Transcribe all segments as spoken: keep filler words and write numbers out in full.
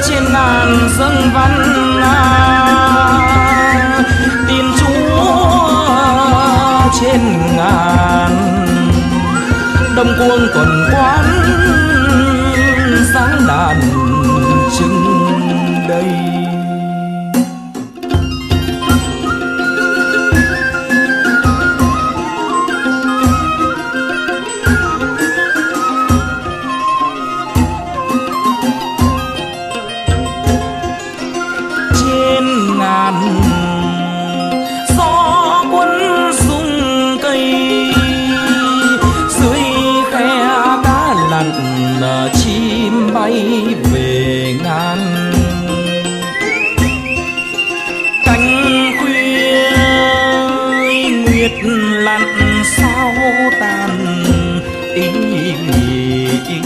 trên ngàn dân văn tin Chúa trên ngàn đông cuông tuần quán sáng đàn trưng đây. Gió cuốn rung cây dưới khe cá lặn chim bay về ngàn cánh khuya nguyệt lặn sao tàn ý, ý, ý.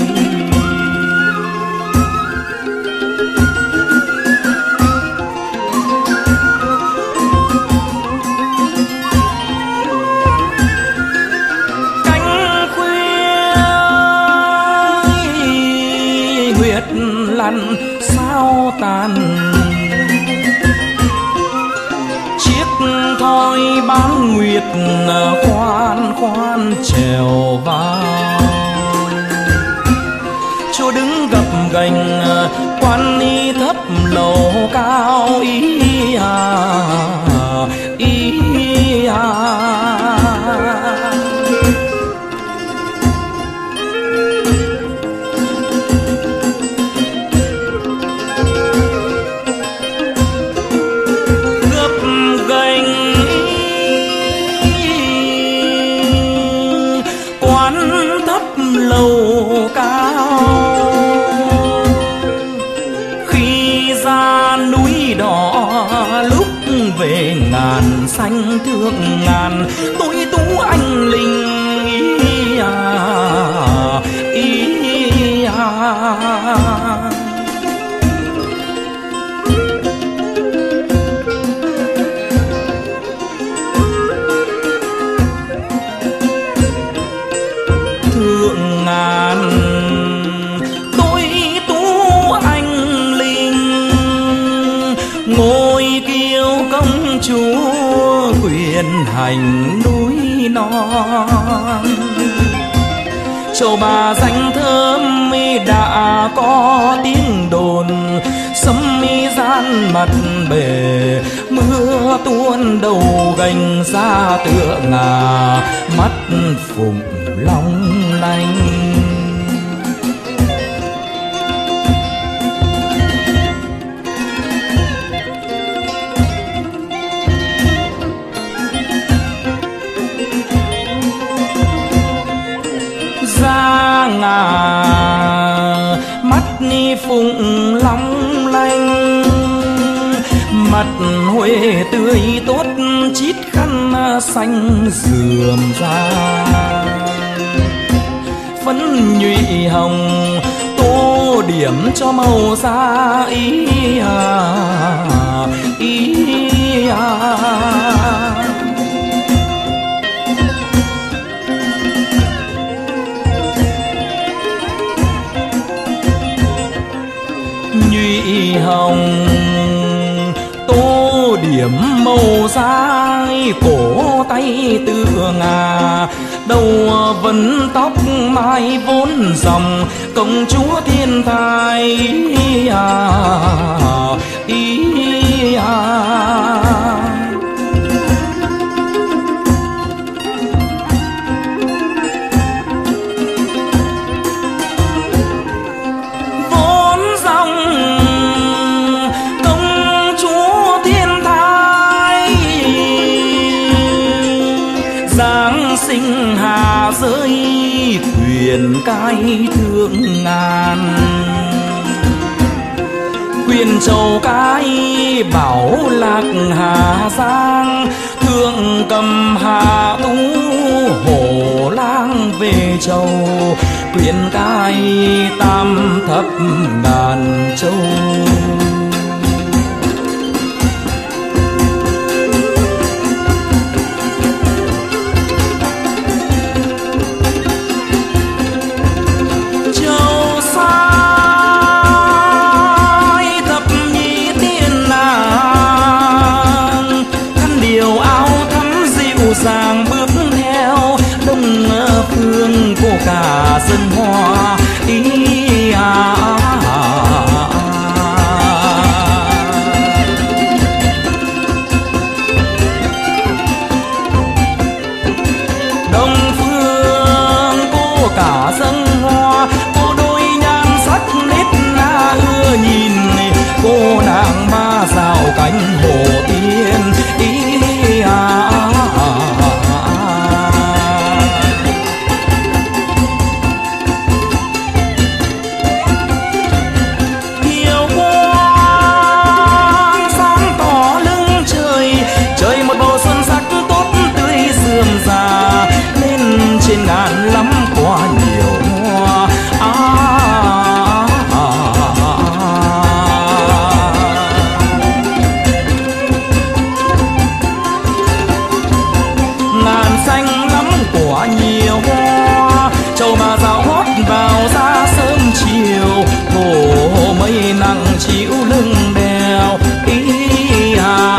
Lặn sao tàn chiếc thoi bán nguyệt khoan khoan trèo vào chỗ đứng gập ghềnh quan ni thấp lầu cao ý à ý à. Lầu cao khi ra núi đỏ lúc về ngàn xanh thượng ngàn tôi tú anh linh ý à ý à. Thượng ngàn tôi tú anh linh ngôi kiêu công chúa quyền hành núi non châu bà danh thơm mi đã có tiếng đồn sấm mi gian mặt bể mưa tuôn đầu gành ra tựa ngà mắt phụng long lanh. Ra ngà mắt ni phụng long lanh mặt huệ tươi tốt chít khăn xanh rườm ra phấn nhụy hồng tô điểm cho màu da ý à ý à. Nhụy hồng tô điểm màu da cổ tay tựa ngà đầu vấn tóc mai vốn dòng công chúa thiên thai ý à ý à. Giáng sinh hà giới quyền cai thượng ngàn quyền châu cái bảo lạc hà giang thượng cầm hà tú hổ lang về châu quyền cai tam thập ngàn châu. Châu sai ai nặng chịu lưng đèo ý à.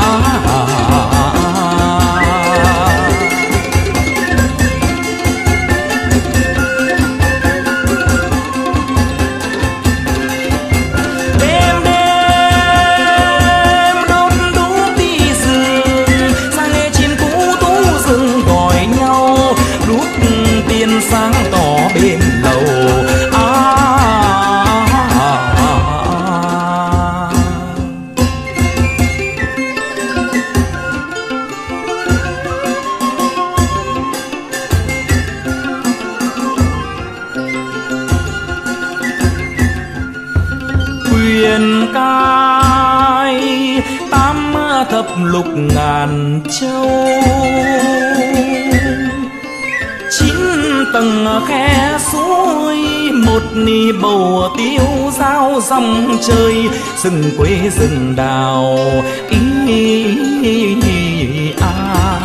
Sáng tỏ bên lầu à, à, à, à. Quyền cai tám thập lục ngàn châu, tầng khe suối một ni bầu tiêu dao dòng trời, rừng quê rừng đào ý à.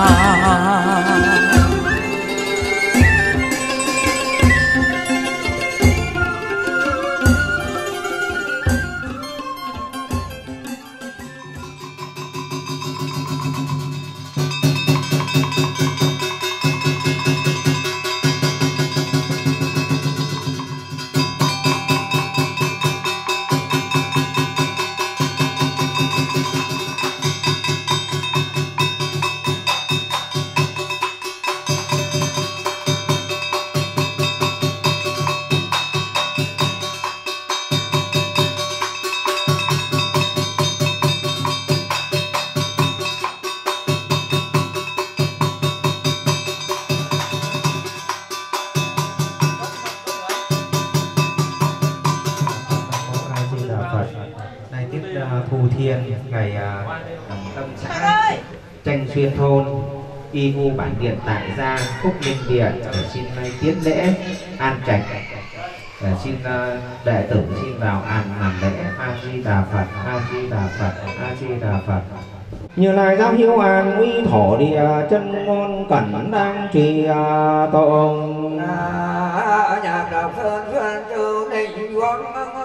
Thu Thiên ngày tâm xã Tranh Xuyên thôn y vu bản điện tại gia Phúc Ninh Điện để xin tiến lễ an trạch. Xin đệ tử xin vào an làm lễ. A Di Đà Phật, A Di Đà Phật, A Di Đà Phật. Như lai giáo hiếu an uy thổ địa chân ngôn cẩn đang trì tụng. Nhạc đọc sơn sơn chư ninh quang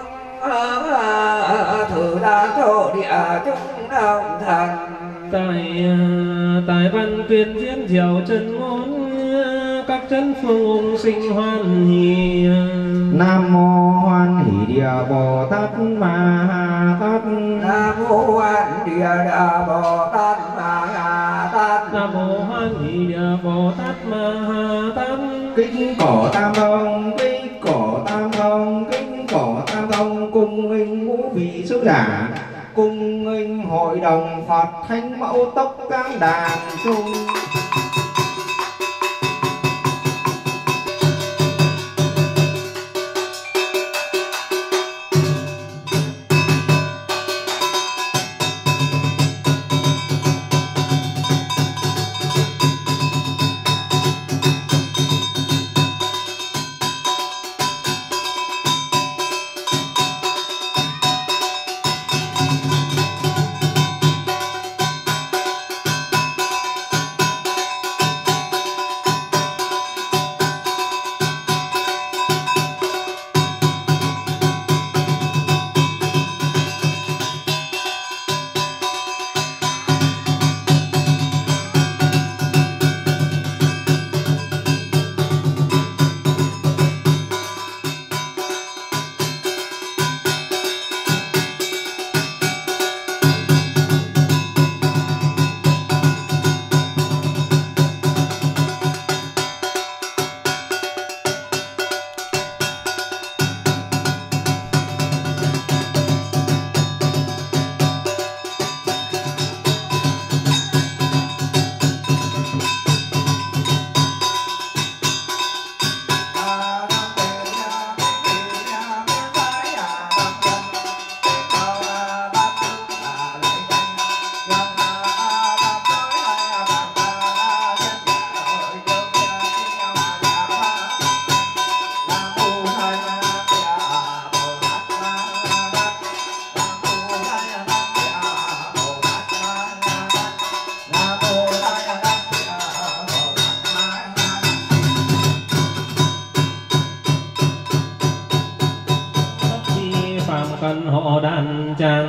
thử đa thổ địa chúng đồng thần. Tại tại văn tuyên diễn diệu chân ngôn các chân phương ung sinh hoan hỷ. Nam mô Hoan Hỷ Địa Bồ Tát Ma Ha Tát. Nam mô Hoan Địa Địa Bồ Tát Ma Ha Tát. Nam mô Hoan Hỷ Địa Bồ Tát Ma Ha Tát. Kính cổ tam thông, kính cổ tam thông, kính cổ tam thông cung nghênh ngũ vị sứ giả, cung nghênh hội đồng Phật thánh mẫu tốc cam đàn chung. thọ đàn tràng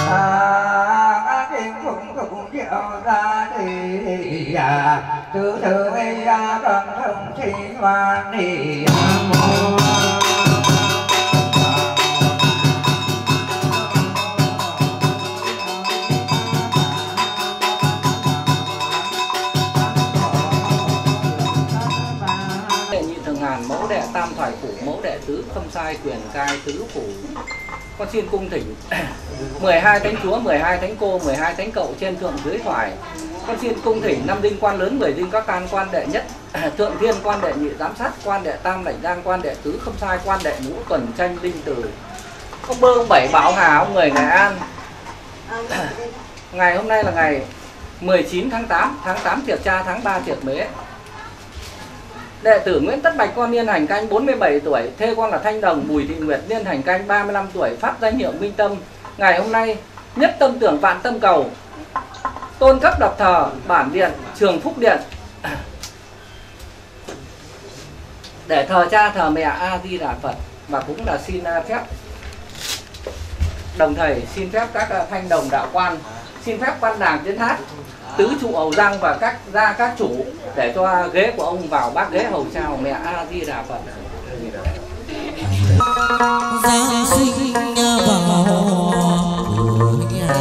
à kinh phụng phụng diệu ra thì à từ từ ấy à cần thông sinh hoàng thì mô mẫu đệ tam thoại phủ, mẫu đệ tứ khâm sai quyền cai tứ phủ. Con xin cung thỉnh mười hai thánh chúa, mười hai thánh cô, mười hai thánh cậu trên thượng dưới thoại. Con xin cung thỉnh năm đinh quan lớn, mười đinh các can quan đệ nhất, thượng thiên quan đệ nhị giám sát, quan đệ tam lãnh giang, quan đệ tứ khâm sai, quan đệ ngũ tuần tranh đinh từ. Ông Bơ, ông Bảy, Bảo Hà, ông người Nghệ An. Ngày hôm nay là ngày mười chín tháng tám, tháng tám Tiệc Cha, tháng ba Tiệc Mế. Đệ tử Nguyễn Tất Bạch con niên hành canh bốn mươi bảy tuổi, thê con là Thanh Đồng. Bùi Thị Nguyệt niên hành canh ba mươi lăm tuổi, phát danh hiệu Minh Tâm. Ngày hôm nay nhất tâm tưởng vạn tâm cầu, tôn cấp độc thờ bản điện Trường Phúc Điện để thờ cha thờ mẹ A Di Đà Phật, và cũng là xin phép đồng thời xin phép các thanh đồng đạo quan, xin phép quan đàng tiến hát tứ trụ Hầu Giang và các gia các chủ để cho ghế của ông vào bác ghế hầu chào mẹ A Di Đà Phật. Giáng sinh vào cửa nhà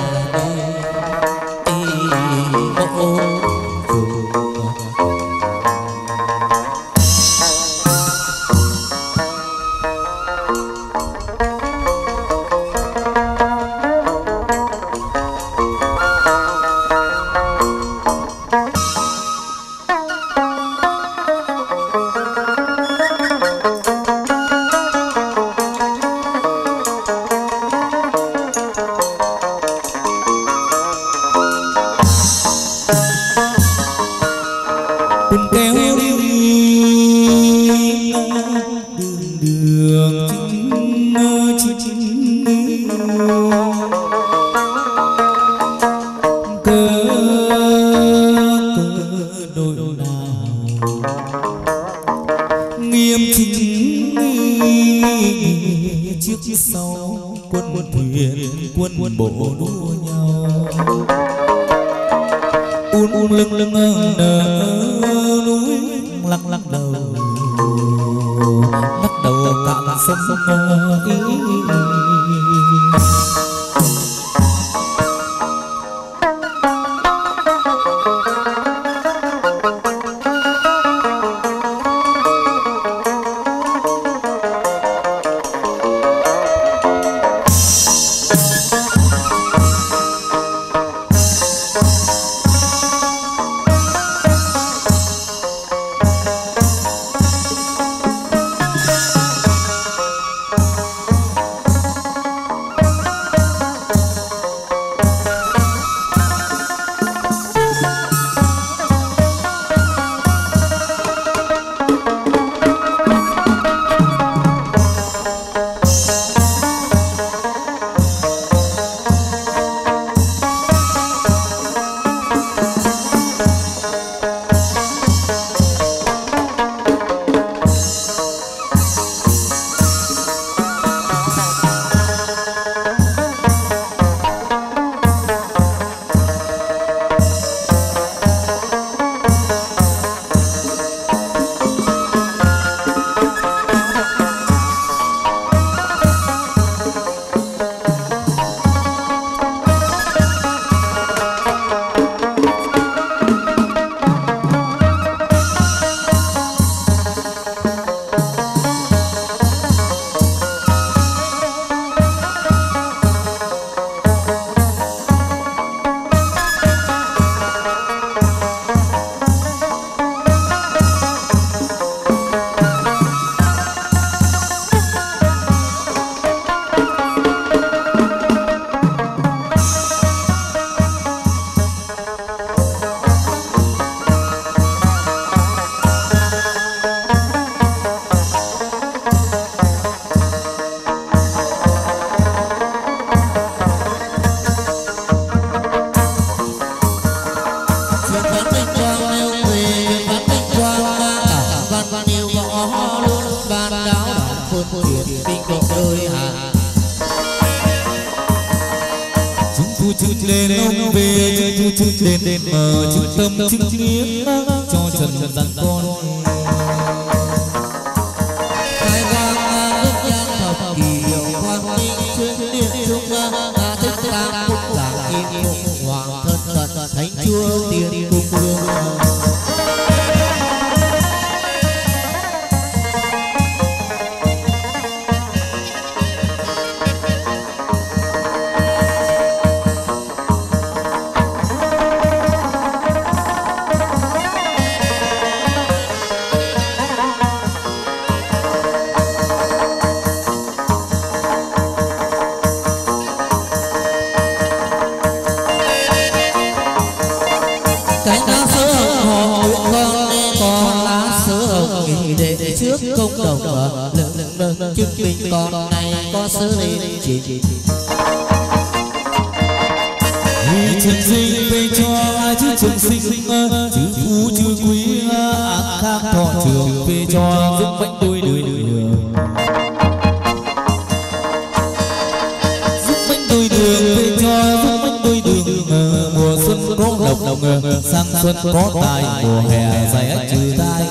thu chúc lên ông về thu chúc lên đền mở chúc tâm chúc nghĩa cho trần gian con khai quang nước nhang thập kỳ hiệu quang minh chuyên điện trung ta thích tam phúc giảng kim phụng hoàng thân tận thánh chúa tiên cung vương công đồng ở lượng lượng lượng chứng minh con này có sớ lên chỉ chỉ trường sinh về cho chữ trường sinh chữ phú chữ quý khác thọ trường về cho giúp bánh đôi đời đường giúp bánh đôi đường về cho giúp bánh đôi đường mùa xuân có lộc lộc sang xuân có tài mùa hè dài trừ tai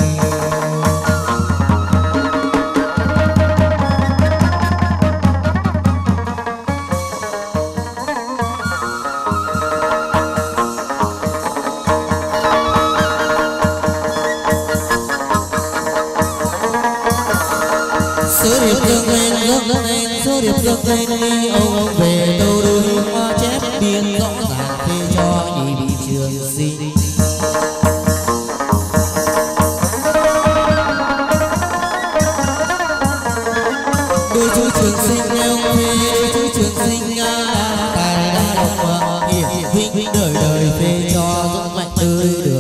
điệp dâng lên đi ông về đâu đôi hoa chép biên rõ ràng phê cho nhị vị trường sinh đôi chú trường sinh theo phê đôi chú trường sinh tài đa độc hiển vinh vinh đời đời phê cho dũng mạnh tươi đường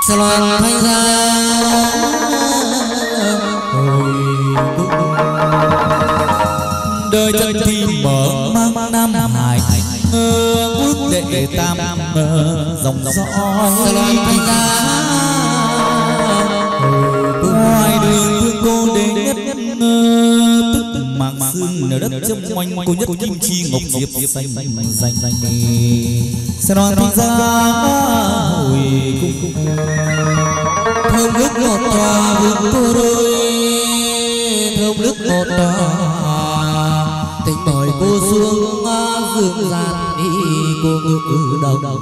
sẽ loan thanh ra đời chân thì mở mang nam hải bước đệ tam dòng dõi sẽ loan thanh ra ngoài đường thương cô đệ nhất tức mạc xương nở đất châm oanh cô nhất kim chi ngọc diệp xanh danh danh sẽ nói thanh ra hồi cung thơm nước một tòa vườn cô đôi thơm nước một tòa tình mời cô xuống dương gian đi cô ngự đầu đầu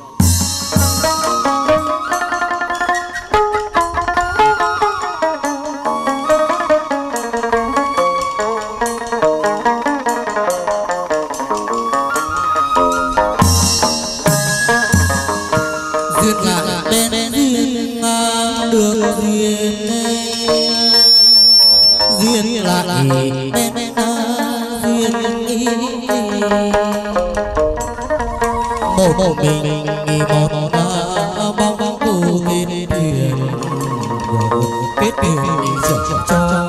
duyên lại bên duyên ý một một mình một bóng bóng tu thiên thuyền kết tình cho cho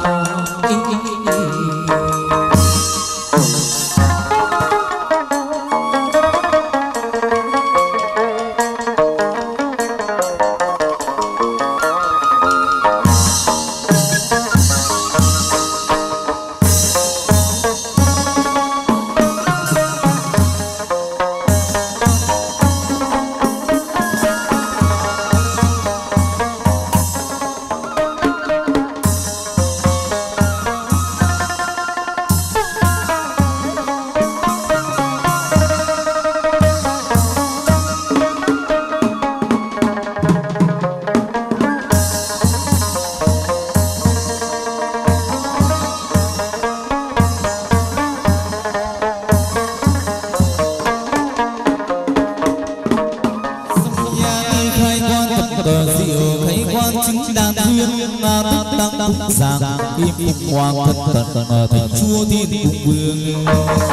hoàng thân tận thành chúa thiên cung vương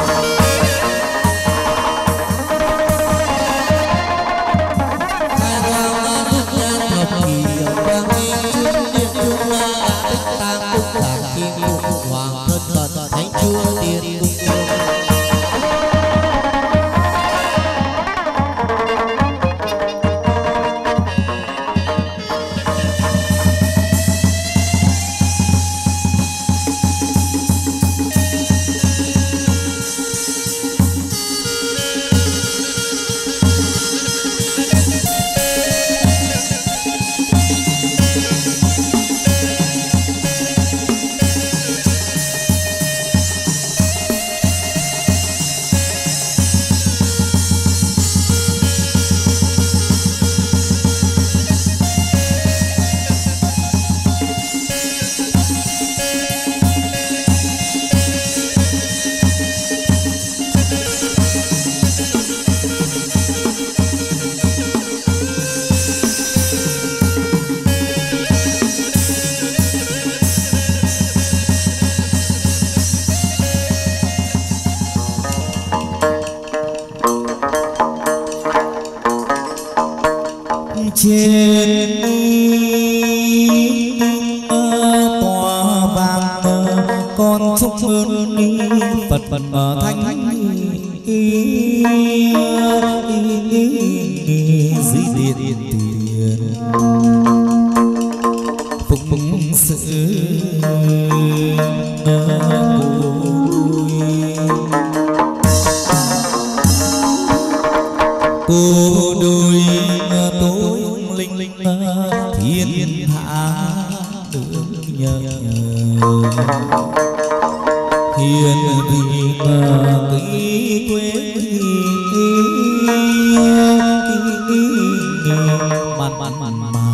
hoàng thân tận thành chúa thiên cung trên tòa vàng con chúc ơn Phật Phật thánh di điện tiền phục sự cô đôi tối linh linh thiên hạ được nhờ hiền vị ký quê màn màn màn mà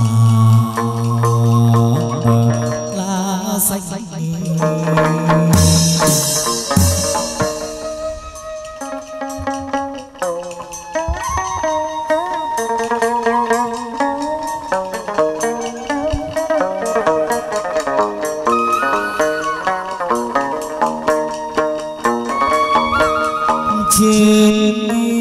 lá xanh xanh trên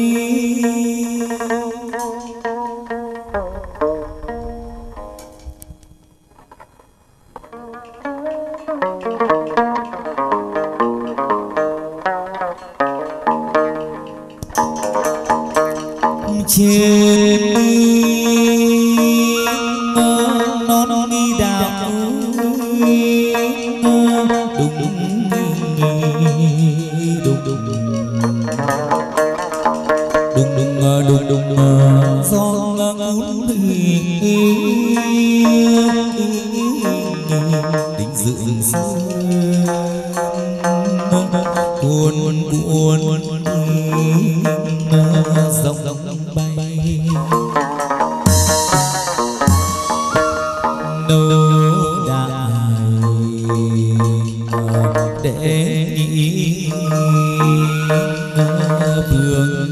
đỉnh dựng sương cuồn cuồn rộng rộng bay nâu đại để nghĩ vương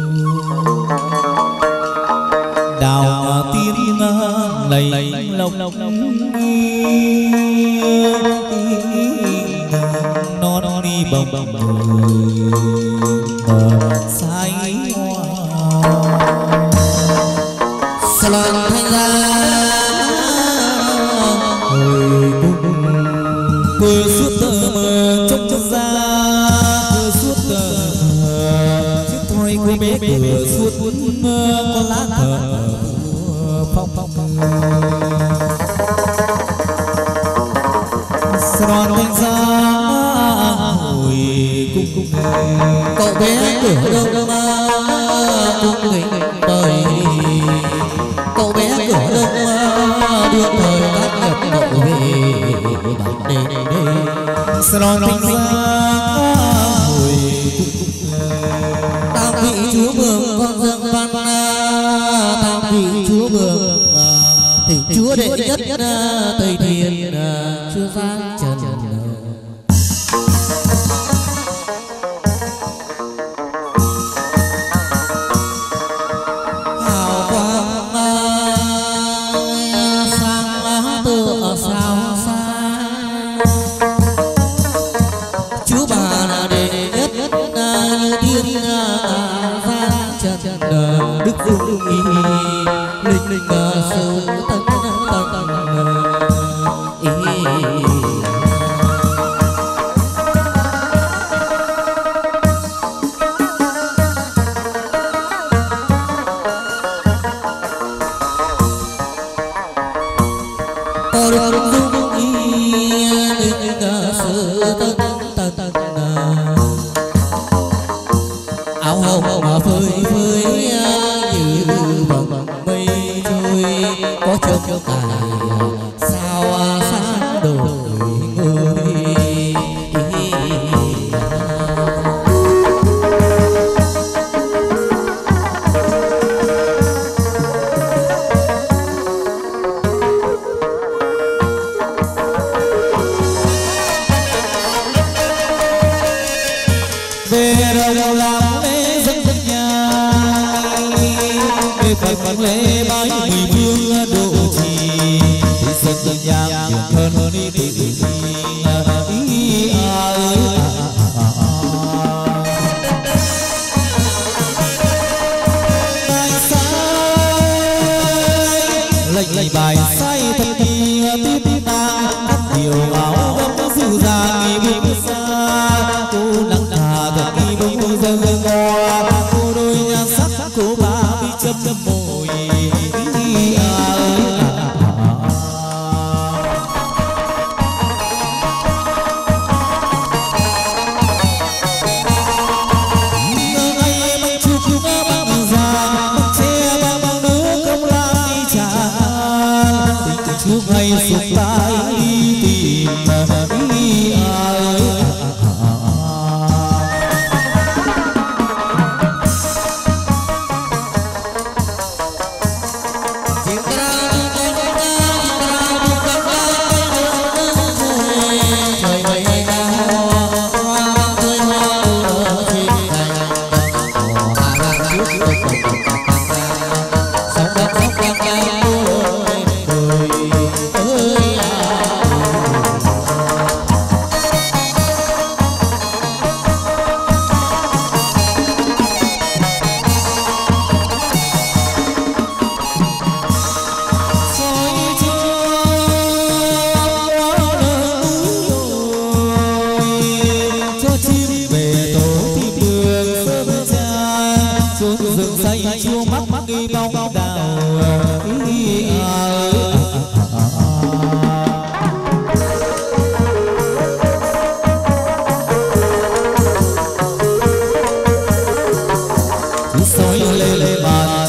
đào tiên lầy lồng non đi bồng bồng say hoa salon thanh ra hồi cung vừa suốt tờ mờ trong trong ra vừa suốt tờ mờ chiếc thoi của bé vừa suốt con lá cờ phong phong salon thanh ra hồi cung cung cậu bé cửa đông cung nghịch đời cậu bé cửa đông đưa thời các nhập cậu về bản đề đây salon thanh ra hồi tam vị chúa mường con dân văn tam vị chúa mường thì chúa đệ nhất tây thiên chúa giáng trần hào quang sáng tựa sao sáng chúa bà là đệ nhất như thiên giáng trần đức dung linh linh sự tân tân ý dung ý linh sự tân tân áo hồng mà phơi phới như vầng mây trôi có trông tài sao sáng đổi ngôi về đâu làm lễ dân dân nhà về phải bằng lễ bái mười phương độ trì dân dân nhà nhiều hơn hơn đi tự ý ơi bài sai lệnh lệnh bài sai thật đi tiếp ta các điều áo gấm dịu dàng nghi bình xa cô nắng thà thật đi bông dâng hoa cô đôi nhan sắc cô ba bị chấm chấm môi ngày sụp tay tìm ý ai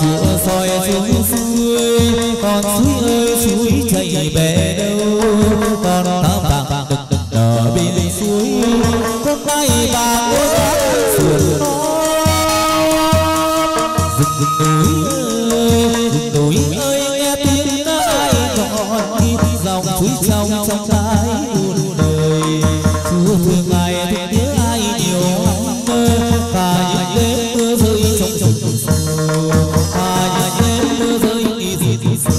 suối ơi suối chảy về đâu còn ta vàng đực đực ở bên suối có tay vàng ngôi các sườn rừng rừng núi rừng núi ơi nghe tiếng ai gọi dòng suối trong trong cái buồn đời chưa thương ai thương nhớ ai nhiều cả những đêm mưa rơi trong rừng sâu cả những đêm mưa rơi đi đi đi sâu.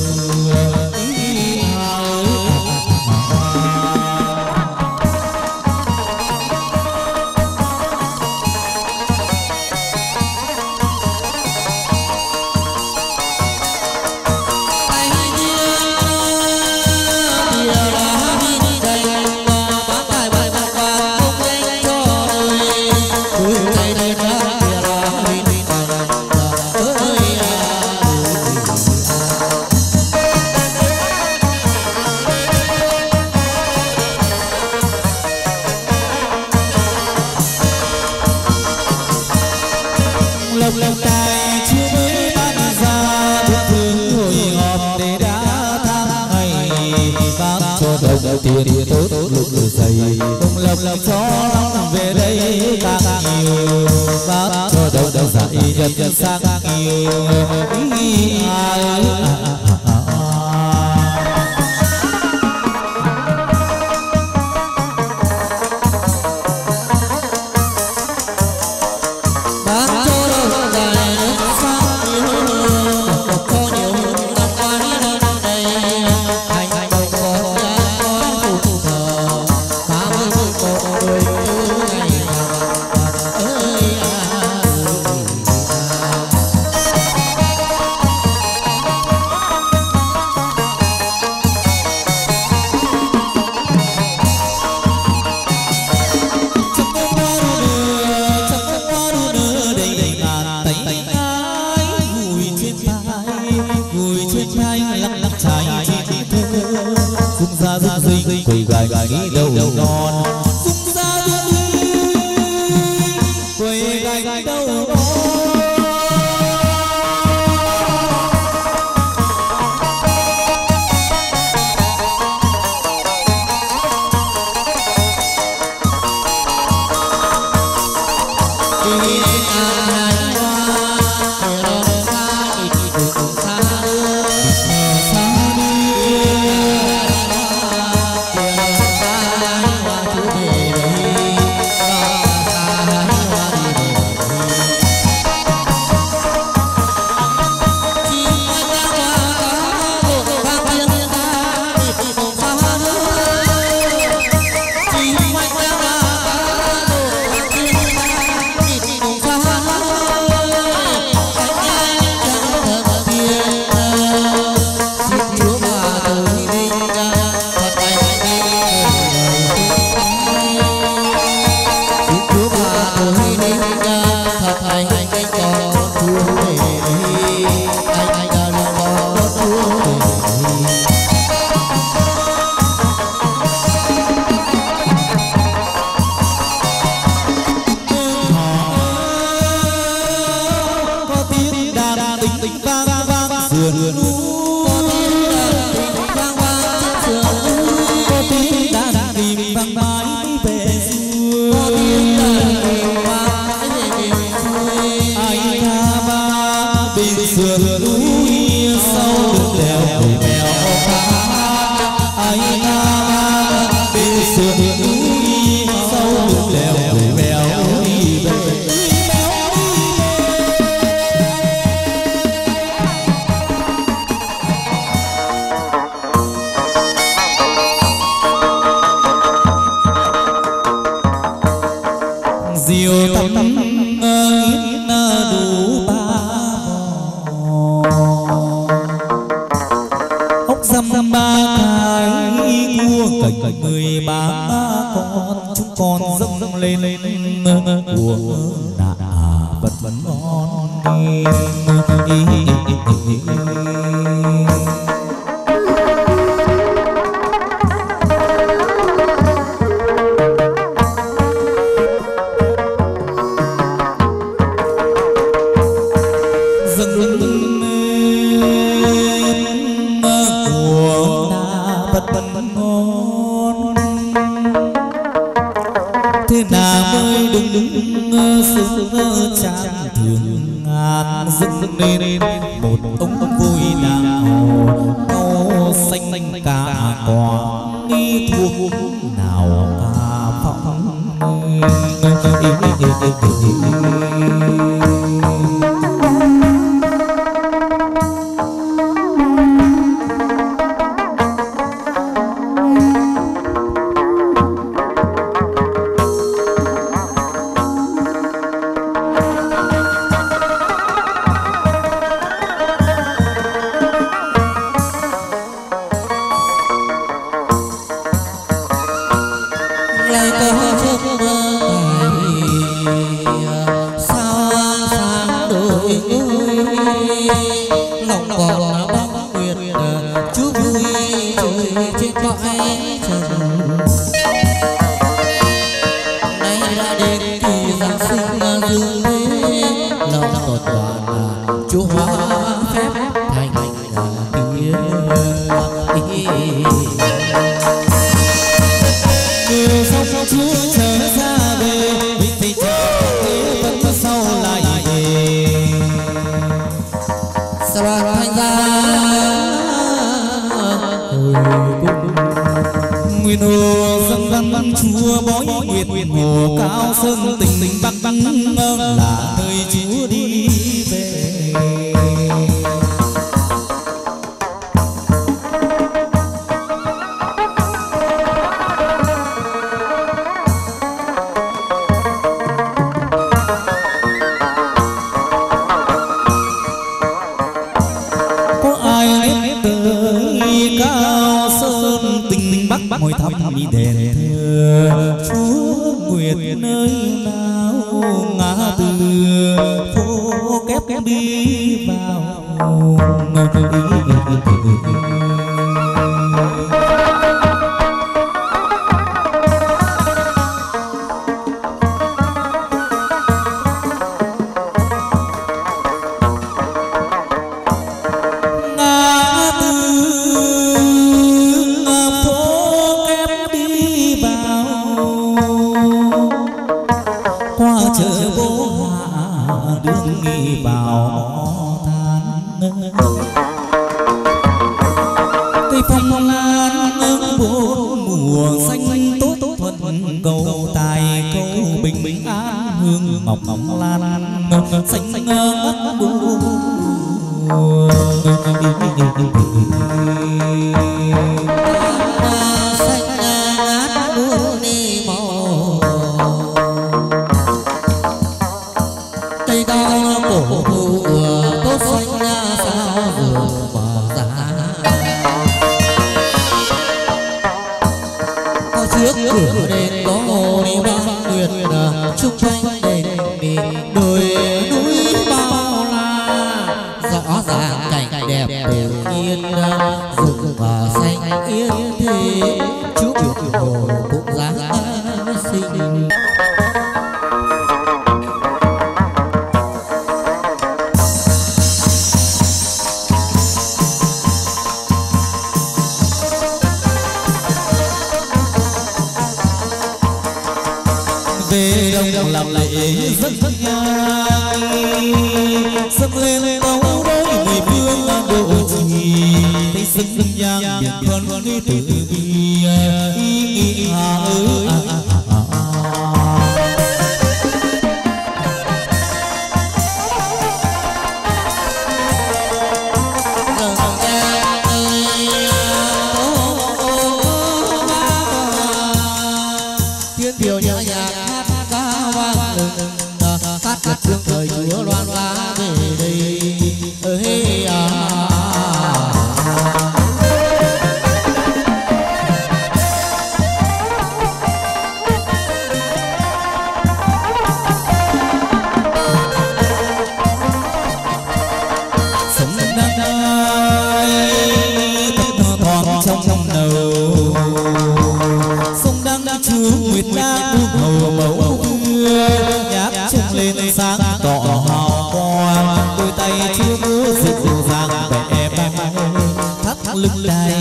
Tiền tốt lục dày đồng lộc lộc cho lòng về đây càng nhiều bác cho đầu đầu dạy nhân nhân sang nhiều quỳ gài gài nghĩ đâu non rung ra quỳ gài gài đâu non diều tâm ít đủ ba ốc dăm ba cái cua cảnh mười ba con chúng con dâng lên của đà vật vẫn ngon vật vẫn ngon thế nào mới đúng đúng xứng trang thường ngàn dâng lên một ông vui nào cao xanh cả quả nghi thuộc nào cả phong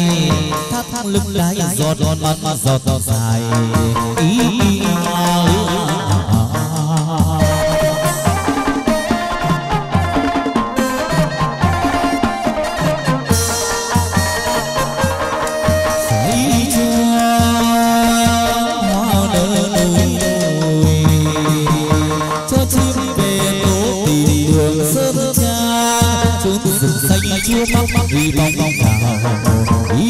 lưng đáy giọt giọt giọt dài ý, ý, ý, ý, ý, chúa mắc mắc vì bóng bóng nào ý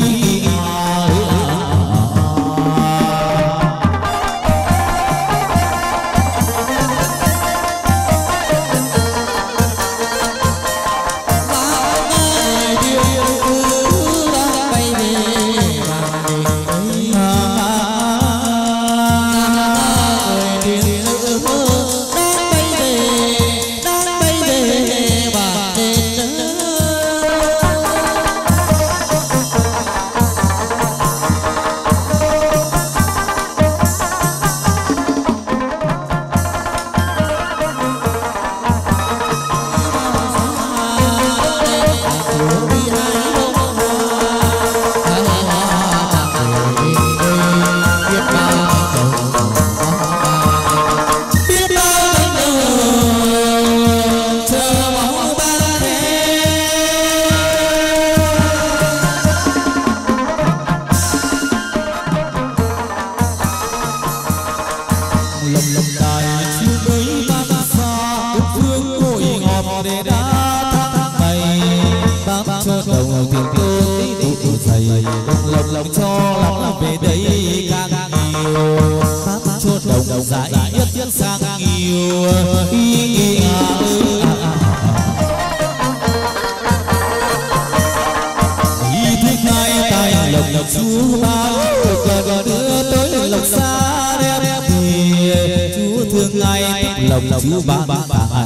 chú ba ba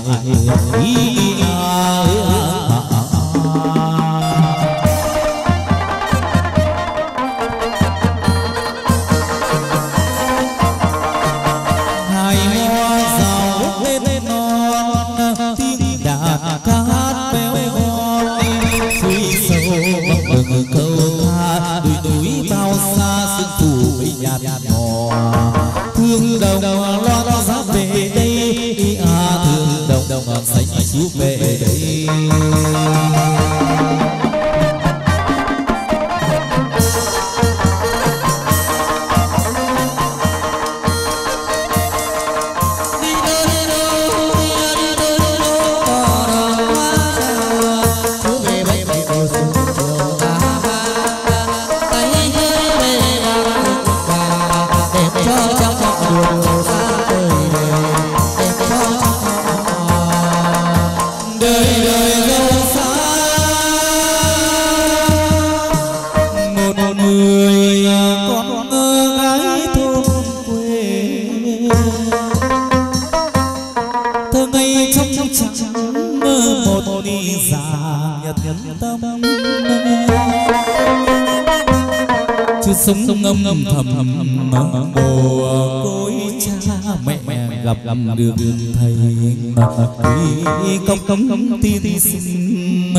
sống ngâm ngâm thầm bồ côi cha mẹ gặp được thầy công công tiên sinh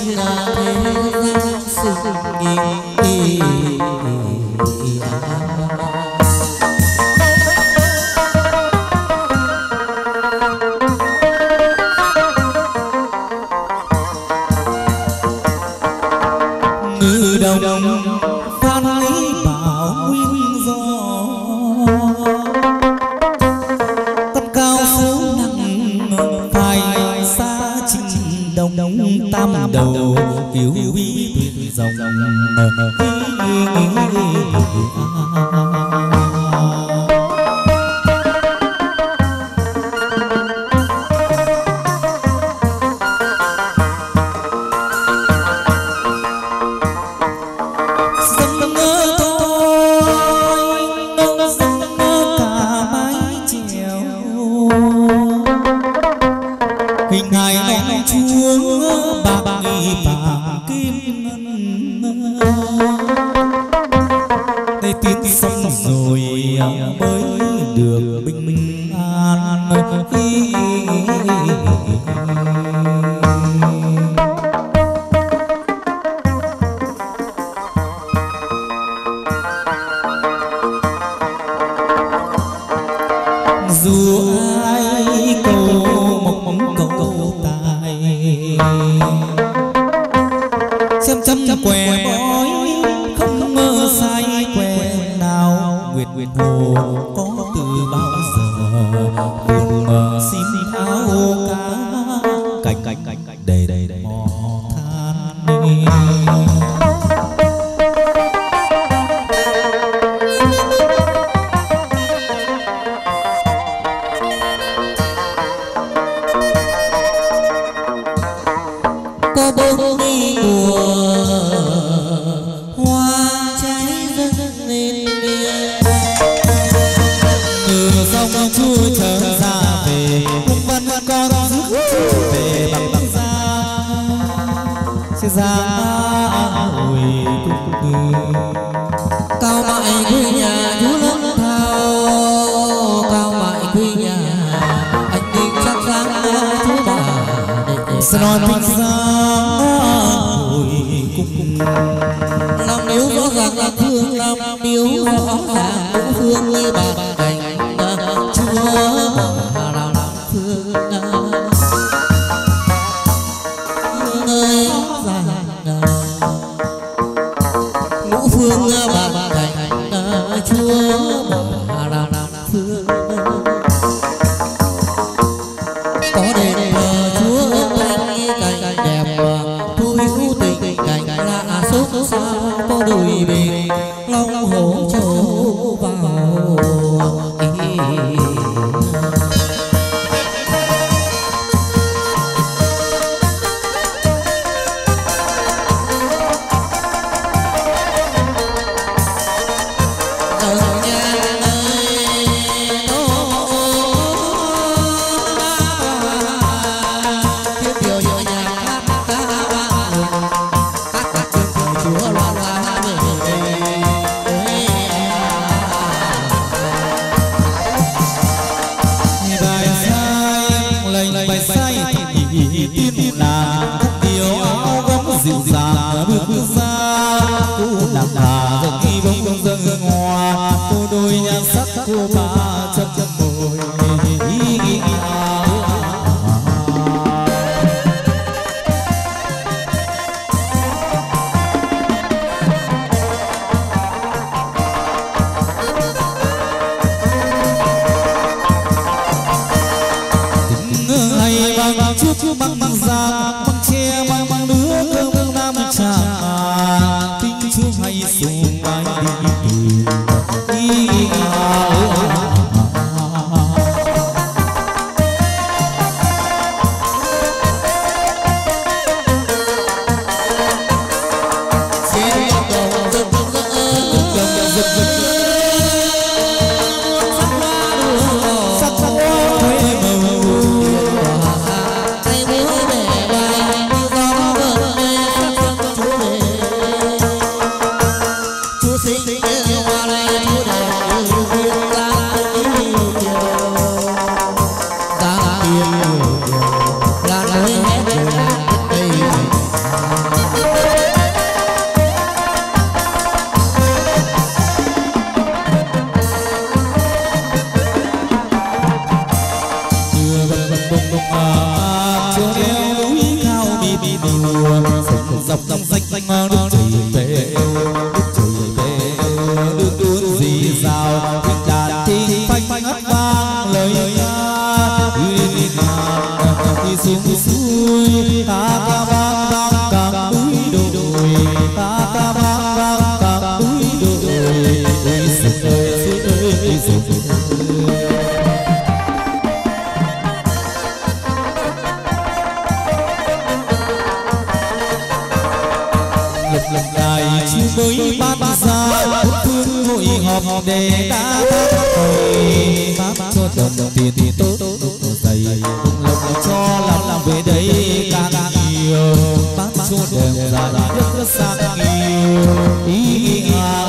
Hãy subscribe cho kênh Ghiền Mì Gõ để không bỏ lỡ ta ta với bát gia phương hội họp để đã thầy bác cho đồng tiền tốt dày cùng lòng cho làm về đây càng nhiều bác cho đèn dài rất sang nhiều ý nghĩa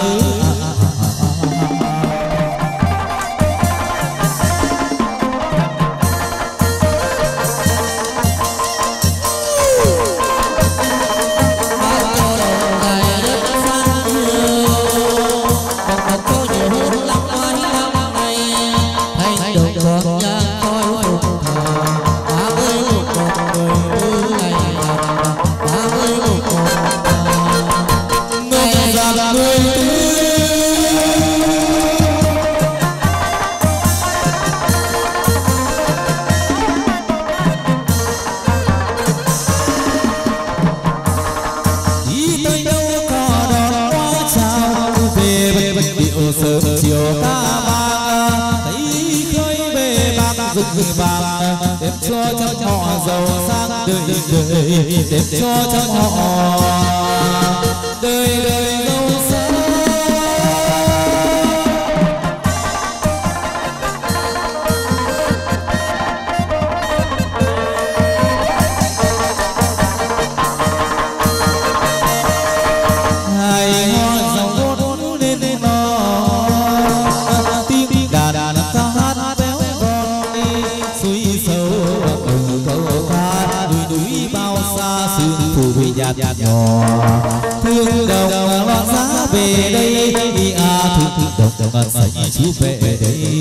để cho cho họ giàu sang đời đời để cho cho họ đời đời giàu sang. Hai hoa giàu gót lên nó tiếng đà đà nó ca hát béo con đi suối sâu từ câu ca núi núi bao xa sương phủ vì nhạt nhạt nhỏ thương đồng loạn giá về đây đi à thương thương đồng đồng xanh chú về đây.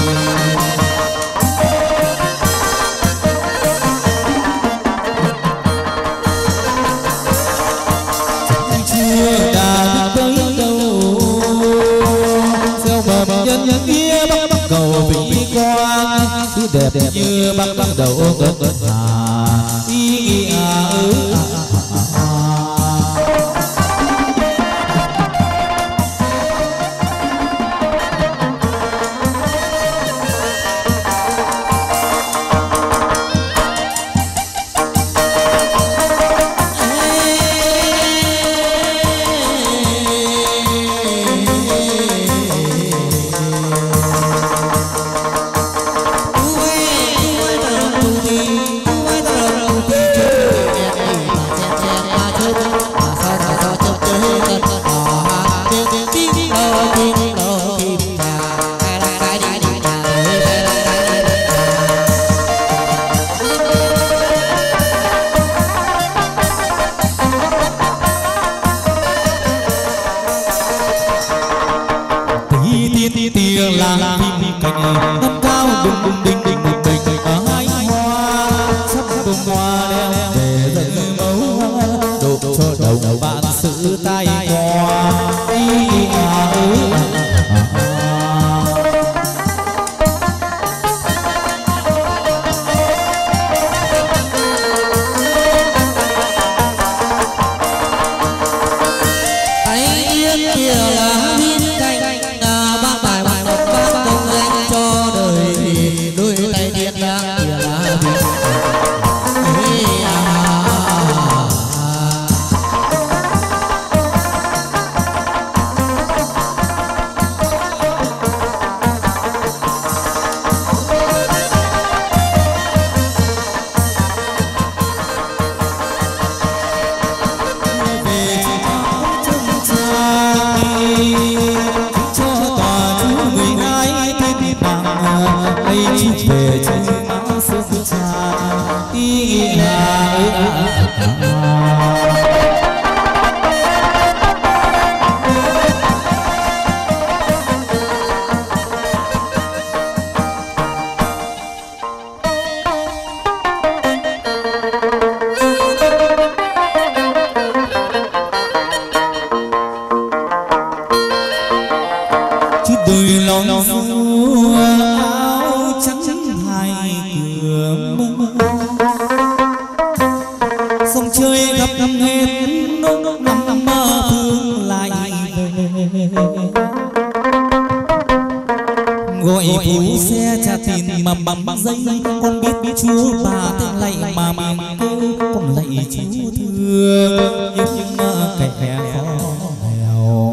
Chưa đã tới đâu gieo mầm nhân nhân nghĩa bắc bắc cầu vinh quang cứ đẹp như bắc bắc đầu ngân ngân hà ý nghĩa ư. Tiếng làng phim cành ngắm cao đùng đùng đinh đinh một bình ở hai hoa sắp bông hoa đeo về dần mẫu độ cho đầu bạn sự tay hoa ý à ơi. Về trên nắng sương trà ý chút đôi lòng du áo trắng hai cửa sông chơi gặp gặp hết nông nằm mơ thương lại về gọi phụ xe trả tiền mà bằng bằng giấy con biết biết chúa bà tên lạy mà miệng kêu con lạy chúa thương nhưng kẻ khó nghèo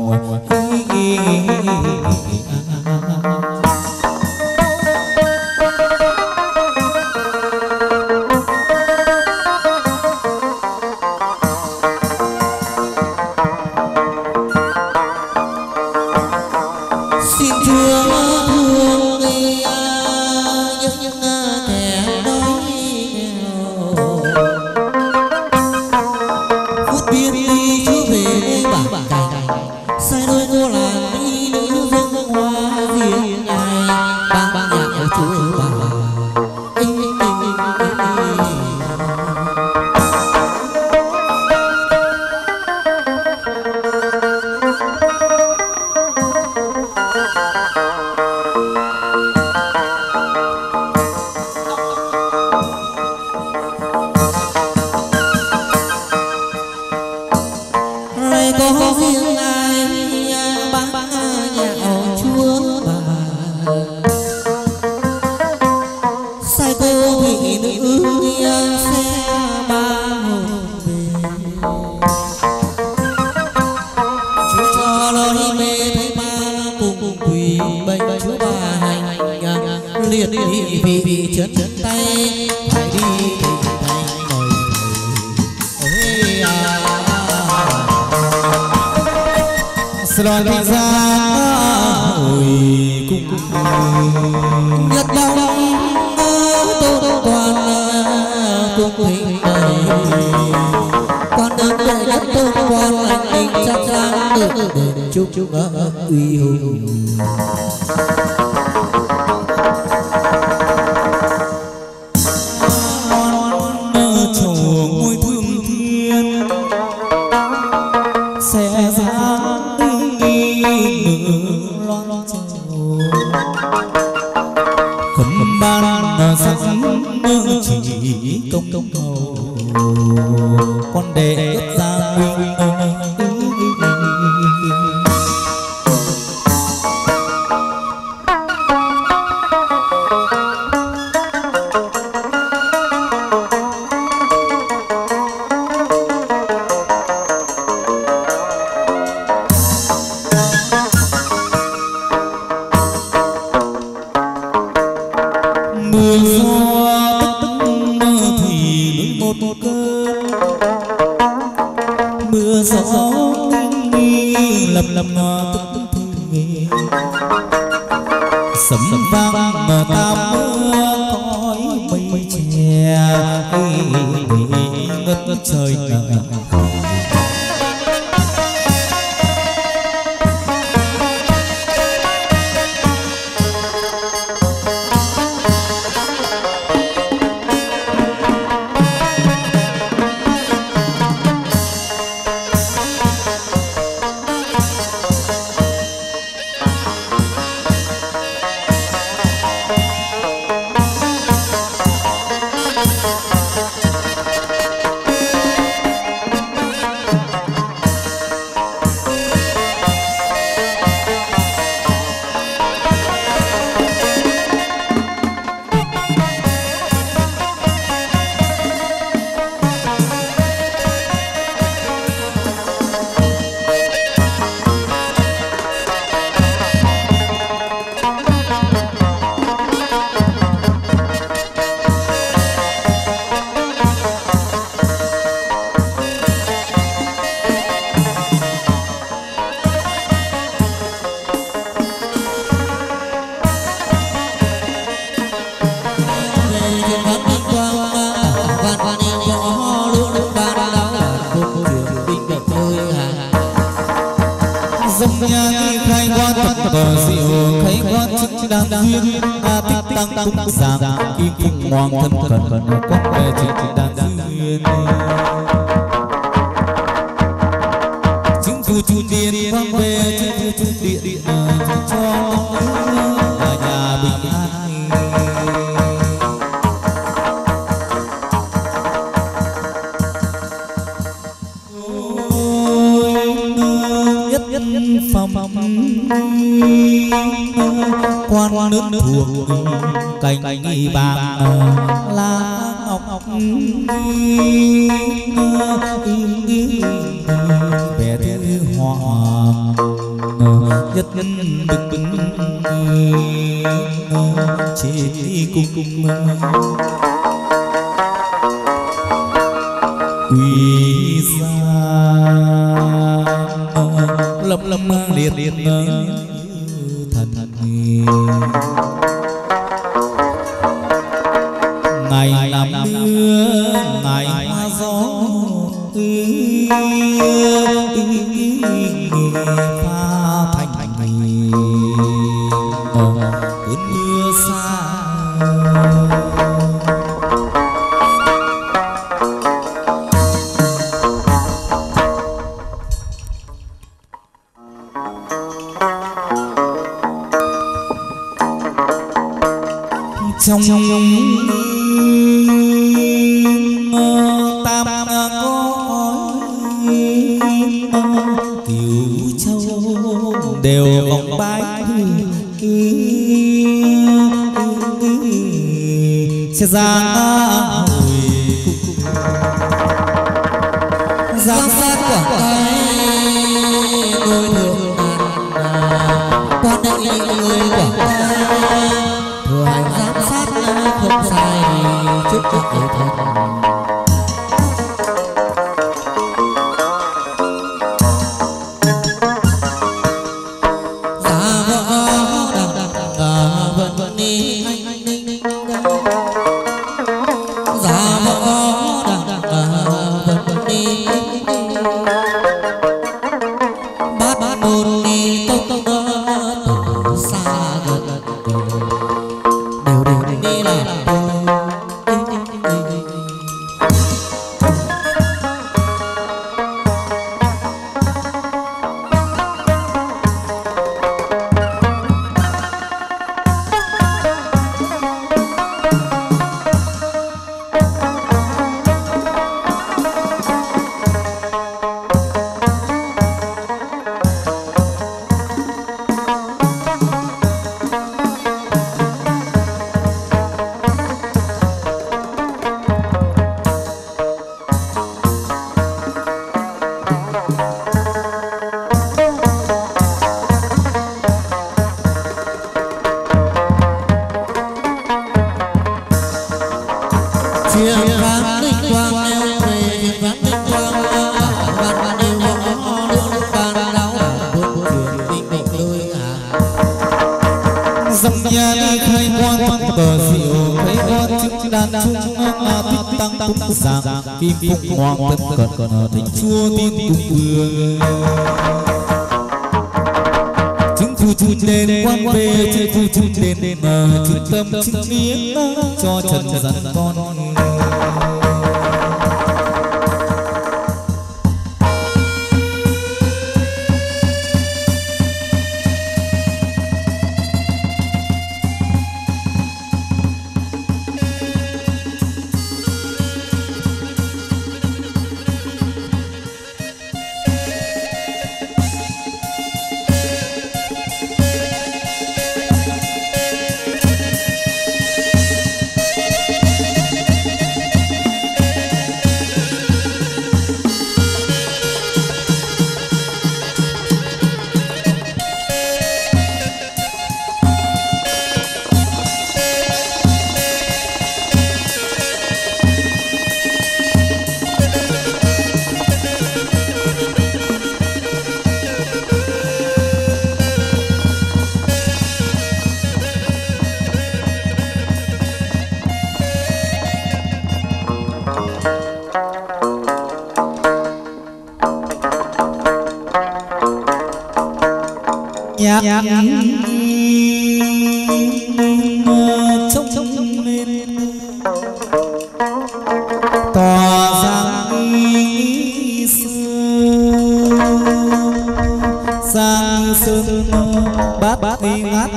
quan nước thuộc cành bạc lá ngọc vẻ thứ hòa nhất bực bực chế cung cung quỳ xa lập lập liệt liệt thần ngày làm mưa ngày hoa gió pha thành cơn mưa xa. Trong tam có Cửu Châu đều vòng bái sẽ ra hồi giám sát quảng tay ngôi thượng quan đại người quảng tay thừa hành giám sát không sai trước trước người thân. Kim phúc hoàng tất cận cận thành chúa tiên cung vương chứng thu chu đền quan về chứng thu chu đền mà trung tâm chứng nghĩa cho trần dân con. nhạc trông trông lên tỏa giang y sương sang sương bát bát đi ngát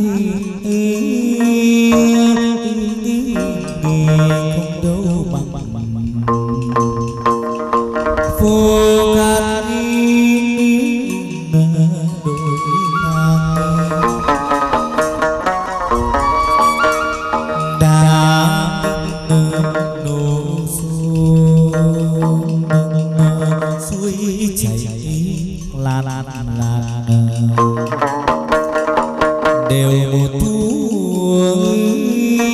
không đâu bằng phù cát no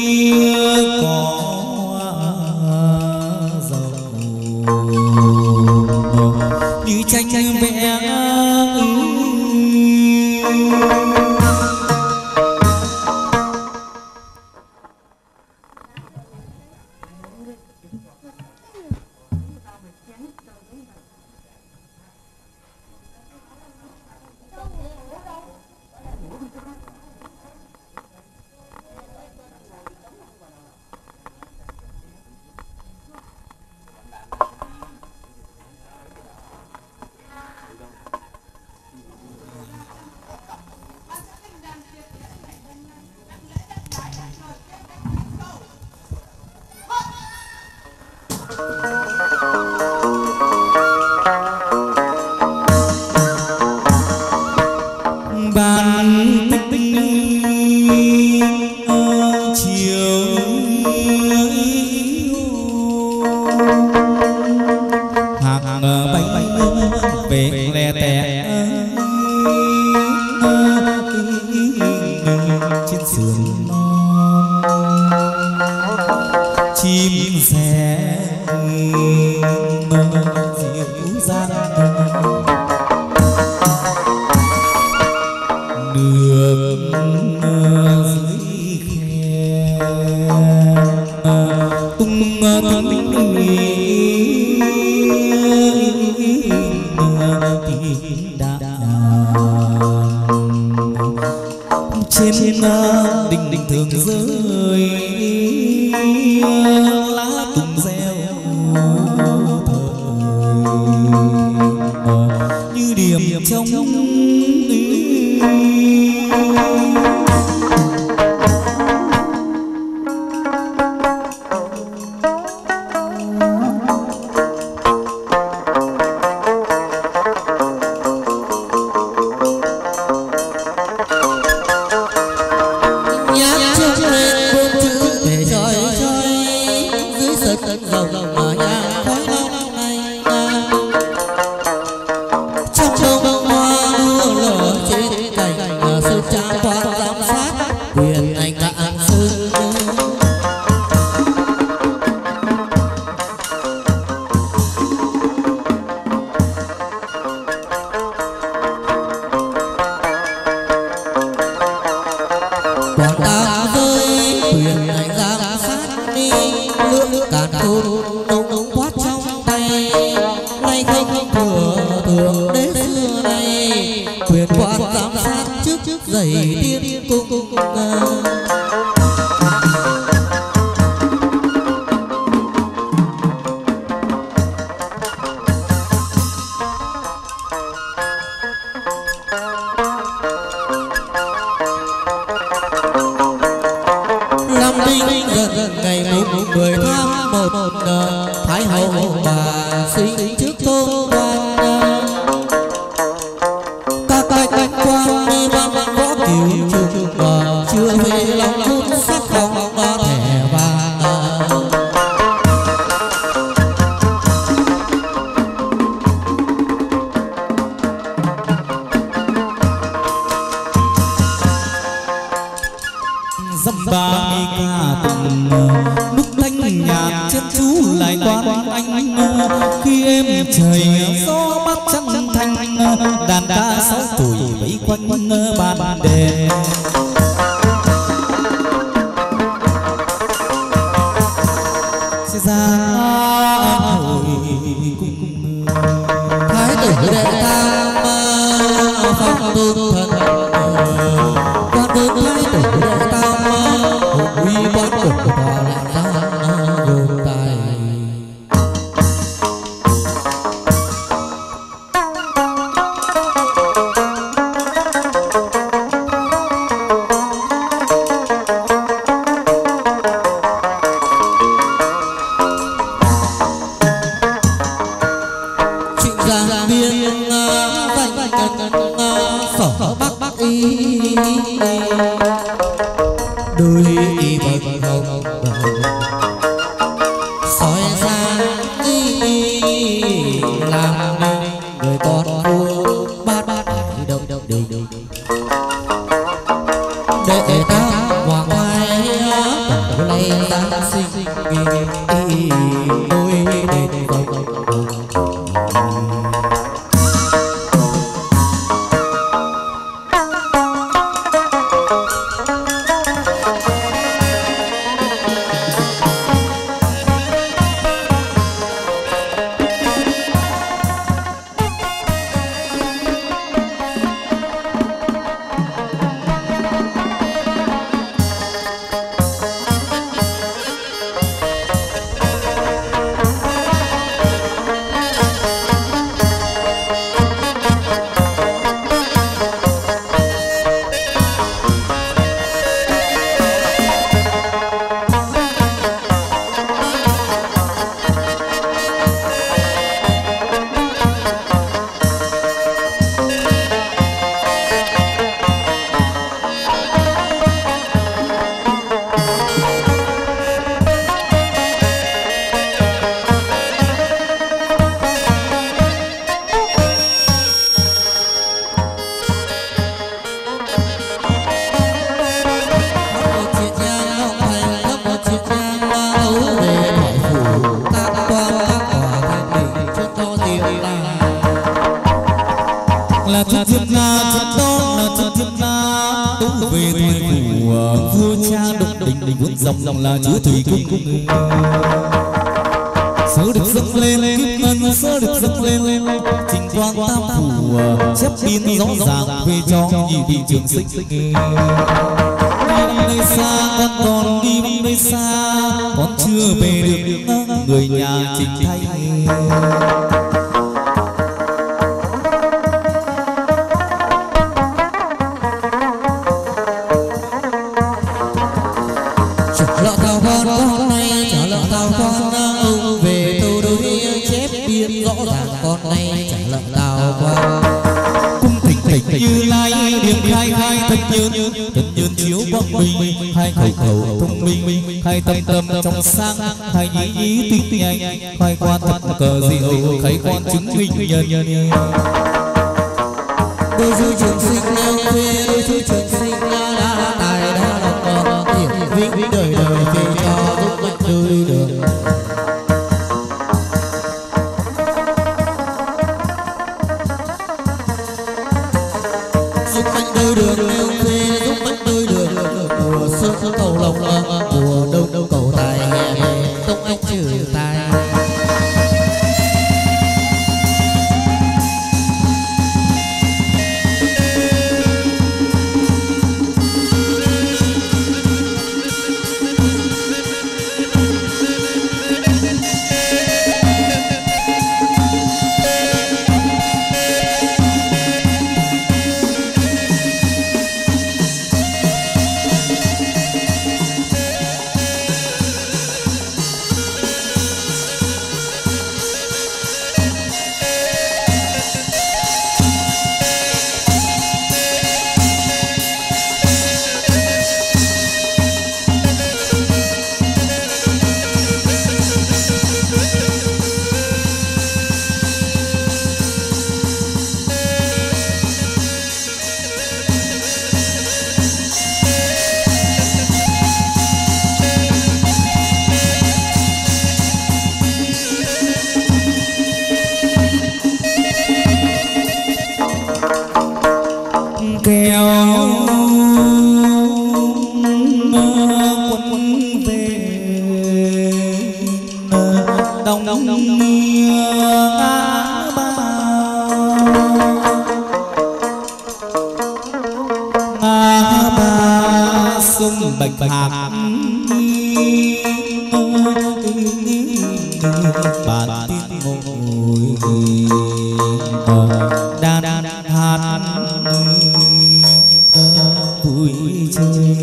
như tranh vẽ bàn tích tích chiều hàng bánh bánh về lè tè trên sườn chim sẻ dịu dàng nước dưới khe tung tung tiếng đàn trên đỉnh đỉnh thường rơi lá tùng reo thời như điểm trong dăm ba ca từng lúc thanh nhạc chân chú lại quan anh khi em trời gió bắt chân thanh đàn ca sáu tuổi vẫy quanh bàn đèn sẽ ra hồi cung thái tử đệ tam phong tương thần quan tướng thái tử đệ tam uy quan của tòa lại ra vô tài trịnh giang biên vành cần sở bắc bắc y đôi y bờ hồng lay giáng sinh ôi đền vọng. Là chút thiệp na chút đó là chút thiệp na tú về thời của vua cha độc đình đình vốn dòng dòng là chúa thủy cung. Sớ được dâng lên kim ngân sớ được dâng lên trình quang tam phủ chép biên rõ ràng về cho nhị vị trường sinh. Đi vắng nơi xa con còn đi vắng nơi xa con chưa về được người nhà trình thay. Lọ tàu con con này trả lọ tàu con ông về tàu đối chép biên rõ ràng con này trả lọ tàu con. Cung thỉnh thỉnh như lai điểm khai khai thật nhơn thật nhơn chiếu quang minh hai khẩu khẩu thông minh hai tâm tâm trong sáng hai ý ý tinh nhanh khai quan thật cờ diệu khai quan chứng minh nhân nhân. Đôi chú trường sinh nêu thuê đôi chú trường sinh đã tài đã lòng hiển vĩnh đời đời về cho giúp mạnh đôi đường. Giúp mạnh đôi đường nêu thuê giúp mạnh đôi đường mùa xuân cầu lộc mùa đông đông cầu tài hè tông anh trừ tài. Kéo quân về đông đông đông ngã ba ngã ba sông bạch hạc bàn tiên ngồi đa đa hát vui chơi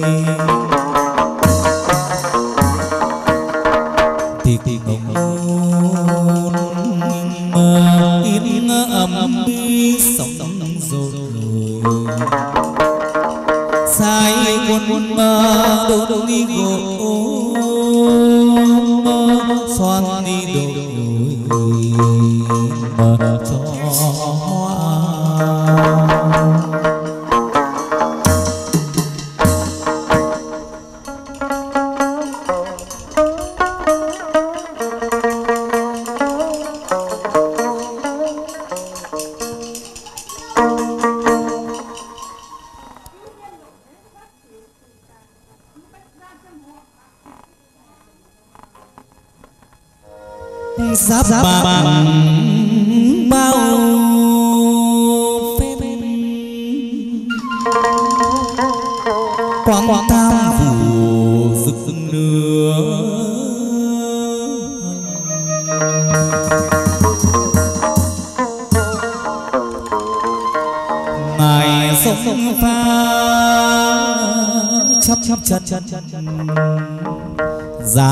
thì thì ngông yên ấm bi sóng rồi sai quân đô đô đi gỗ xoan đi đô cho hoa. giáp bằng bao phép quang tam phủ rực lửa ngài sông pha chắp chắp chân dạ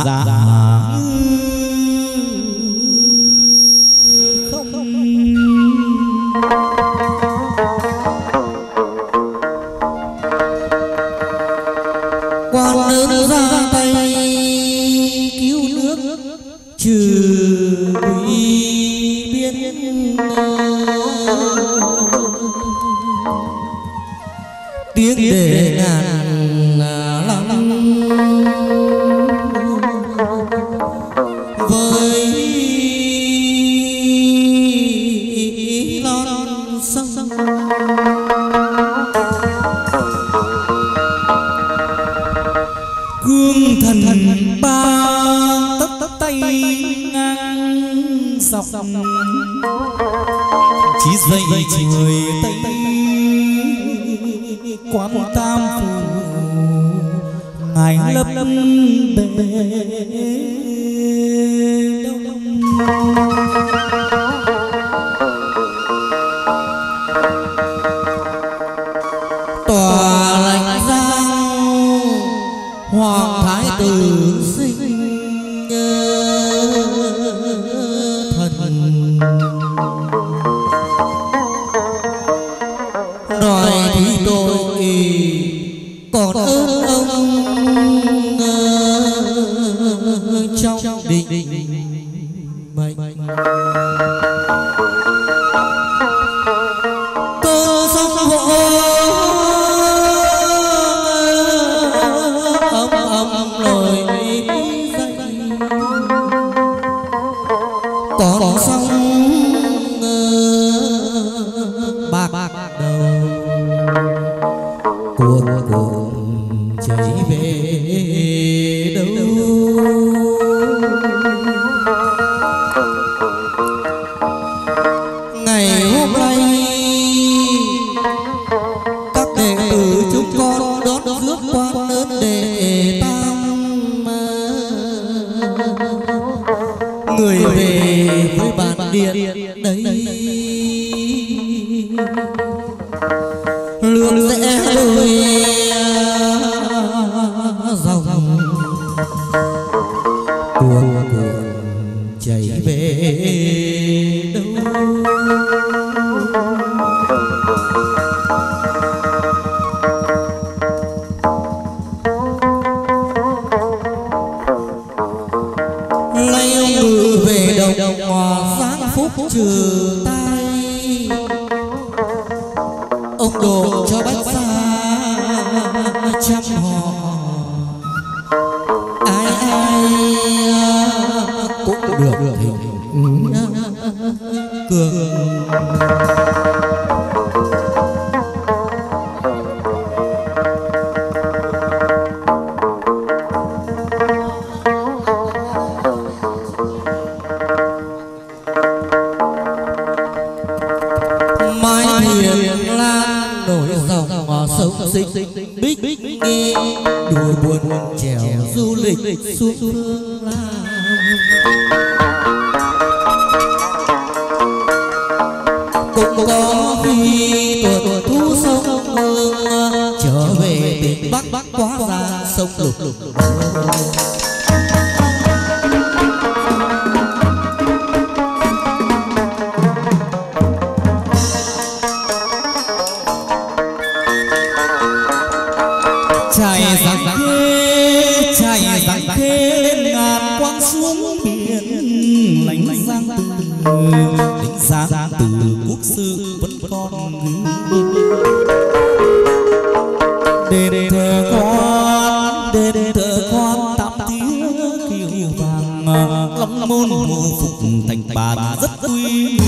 quan lớn ra tay cứu nước trừ quỷ biên tiếng để ngàn lắm với non sông cương thần ba tấc tấc tay ngang dọc chỉ dây trời tây quán tam phủ ngài lấp bề đông tòa lãnh giang hoàng thái tử sinh thần đòi thì tôi còn ơn ông trong định mệnh cơn sóng vỗ ấm ấm nổi dậy còn sóng bạc đầu cuộn cuộn chảy về đâu ngày hôm nay các đệ tử chúng con đón rước quan lớn đệ tam người về với bản điện đấy lương sẽ đôi dòng cuộn cuộn chảy về đâu lấy ông ngự về đồng hòa giáng phúc trừ tai ông độ cho bách gia trăm họ ai ai cũng được thịnh cường mai hiền lan nổi dòng sông xinh bích bích nghi đùa buồn chèo du lịch xuống phương Nam cũng có khi tuần thu sông Hương trở về tỉnh Bắc Bắc quá ra sông lục lục chạy giặc khê chạy giặc khê lên ngàn quang xuống biển lạnh giang từ đánh giang từ quốc sư vẫn còn đền thờ quan đền thờ quan tám tiếng kiều vàng lắm môn hồ phục thành bàn rất uy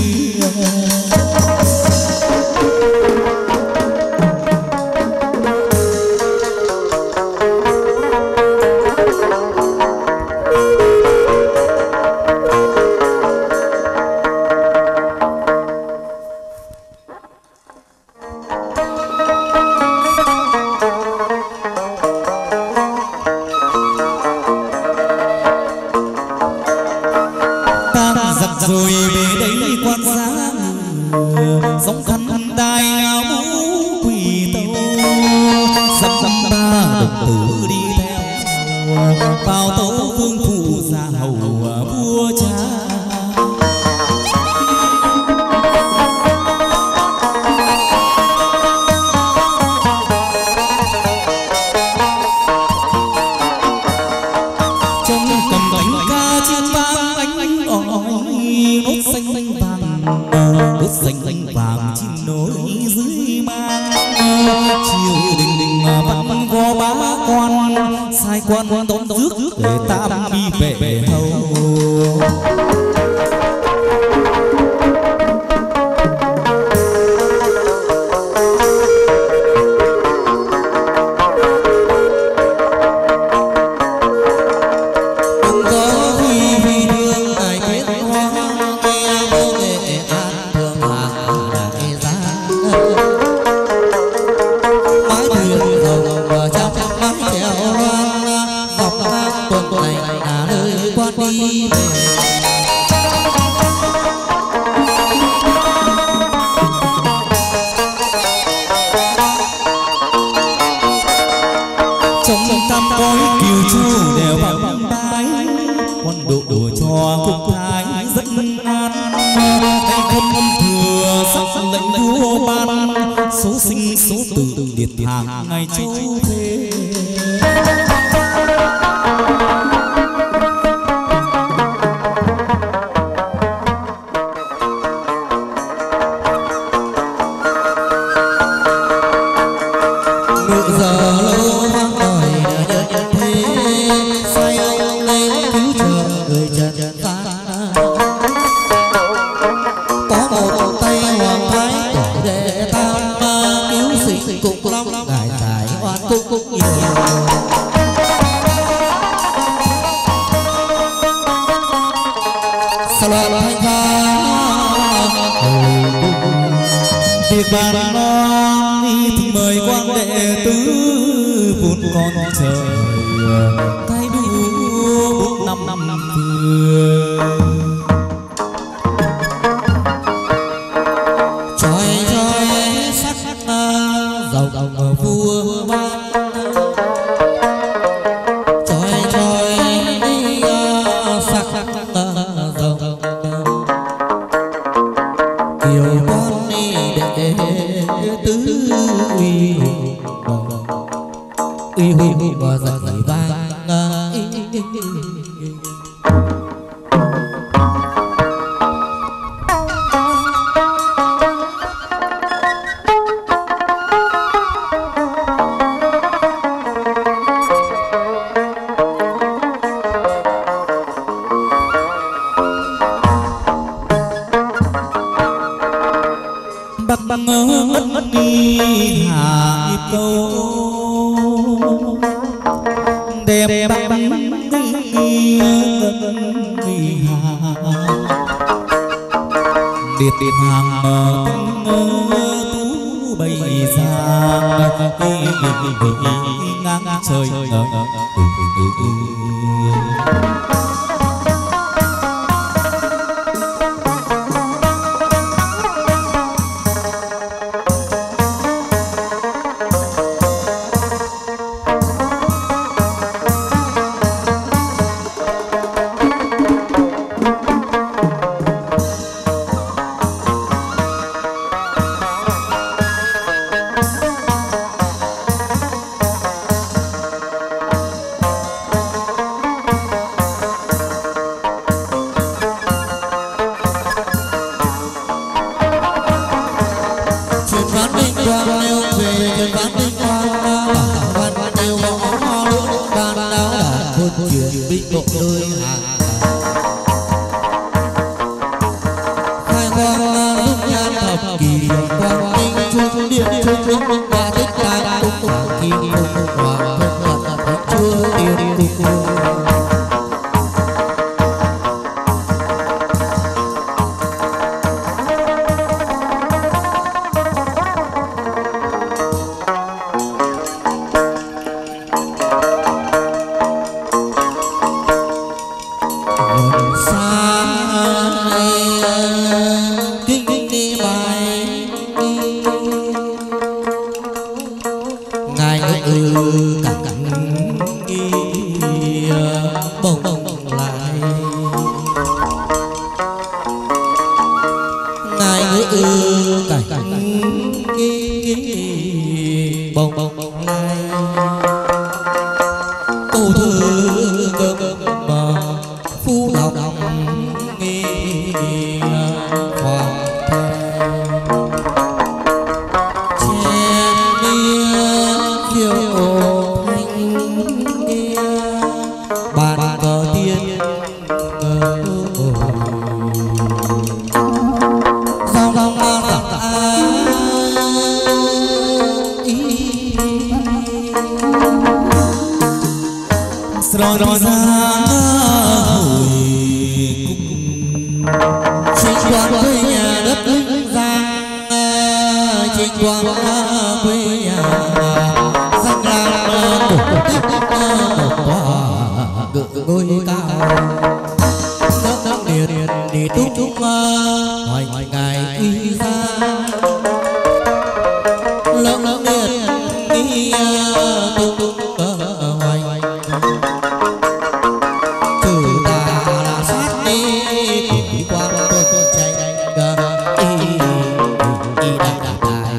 giặc rồi về đây quan sát giống khăn đai áo mũ quỳ tâu dăm dăm ba đồng tử đi theo vào tấu vương phụ già hầu vua cha. Xanh xanh vàng chim nối dưới mang chiều đình đình văn võ bá quan sai quan đón rước để tam đi về hầu. Ngày châu thế ngự giờ lâu vang đời nhật thế say ông lên cứu trợ người trần gian có một tay hoàng thái tổ đệ tam cứu sinh cùng long ngài giải oan cung cung nhiều sa loan thanh ca việc bàn non thì mời quan đệ tứ vốn con trời cái đu bốn năm năm vừa trời trời sắc giàu giàu vua ban trời trời sắc giàu kiều con đi đệ tứ uy uy uy và dạy vang bằng ngất đi hạ câu đẹp bằng đi đi hạ điệt điệt hàng tú bay ra ngang trời xa ư cảnh bồng bồng bồng lai câu thơ cơm mà phu đọc nghe hoàng che nia kiều thanh nghe bàn cờ tiên sao sao mà rồi rồi ra hồi chính quang quê nhà đất giang chính quang quê nhà giang ra một tích một quả ngự ngôi cao nước nước điện để túc túc hoài ngài uy ra lợn lợn điện đi túc túc hoài trừ ta là sát đi cùng qua tôi tôi chạy y y đại đại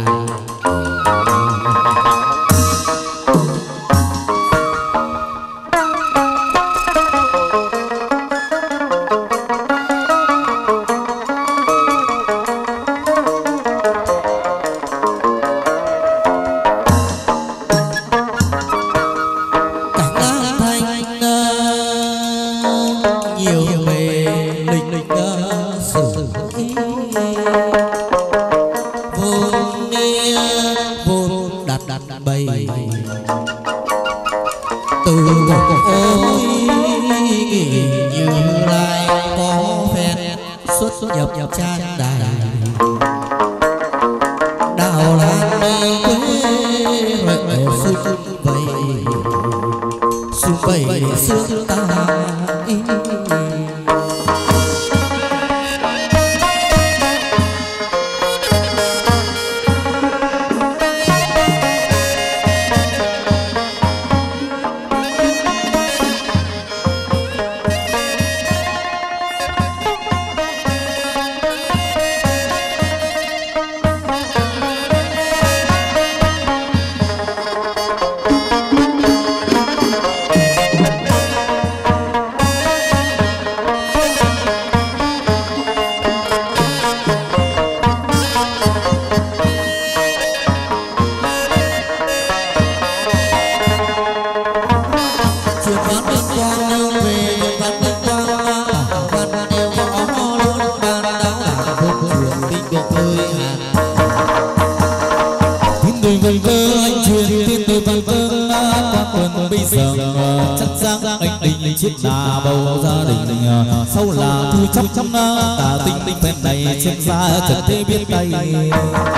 chiếc là bầu gia đình sau là thu chóc chóc cả tinh tinh phèn này trên da chợt thế biết tay hai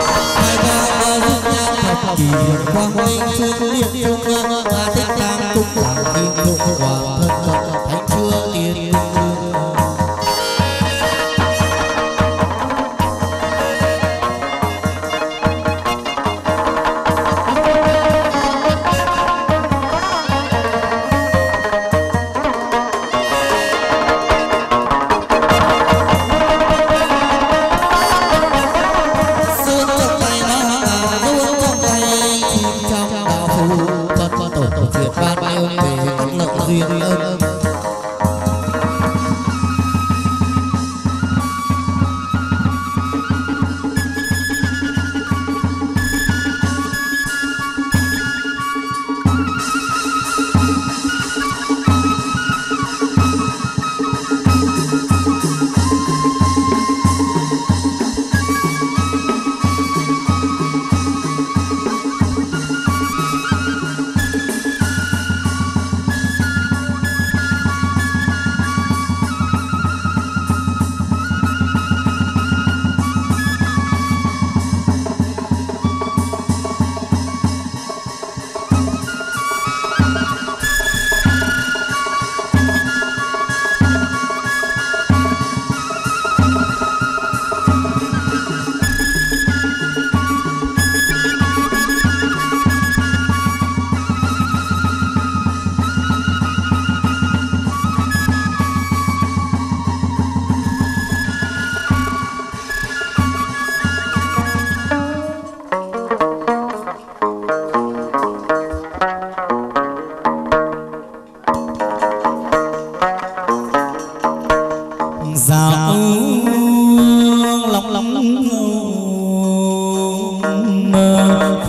ba rước nhang thập kỷ quang minh chuông điện chuông ta thích tang tung hoàng kim độ hoàng thân thánh chưa tiên duyên ơn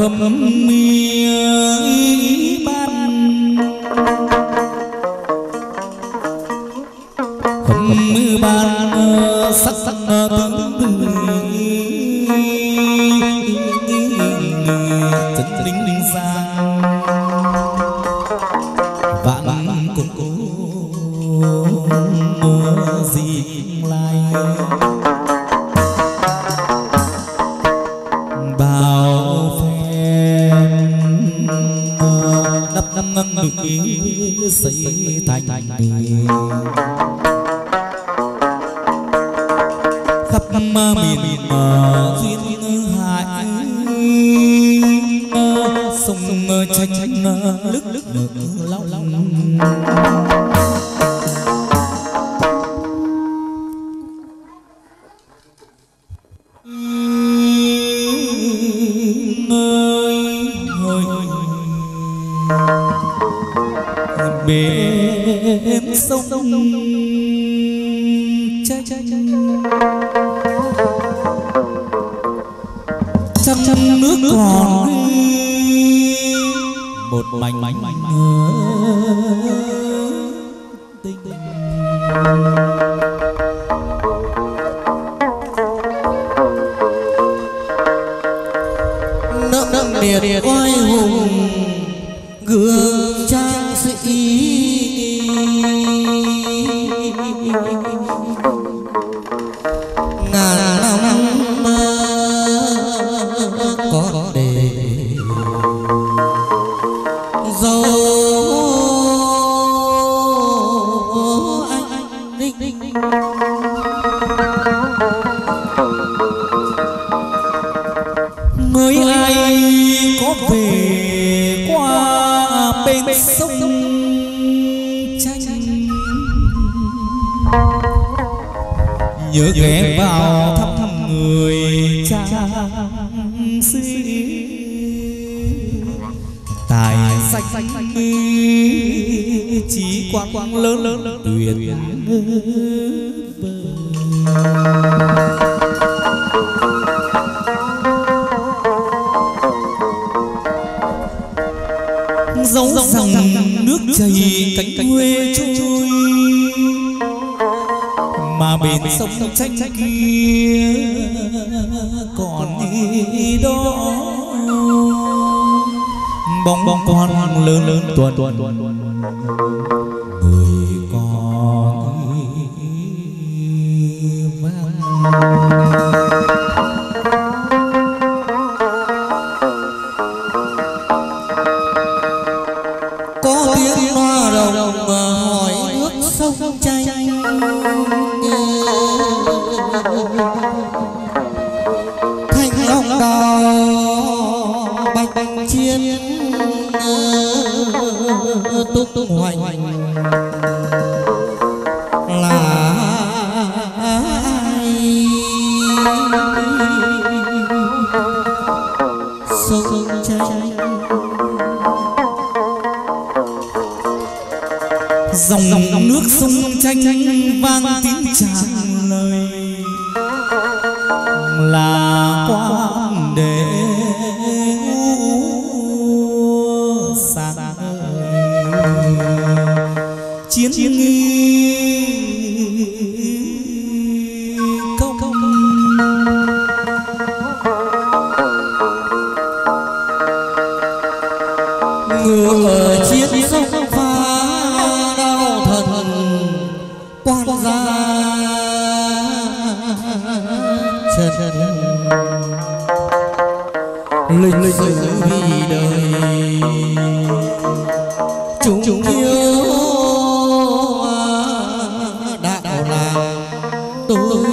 khâm mi ban khâm mi ban sắc sắc tướng chân linh linh sang vạn cùng cố gì lai bao phen đắp đắp ngân được xây thành khắp miền duyên hải sông tranh tranh lức lức lao lao bên sông trái trái trăm trăm nước còn một mảnh mảnh mảnh tinh nợ nợ liệt oai hùng gương trang sĩ ngàn năm có để dấu anh ninh mới ai có về qua bên sông tranh nhớ ghé vào thăm thăm người cha sĩ tài sách trí quang quang lớn lớn tuyệt dấu dòng nước chảy cánh quê trôi mà bên sông tranh kia còn đi đó bóng bóng con lớn lớn tuần tuần người con vang có tiếng hoa đồng hỏi nước sông tranh thanh long đào bạch bạch chiên túc túc hoành là ai sông tranh dòng nước sông tranh vang tiếng tràn lời là quan để sang chiến nghi công ngựa chiến sông pha đau thần quan gia chân lịch sử vì đời chúng yêu đạo là tôi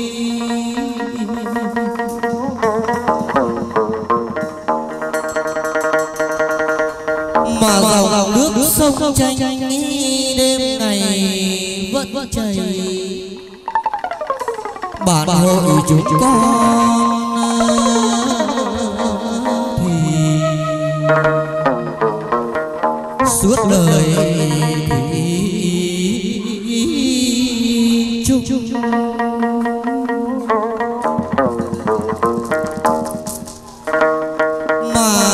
mà dòng nước sông tranh đêm ngày vẫn chảy bản hội chúng con thì suốt đời chung chung mà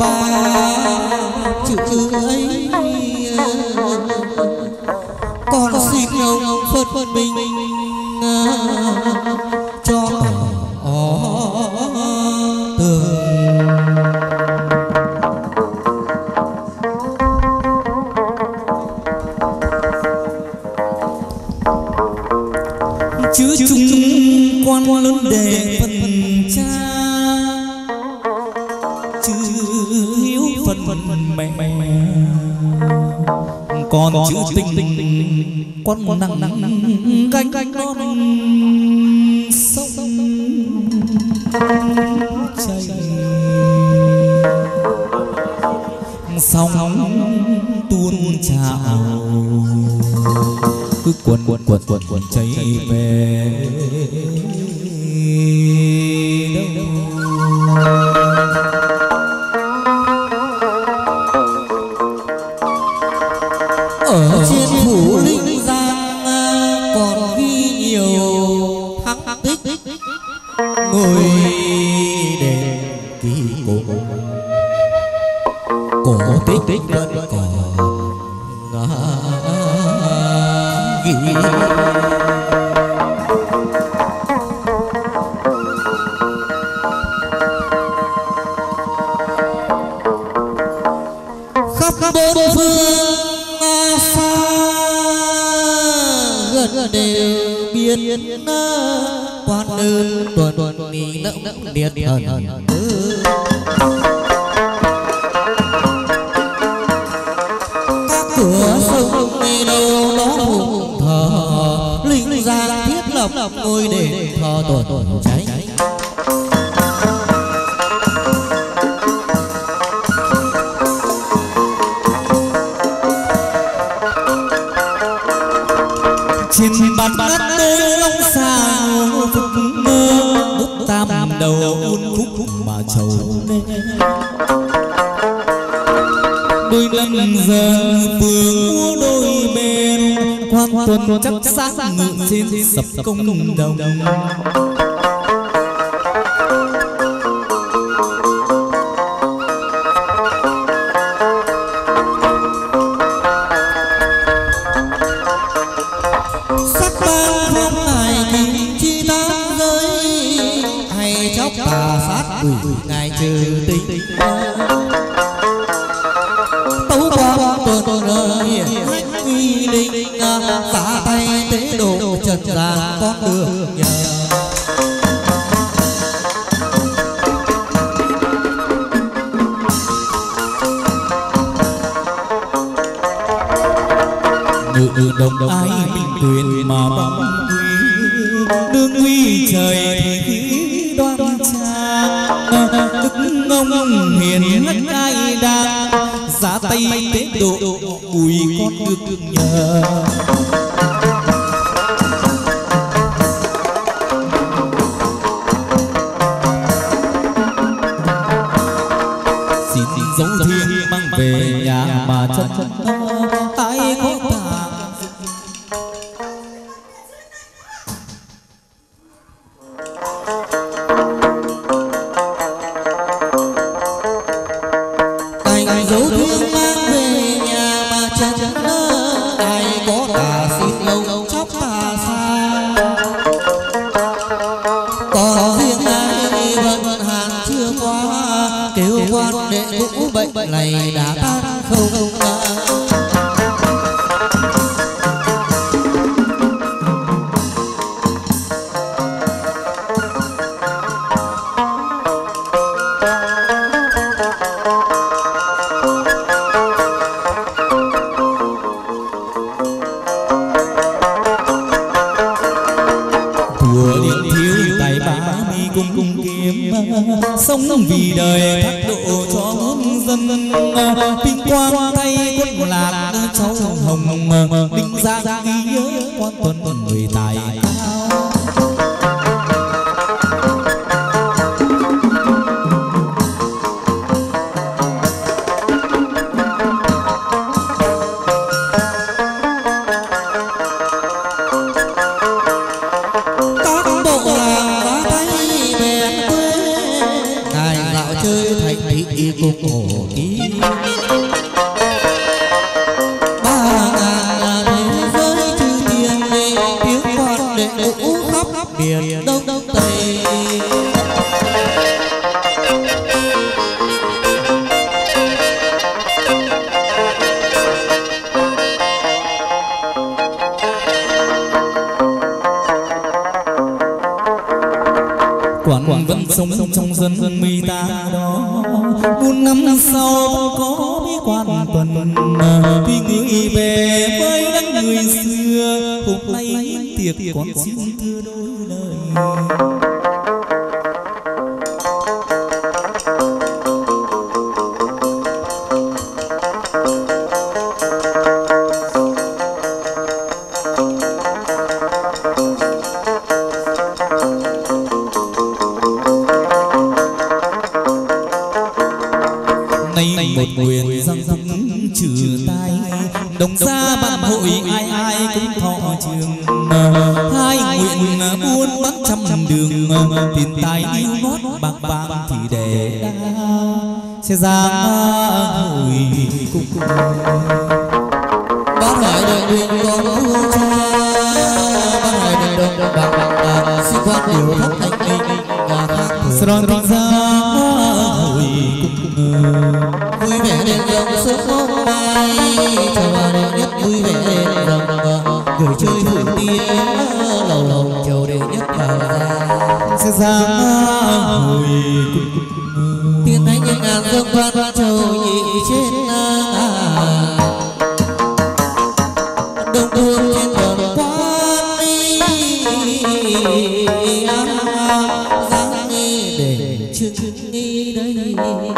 ba chữ ấy, con xin ông phật bình cho tường. Chứ chung quan lớn đề phần cha, chứ hiếu phần mẹ, còn chữ tình con nặng nặng canh canh non sông chảy sóng tuôn trào cứ cuộn cuộn cuộn cuộn cuộn chảy về đâu. Ở trên phủ Linh Giang còn ghi nhiều thắng tích, ngôi đền kỳ cổ cổ tích tích vẫn còn ghi. Khắp bốn phương xa gần đều biết quan ơn tuần tuần nghỉ nẫm điện thần. Các cửa sông đâu đó phụng thờ, Linh Giang thiết lập ngôi đền thờ tuần cháy. Trên bàn đất đôi long xà phục mơ, ức tam đầu uốn khúc khúc mà trầu lên. Đôi lần giờ phương múa đôi bên, quan tuần chắc xác ngự trên sập công đồng. Sắc ban không ngài kính chi tám giới, hay chóc tà sát quỷ ngài trừ tinh. Tấu quang tuần ơi hách uy linh, xả tay tế độ trần gian con đường nhờ. Ngự đồng ai minh tuyền mà bóng quy, đương uy trời thì đoan trang. Đức ngông hiền hách ai đang, giá tay tế độ bùi con được nhờ. Xin dấu thiêng mang về nhà mà chân ai có tà. Cành dấu thiêng mang về nhà mà chân ai có tà, xin lâu chóc tà xa. Còn riêng ai vẫn hàng chưa qua, kêu quan đệ cũ bệnh này đã tan không. Thua điện thiếu tài bá mi cung cung kiếm, sống vì đời thác độ cho muôn dân. Vinh quang thay quân lạc cháu hồng, Linh Giang ghi nhớ quan tuần người tài cao. Cùng kim. Ba ngàn thế giới chư thiên tiếng quan đệ ngũ khắp biển đông tây. Quản vẫn sống trong dân mi ta đó, muôn năm sau có bí quan tuần. Vì người về với đất người xưa, hôm nay tiệc con xin thưa đôi lời. Một nguyện răng răng trừ tai, đồng gia bạn hội ai ai cũng thọ trường. Hai nguyện buôn bán trăm đường, tiền tài yêu nót bạc vàng thì để đa sẽ ra hồi cung. Bác hỏi đời nguyện con vua cha, bác hỏi đời đồng bạc bạc xin quan điều thất thành minh và khác sẽ đón tình ra hồi cung. Vui vẻ đèn rồng sớm hôm nay, cho bà đệ nhất vui vẻ đèn rồng, người chơi thử tia lầu lầu chầu đệ nhất vào ra sẽ ra hồi cung. Tiên thánh nhân ngàn dương văn chầu nhị trên đông thương trên bờ quan đi dáng để chừng đi đây.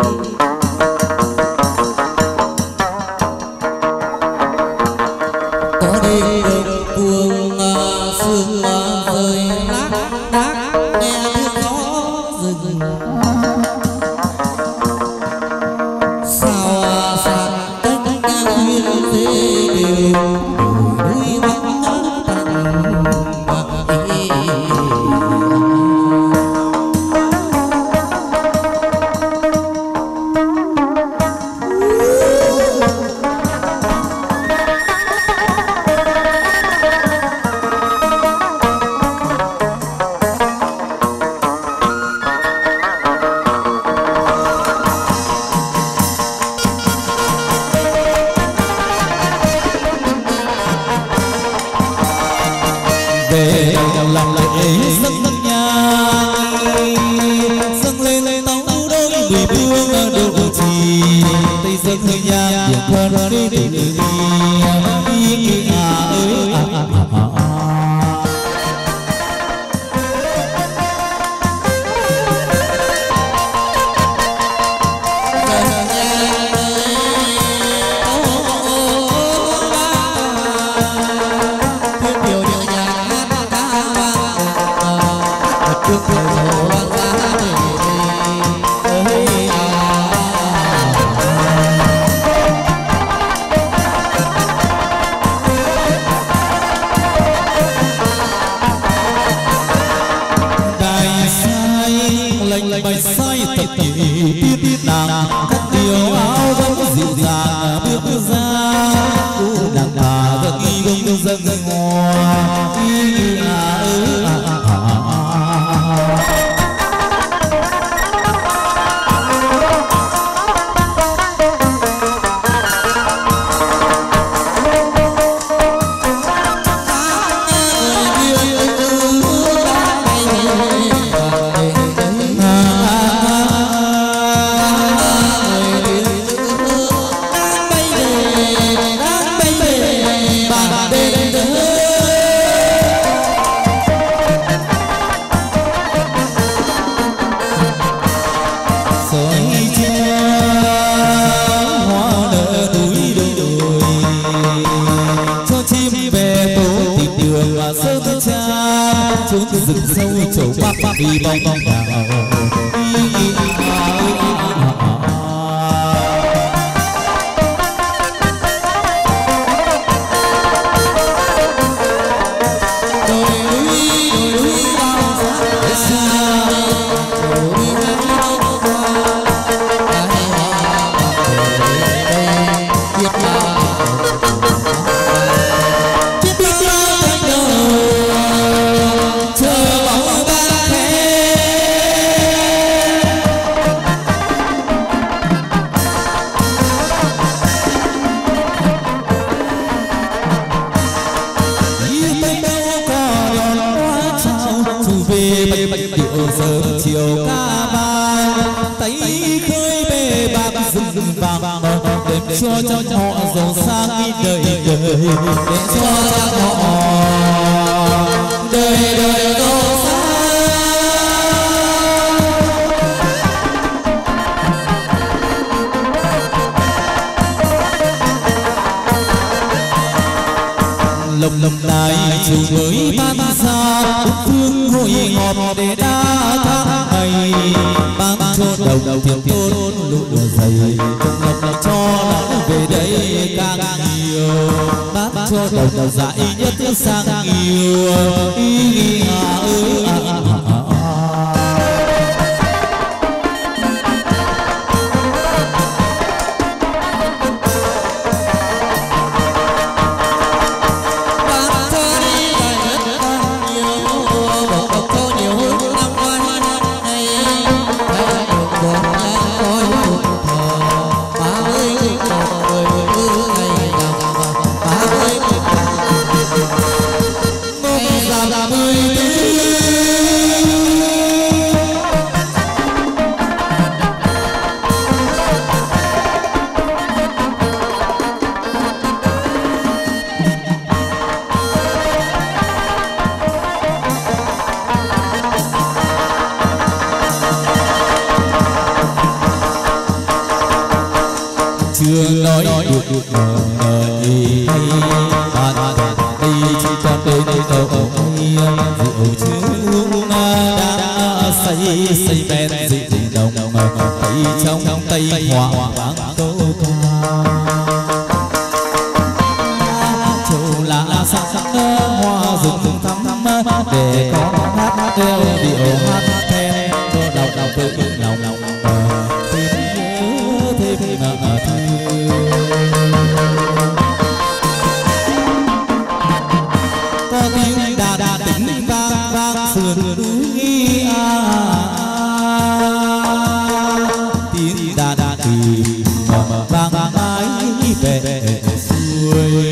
rừng sâu chầu bắp đi bong bong đào. Hãy subscribe cho kênh Ghiền Mì Gõ để không bỏ lỡ phê bạch bạch điệu sớm chiều ca vang tay khơi bề bạc rừng vàng để cho cho họ giàu sang đi đời đời để cho họ đời đời giàu sang. Lồng lồng đài chiều mới ban ra thương hội họp để đa tháng ngày ban cho đầu đầu thiệp tôn lụa dày lồng lồng cho nó về đây càng nhiều ban cho đầu đầu dạy nhất sang nhiều ý hà ơi à, à, à, à. Chưa nói được được đời bạn đi chỉ còn đến cầu rượu chưa uống đã say say men dị đồng tay trong tay hoa vàng câu ca châu lá sắc sắc hoa rừng thắm thắm để con hát theo điệu hát then đầu đầu với lòng lòng có tiếng đà đà tính vang vang sườn núi a tiếng đà đà kỳ vang vang ái về xuôi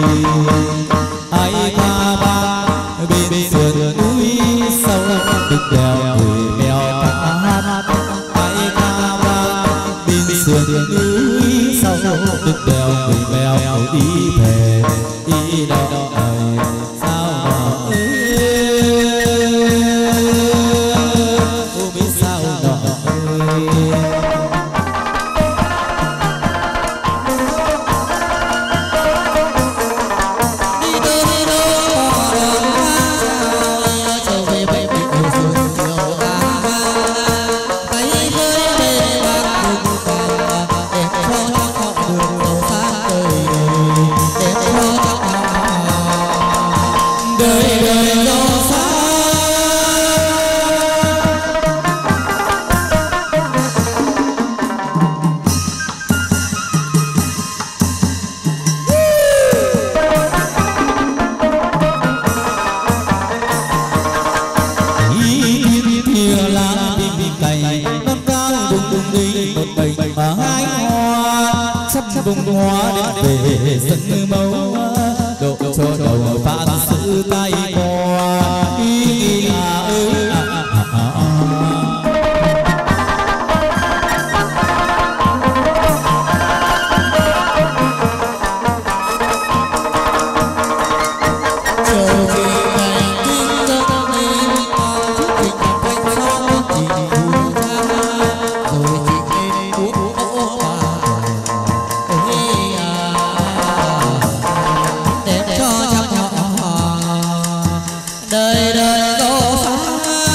ai qua ba bên sườn núi sâu đục đèo người mèo ca hát ai qua ba bên sườn núi sâu đục đèo người mèo đi về đi đâu sao đó ô biết sao đó đi đâu đi đâu trở về bên mình rồi chiều ta tay với bên bạc cùng cả để cho họ đường đầu xa đời để cho đời đời giàu sang. Ý thiên thìa lá đi cày non cao đùng đùng đi một bầy mà hai hoa sắp bông hoa đến về sân màu độ cho đầu phan sự tay qua ý à ơi à, à, à, à. Chiều về ngày kinh trong đêm chút tình quanh gió chỉ thu ra rồi chị lên uống ố hoa ơi à để cho họ đời đời giàu sang.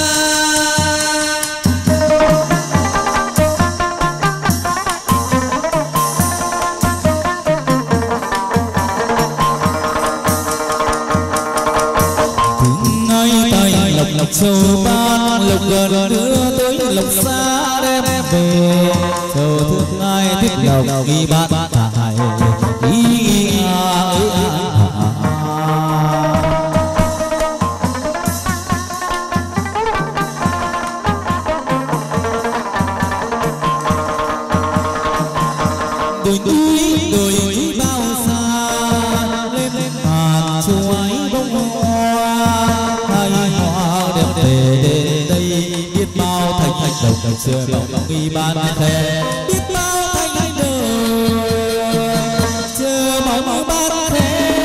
Thương ai tay lộc lộc châu ban lộc gần nữa tới lộc xa đem về châu thương ai thích lộc ghi bát thải ý à ơi à, à, à. Đồi núi đồi núi bao xa lên lên hà chuối bông hoa hai hoa đẹp để đồng xưa bóng nghi ban khen biết bao thanh đời chờ bóng ban khen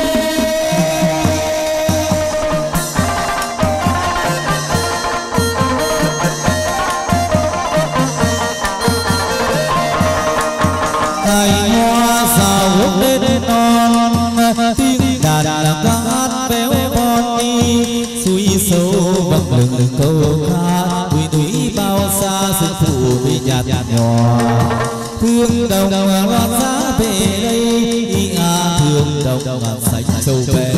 ngày hoa rào lên non tiếng đàn làm ca hát véo von đi suối sâu vang lừng câu ca núi núi bao xa sương phủ vì nhạt nhòa thương đồng loan giá về đây à thương đồng sánh châu về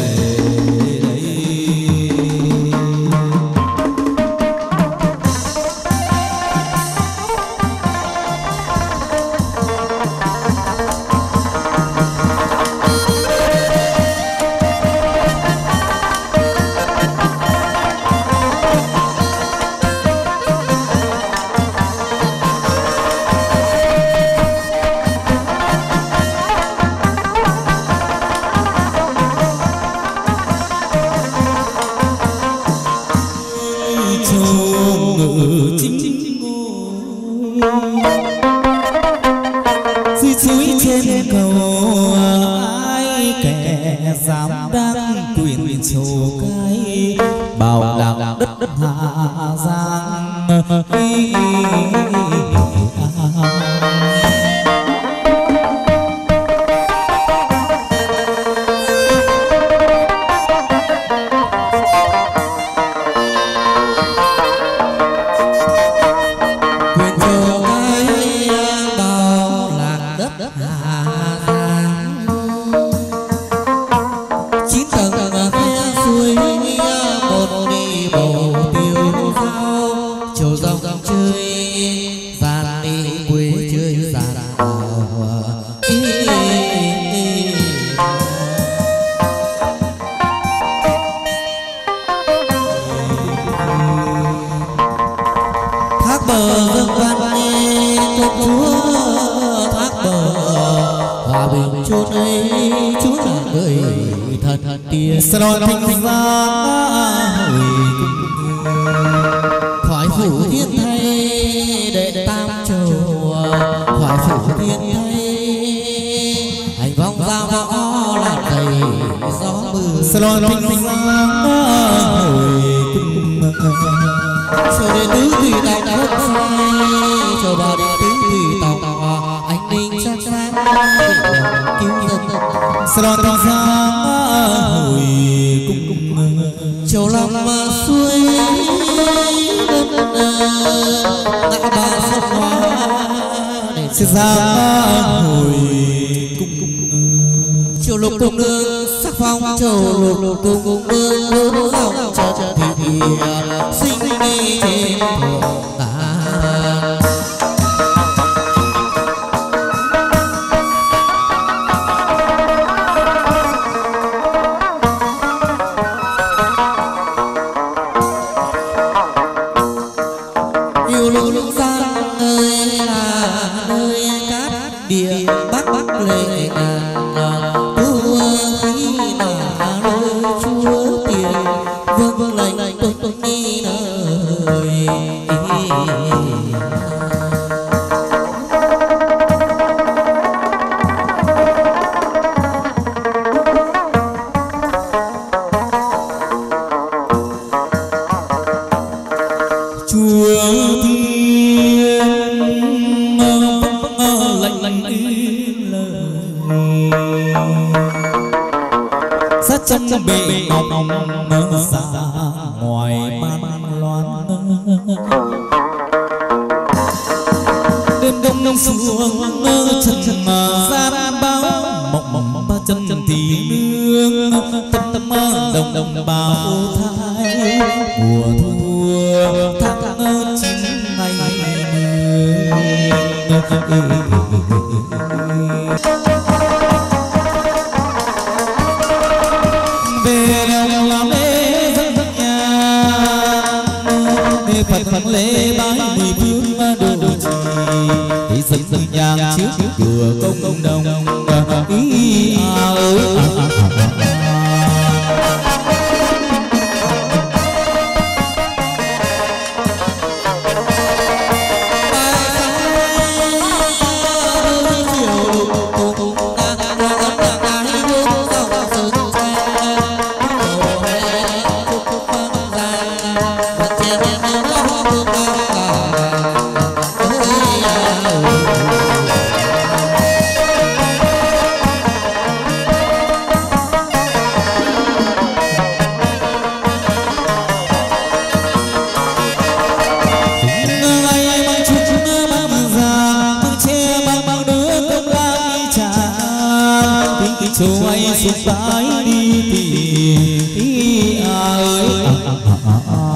châu ấy xuống bãi đi thì à ơi à, à, à, à.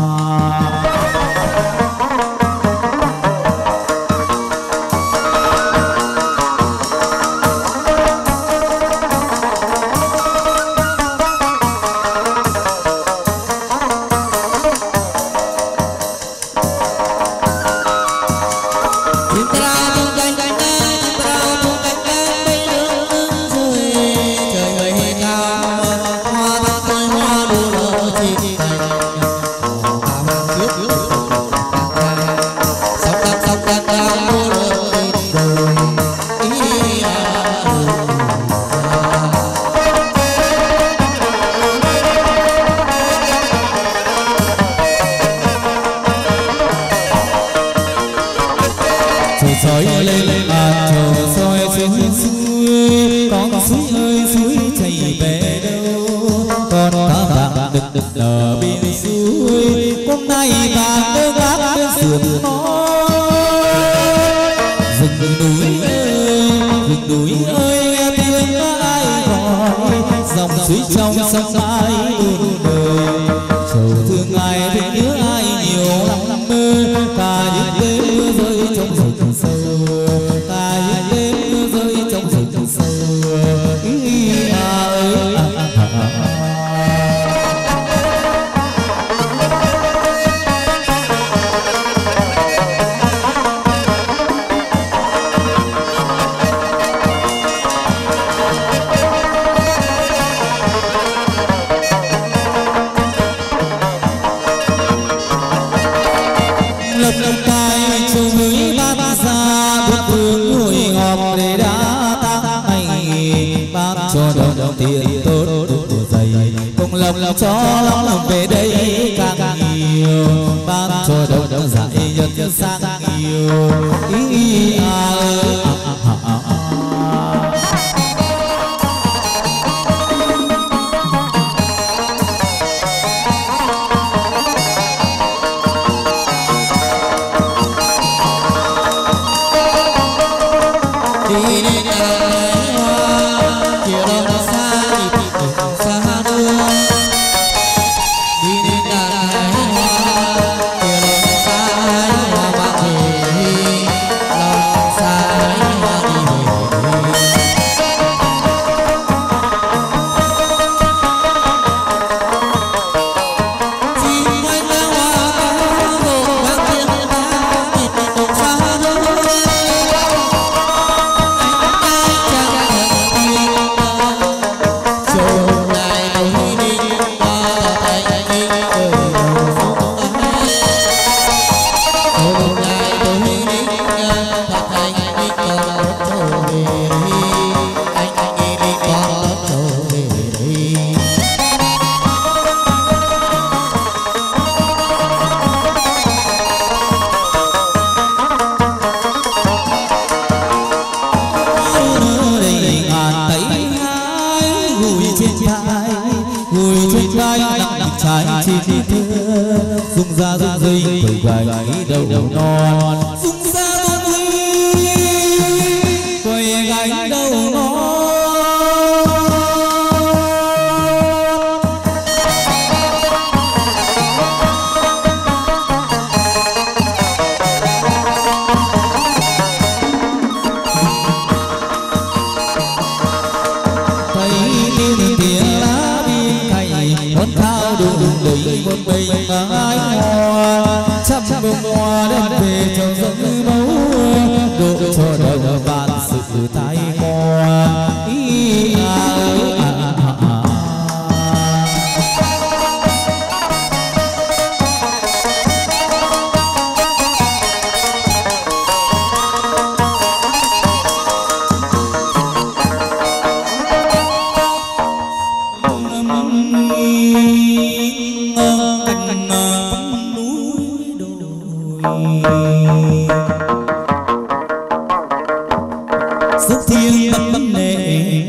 Sức thiên bắn nệ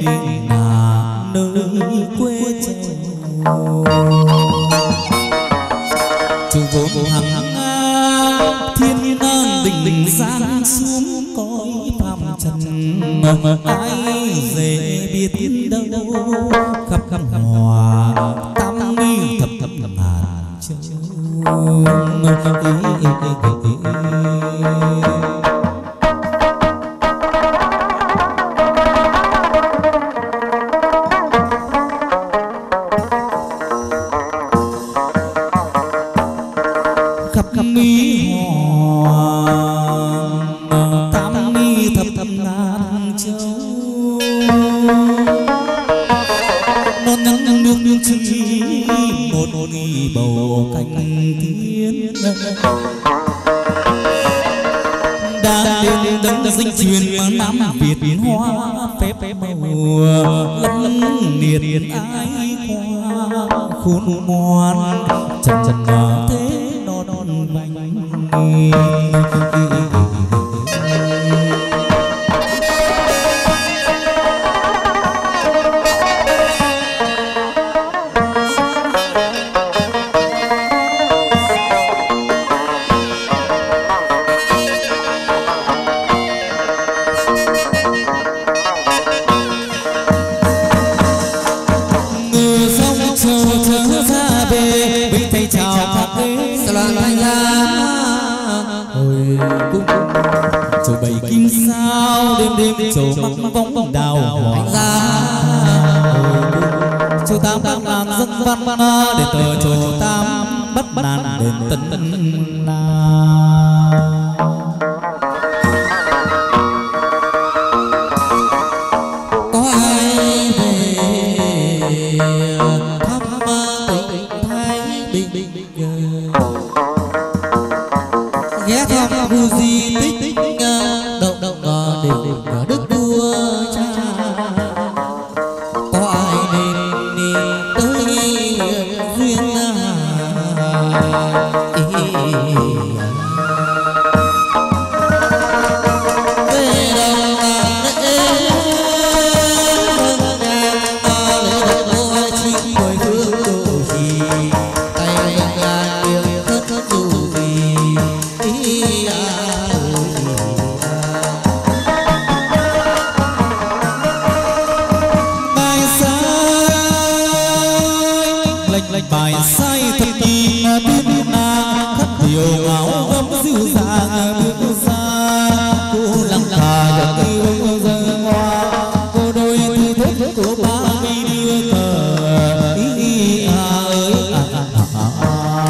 là nơi quê châu, trường vốn hằng thiên đình đình giáng xuống cõi phàm trần, ai dễ biết đâu khắp khắp hòa tam nghi thập thập ngàn châu. Khắp khắp mi hoàng tam nghi thập thập ngàn châu. Non nắng nước nước chi một nghi bầu cánh tiên đã đến đấng dinh truyền Nam Việt hoa phép màu lắm niên ai qua khôn ngoan trần trần thế non non vành. Chầu bảy kim sao đêm đêm chầu mắc vong vong đào hoàng ra. Chầu tám tám làm dân văn văn để tờ chầu tám bắt nàn đền tân tân la. Có ai về thăm tỉnh Thái Bình ghé thăm khu di tích động động đỉnh Đức Vua Cha. Có ai nên đi tới duyên bài say thật kỳ biết na khắp điều áo gấm dịu dàng bước ra. Cô lăng cà được yêu giờ hoa cô đôi thư thích của ba mươi đưa cờ ý à ơi à à à à.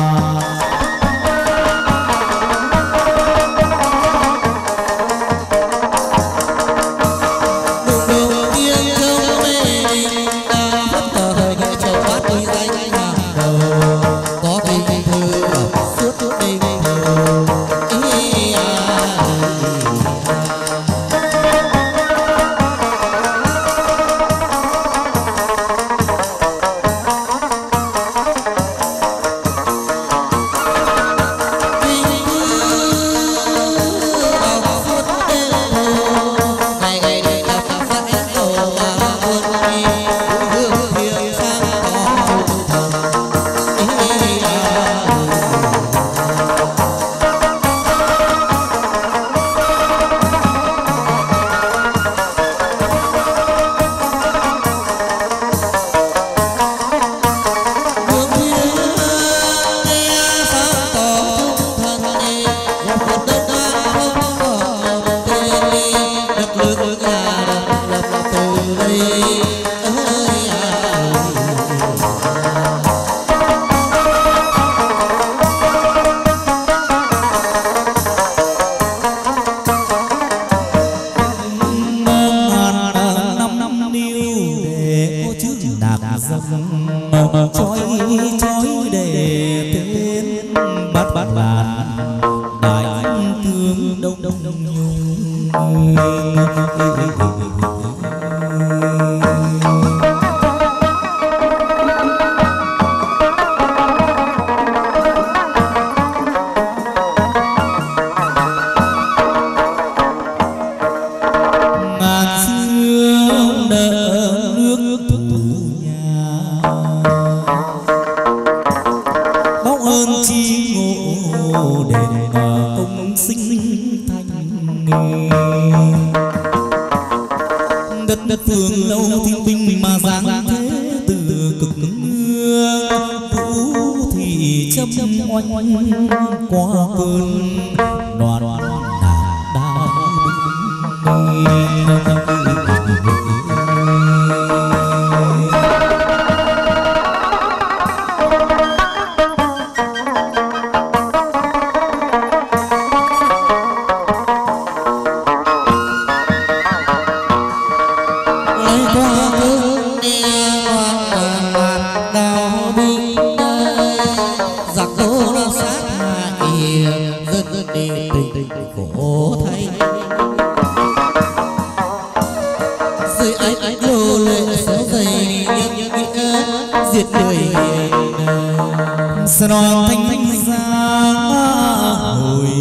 Chói chói để tên bát bát bát đại thương đông đông đông nhung. Ngàn xưa nợ nước thủ nhà báo ơn chi ngộ đền công sinh thanh nghề. đất phương lâu thiên binh mà giáng thế từ cực nương vũ thì châm oanh oanh qua cơn đoàn đoàn đao non thanh ra hồi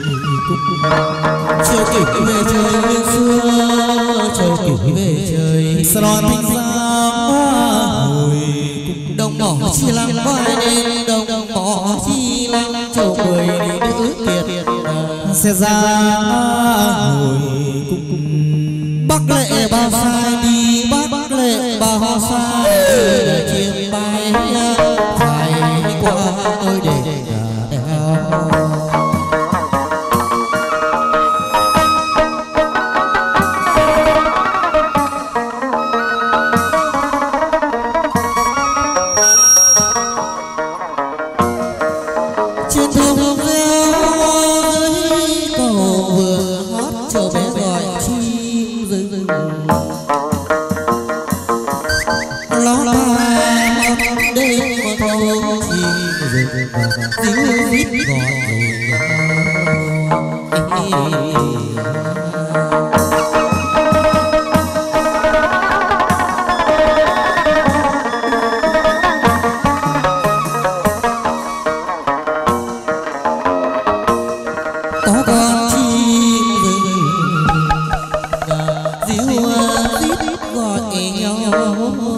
chiều kỷ về trời nguyên xưa chiều kỷ về trời non thanh ra hồi đồng mỏ chi lăng vai đêm đồng mỏ chi lăng chiều mười nữ kiệt sẽ ra hồi bắc lệ bao sai đi bắc lệ bao sai chiêm bay qua ơi để đeo trên thông reo dưới cầu vừa hót chờ bé gọi chim rừng lo bài đêm mà thâu tiếng vít gọi có con chim rừng diu vít gọi nhau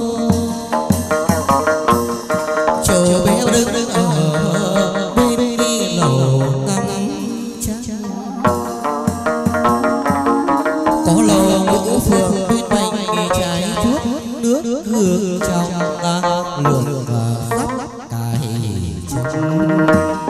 chờ bé đứng ở bên đi lầu ngắm trăng có lầu ngũ phượng bên bánh trái chuốt nước hương trong lượng sắp cài chân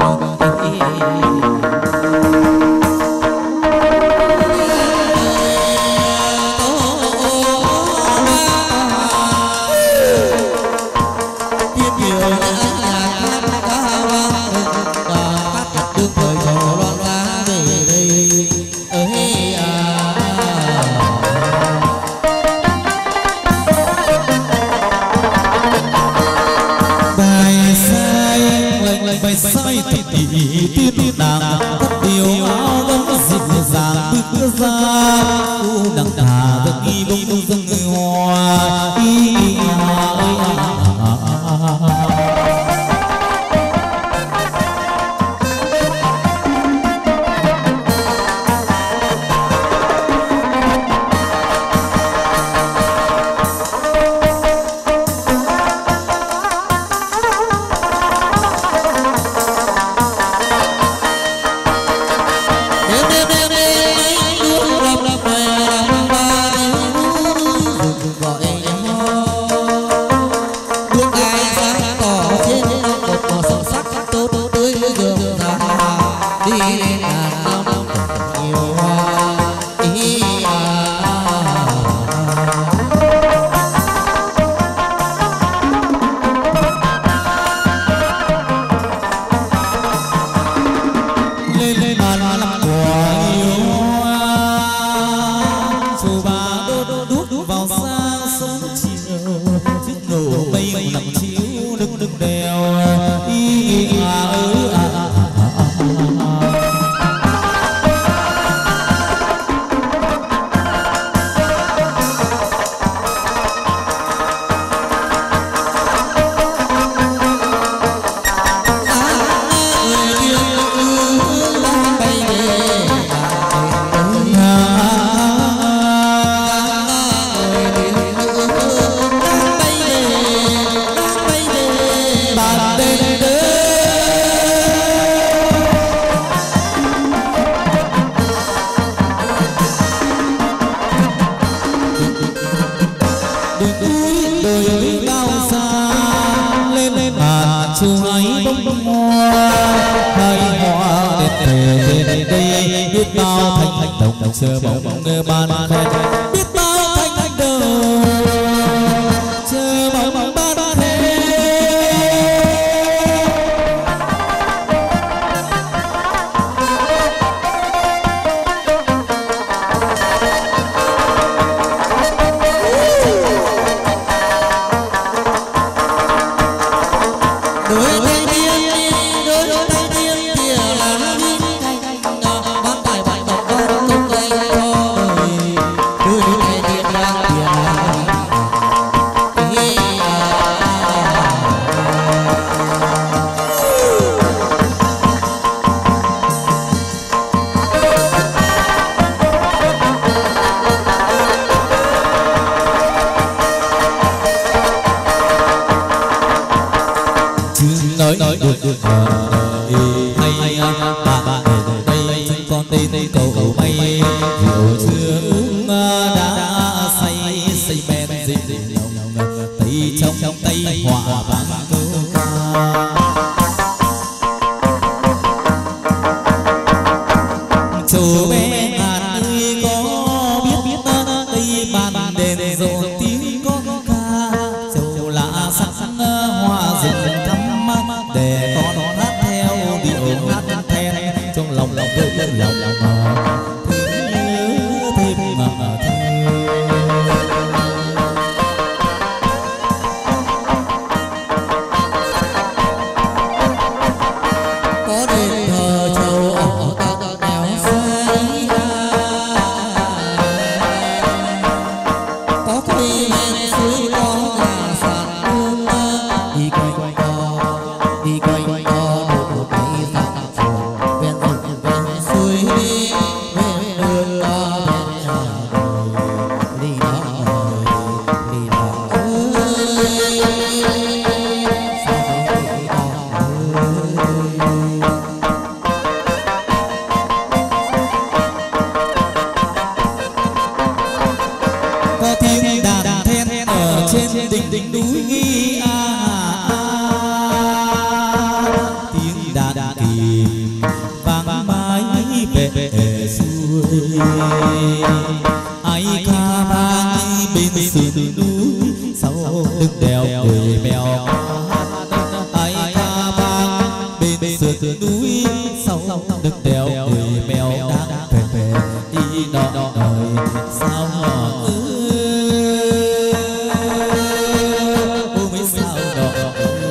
bài sai thật ý tiết đàng cất điều áo đông dịu dàng bước ra u đằng thả được y bông đông dâng người hoa y gọi đồi núi đồi núi cao xa lên lên bàn chu ấy bông hoa hai hoa đến thề đến đây biết bao thành thành đồng chờ bóng nghe ban khen biết bao thành thành đồng chờ bóng ban khen. Nói nói được được hay hay bạn bạn đây đây chúng con tên cầu bay rượu chưa uống đã say say men gì gì lòng tay trong trong tay hòa vang câu ca châu bé ngàn ơi có biết biết tây bàn đèn rộn tiếng con ca châu lá sắc hoa rừng thắm để con hát theo điệu hát then trong lòng lòng thương lòng lòng thương nhớ thêm mà có đền thờ châu ở các nẻo xanh có cây men suối có nhà sàn hương đi quanh đi quanh co một cây dặm chuột ven rừng ven suối đi ven đường lo ven nhà đi đó đi đó ơi sao đi đó có tiếng đàn then ở trên đỉnh đỉnh núi nghi vang mãi về xuôi ai ca vang bên sườn núi sau lưng đèo người mèo ai ca vang bên sườn núi sau lưng đèo người mèo đang về về đi nọ đời sao nọ ôi sao nọ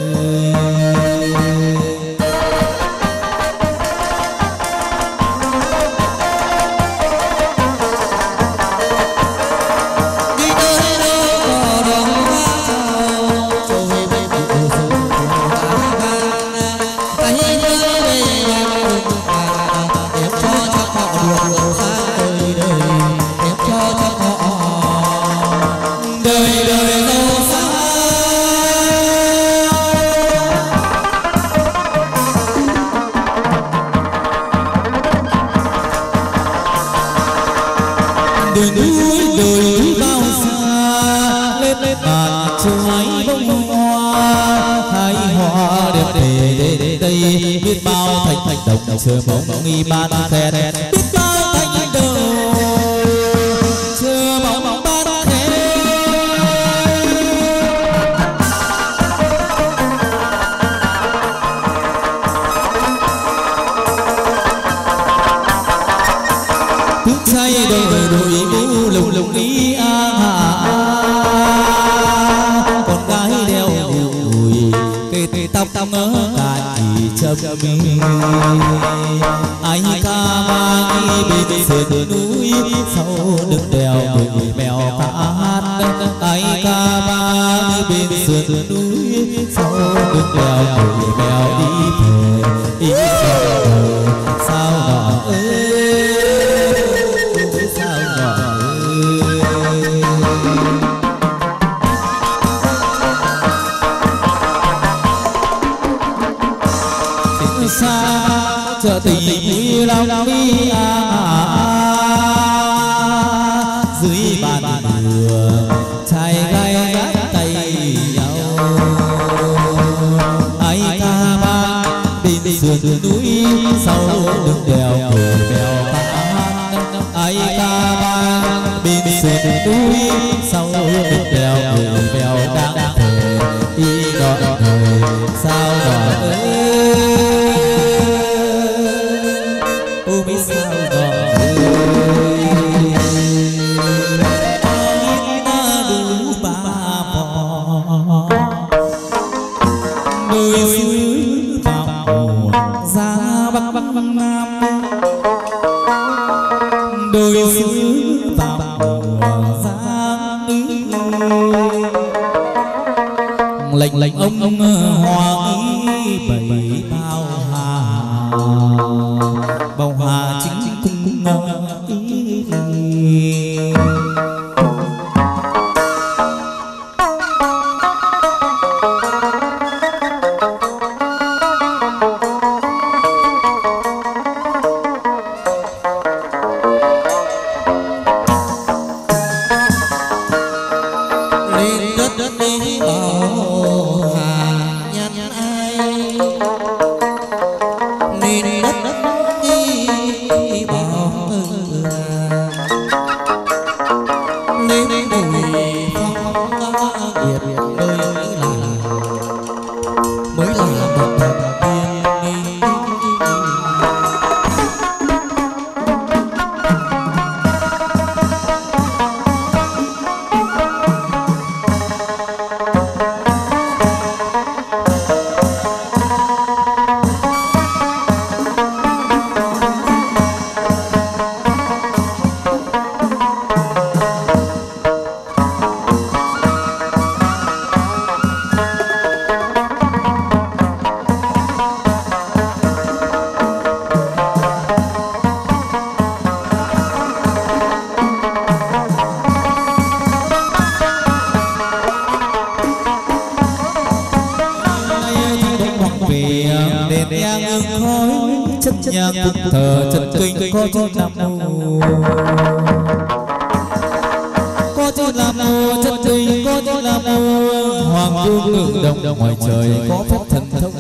đồi núi đồi núi bao xa lên lên bàn chuối bông hoa hai hoa đẹp để để đây biết bao thành thành đồng chờ bóng nghi ban khen biết bao thành thành đồng chờ bóng ban khen. Thức say đồi đồi mũ lùng lùng đi a con gái đeo đùi cây tóc tóc ngỡ cài châm anh ca mang bên sườn núi sau lưng đèo người mèo hát anh ca mang bên sườn núi sau lưng đèo người mèo đi về đi về sao nọ ơi sao nọ ơi xa chợ tình vui lòng đi à dưới bàn đường trai gái lệnh lệnh ông hoàng ý bảy bao hà bao hà chính chính cung thờ chân kinh có chữ nam mô có chữ nam mô chân kinh có chữ nam mô hoàng vương ngự động ngoài trời có phép thần thông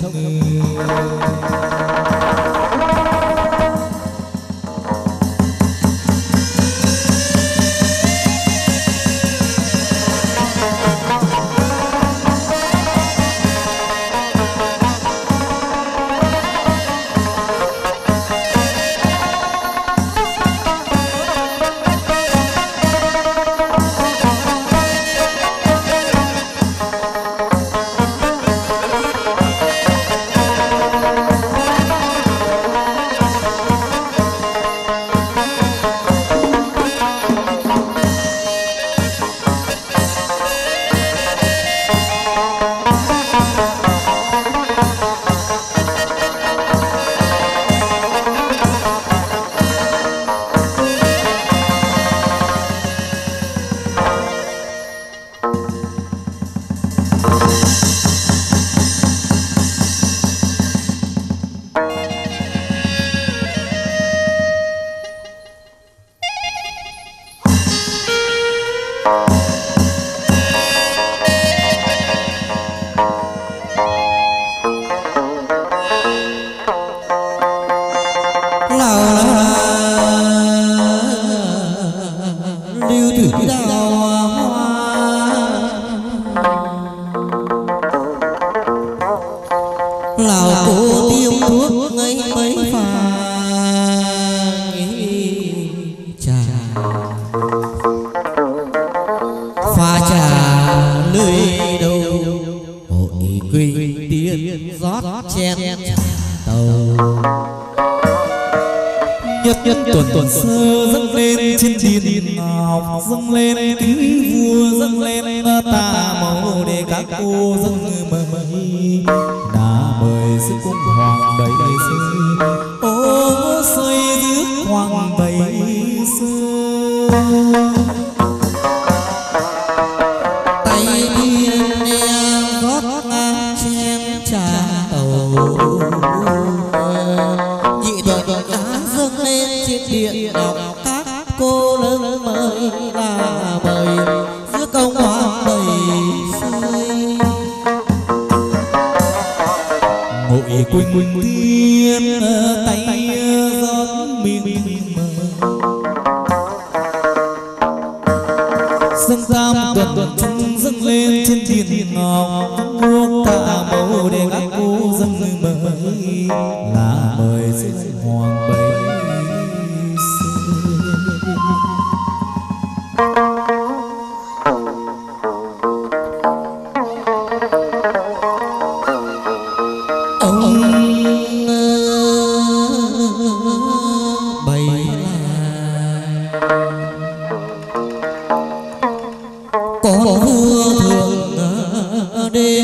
để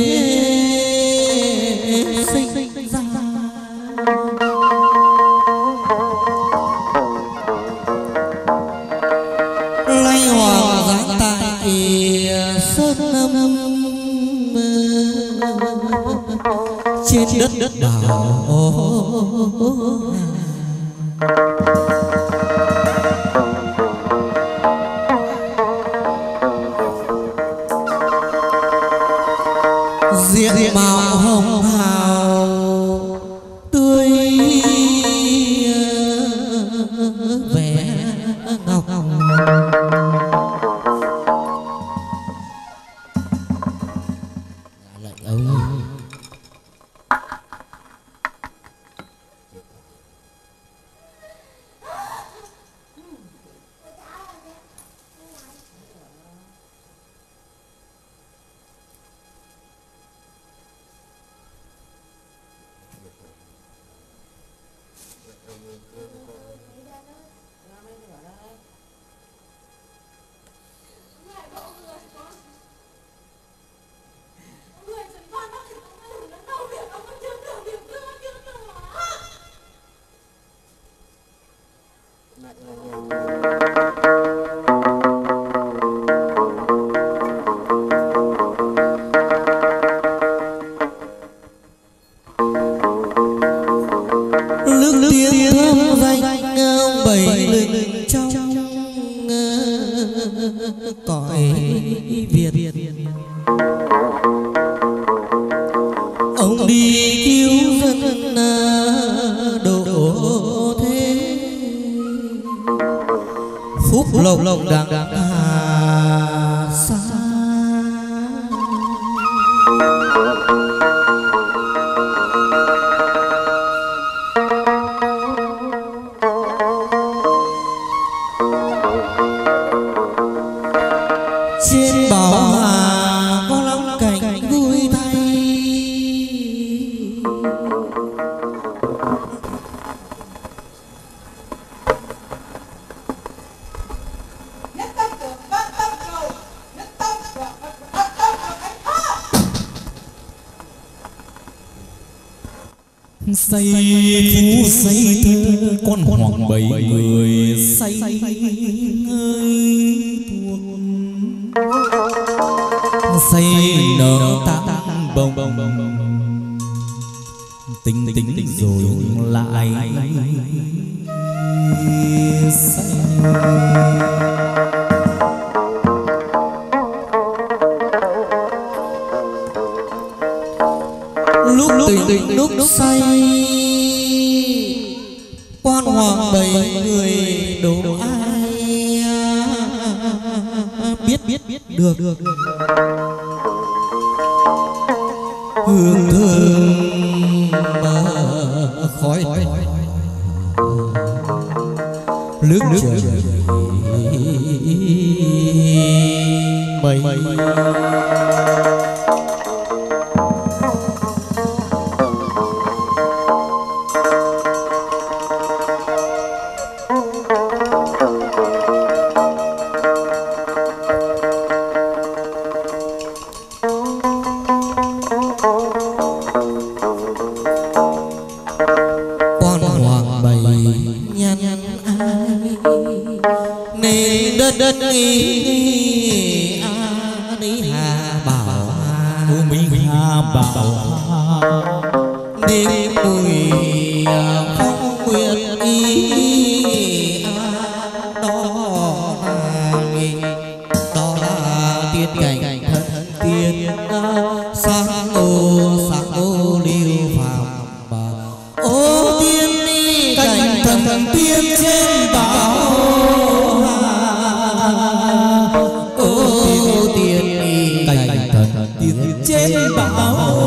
sinh ra lay hoàng giáng tại sơn lâm trên đất đất đảo diện mạo hồng hào tươi vẻ ngọc lại ông nước tiếng thơm danh ông bảy lừng trong cõi Việt. Ông đi cứu dân độ thế phúc lộc đặng hà xa. Trên bảo hà có lắm cảnh vui thay say phú say thơ con hoàng bảy người say ngơi thuộc say nở tang bồng tính tính rồi lại say. Lúc tỉnh lúc say quan hoàng bảy người đồ ai biết biết biết được được hương thơm mà khói nước trời mây quan hoàng bảy nhân ai nên đất đất ý a đi hà bảo u mỹ hà bảo đêm mùi phong nguyệt ý đó là đó là tiên cảnh thân tiên sáng ô sáng ô liêu phàm ô tiên đi cảnh thần tiên trên bảo ô tiên đi cảnh thần tiên trên bảo.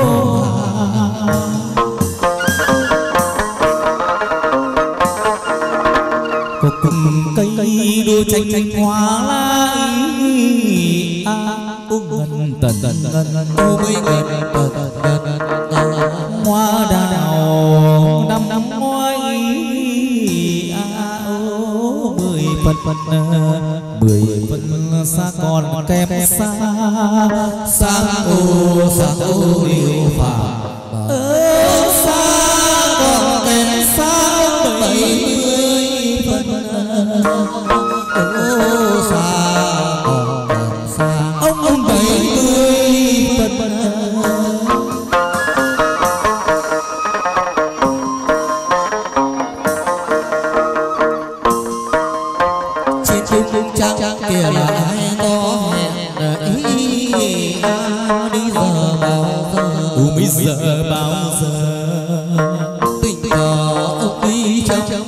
Có cùng cây đua tranh tranh hoa lai a ô ngân tần tần ngân ô mấy ngân tần tần tần hoa đào năm năm ngoái a ô mười phần phần mười phân xa còn kém xa sang ô sang ô liêu phàm ở xa còn kém xa bảy mươi phân ô xa còn kém xa ông ông bảy mươi phân. Trăng kia là ai có hẹn ý đi giờ bao giờ u bây giờ bao giờ tình cờ ông đi trong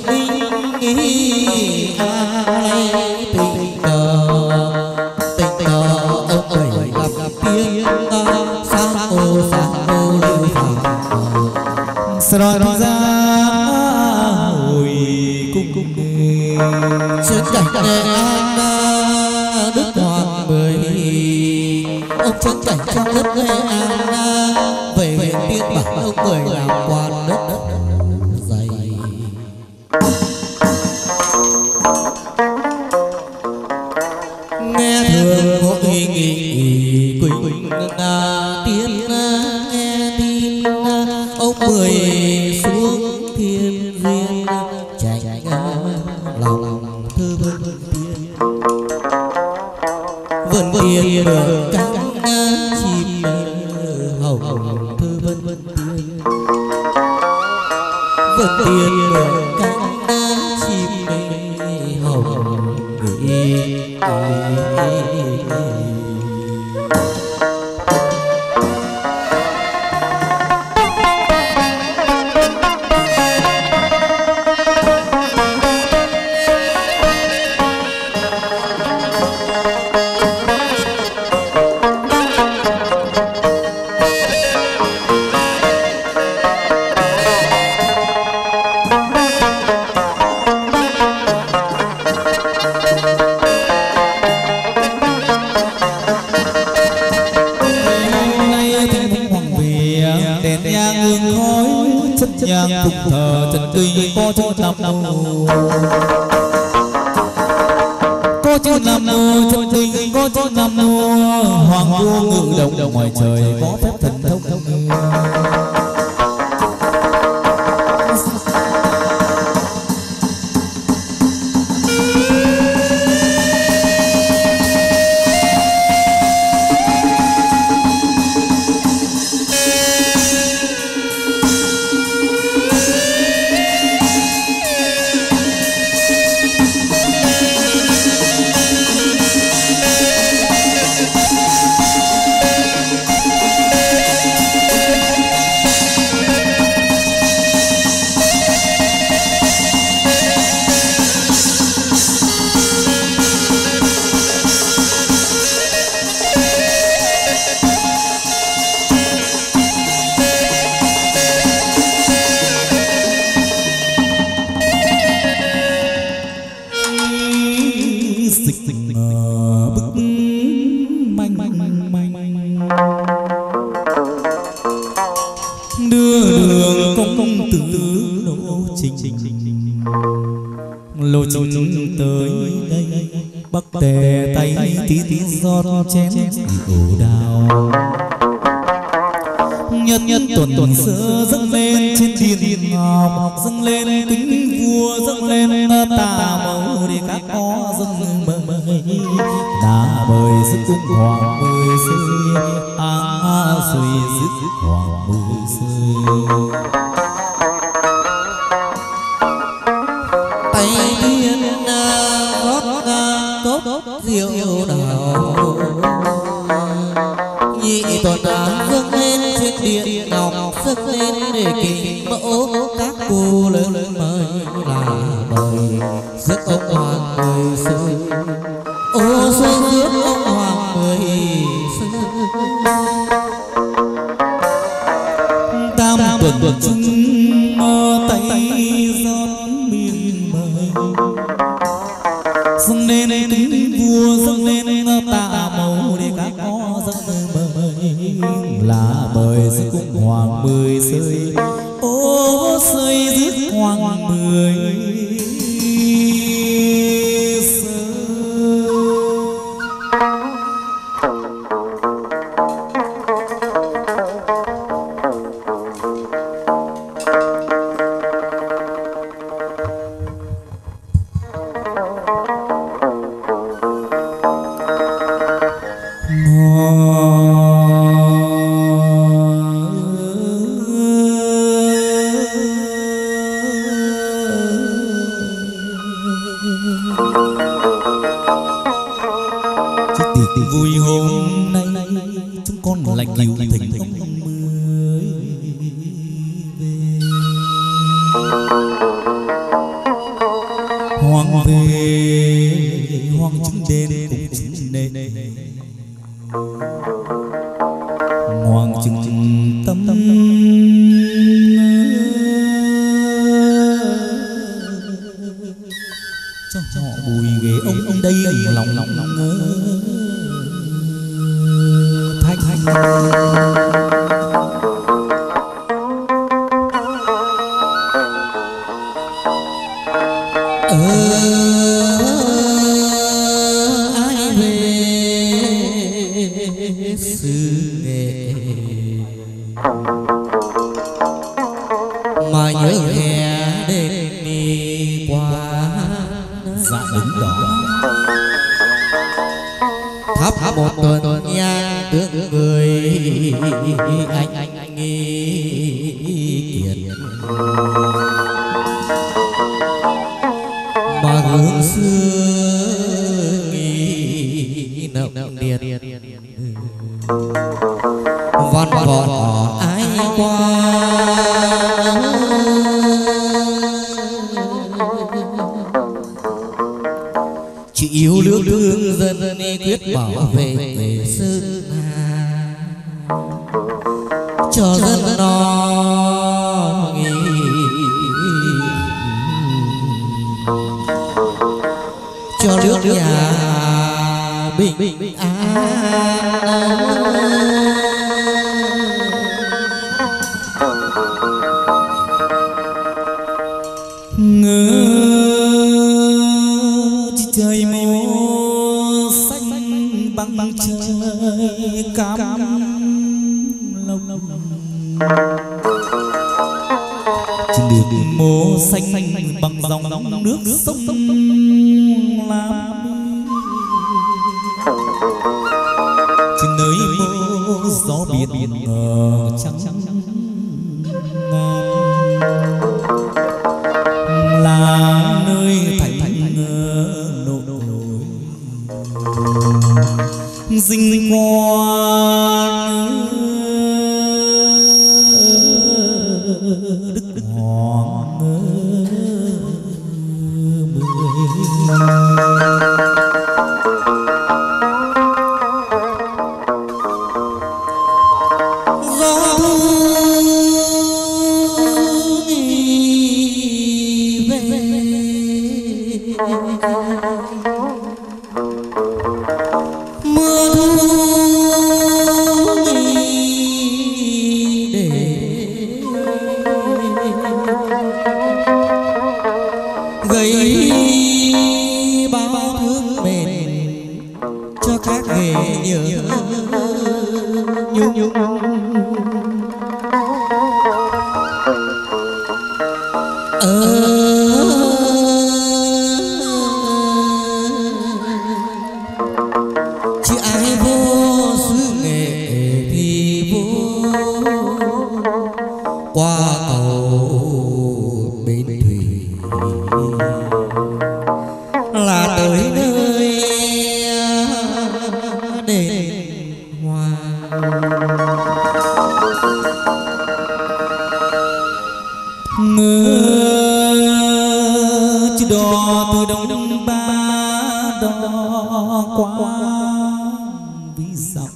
ý ai tình cờ tình cờ ông ấy gặp tiếng sang ô sang ô lưu phàm rồi đi ra hồi cung cung trên cảnh Nghệ An Đức Hoàng mười ông trên cảnh trong đất Nghệ An về huyện Tiên Bảo ông người làm quan đất dày nghe thường có nghị nghị quỳnh tiên nghe tin ông mười xuống thiên duyên tránh lòng thư vân tiên vân tiên được cánh chim hồng thư vân vân tiên vân tiên được cánh chim hồng nghĩ nhang phục thờ trần tuy có chữ nam mô có chữ nam mô trần tuy có chữ nam mô hoàng vua ngự động ngoài trời có phép thần thông lộ trình tới đây bắc tề tay tí tí giọt chén ổ đào nhất nhất tuần tuần sơ dâng lên trên thiên ngọc dâng lên kính vua dâng lên tà mẫu để các có dâng mời đã mời sức cung hoàng mười sơi á xuôi sức hoàng mười sơi tay thiên rót cốc rượu đào nhị tuần á dâng lên trên điện ngọc dâng lên để kính mẫu các cô lớn mời là mời rước ông hoàng mười sơi ô xuôi rước ông hoàng mười sơi tam tuần tuần chung tay giọt miền mời dâng lên kính vua dâng lên tạ mẫu để các có dâng mời là mời rước cung hoàng mười sơi ô sơi rước hoàng mười sơi. tiệc vui hôm nay chúng con lành cừu thỉnh ông mới về. Hoàng về hoàng chứng đền cùng chứng nệ, hoàng chứng tâm cho họ bùi ghế ông ông đây lòng lòng lòng ngơ thanh thanh ờ ai về xứ nghệ mà nhớ hè đêm đi qua. dạ đúng đó thắp một tuần nhang tượng người anh anh nghi kiệt mà hướng xưa nghi nồng điệt văn võ ai qua. Chỉ yêu nước thương dân quyết bảo vệ về Sơn Hà cho dân nó nghỉ cho nước nhà bình bình an. ngỡ trời mùa xanh bằng trời cam lông trên đường mùa xanh bằng dòng nước sông lam trên nơi mùa gió biển ngờ trắng là nơi thành thành nỗi dinh quan đức hoàng mưa thu để gây bao thương mệt cho các nghề nhớ nhung nhung ờ chỉ ai vô xứ nghệ thì vô qua cầu bến thủy là tới nơi đền hoàng. ngỡ chỉ đò từ đông đông ba đò qua ví dặm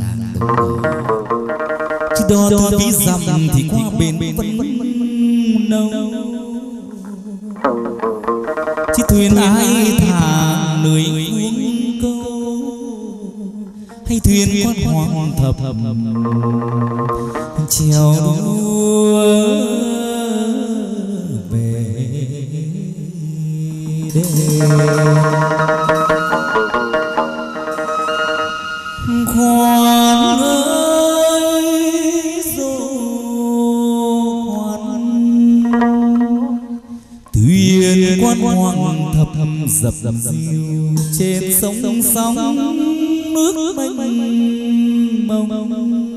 chỉ đò từ ví dặm thì qua bến vân nâu chỉ thuyền ai thả lưới uống câu hay thuyền quan hoàng thập chèo đua về đây khoan ơi dô khoan thuyền quan hoàng thập dập dập diêu trên sông sóng nước mênh mông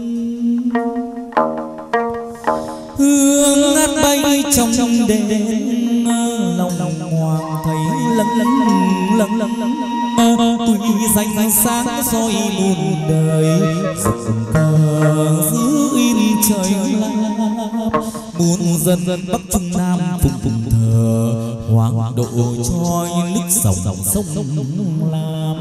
hương ngát bay trong đèn lòng hoàng thấy lâng lâng lâng lâng tuy danh sáng soi muôn đời rực cờ giữ in trời lap muôn dân bắc trung nam phụng phụng thờ hoàng độ cho nước sông sông lam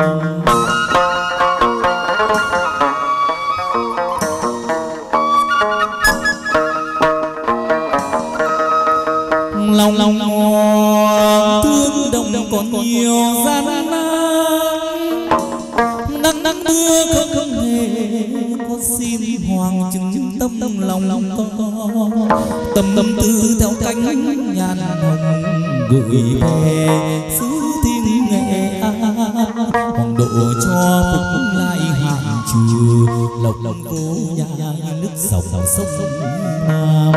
lòng lòng thương đồng đồng còn nhiều gian nan nắng nắng mưa không không hề con xin hoàng chứng tâm tâm lòng lòng con tâm tâm tư theo cánh nhàn hồng gửi về xứ thiên nghệ an hoàng độ cho phục lại hàng trừ lộc lộc vô nhà nước sông sông nam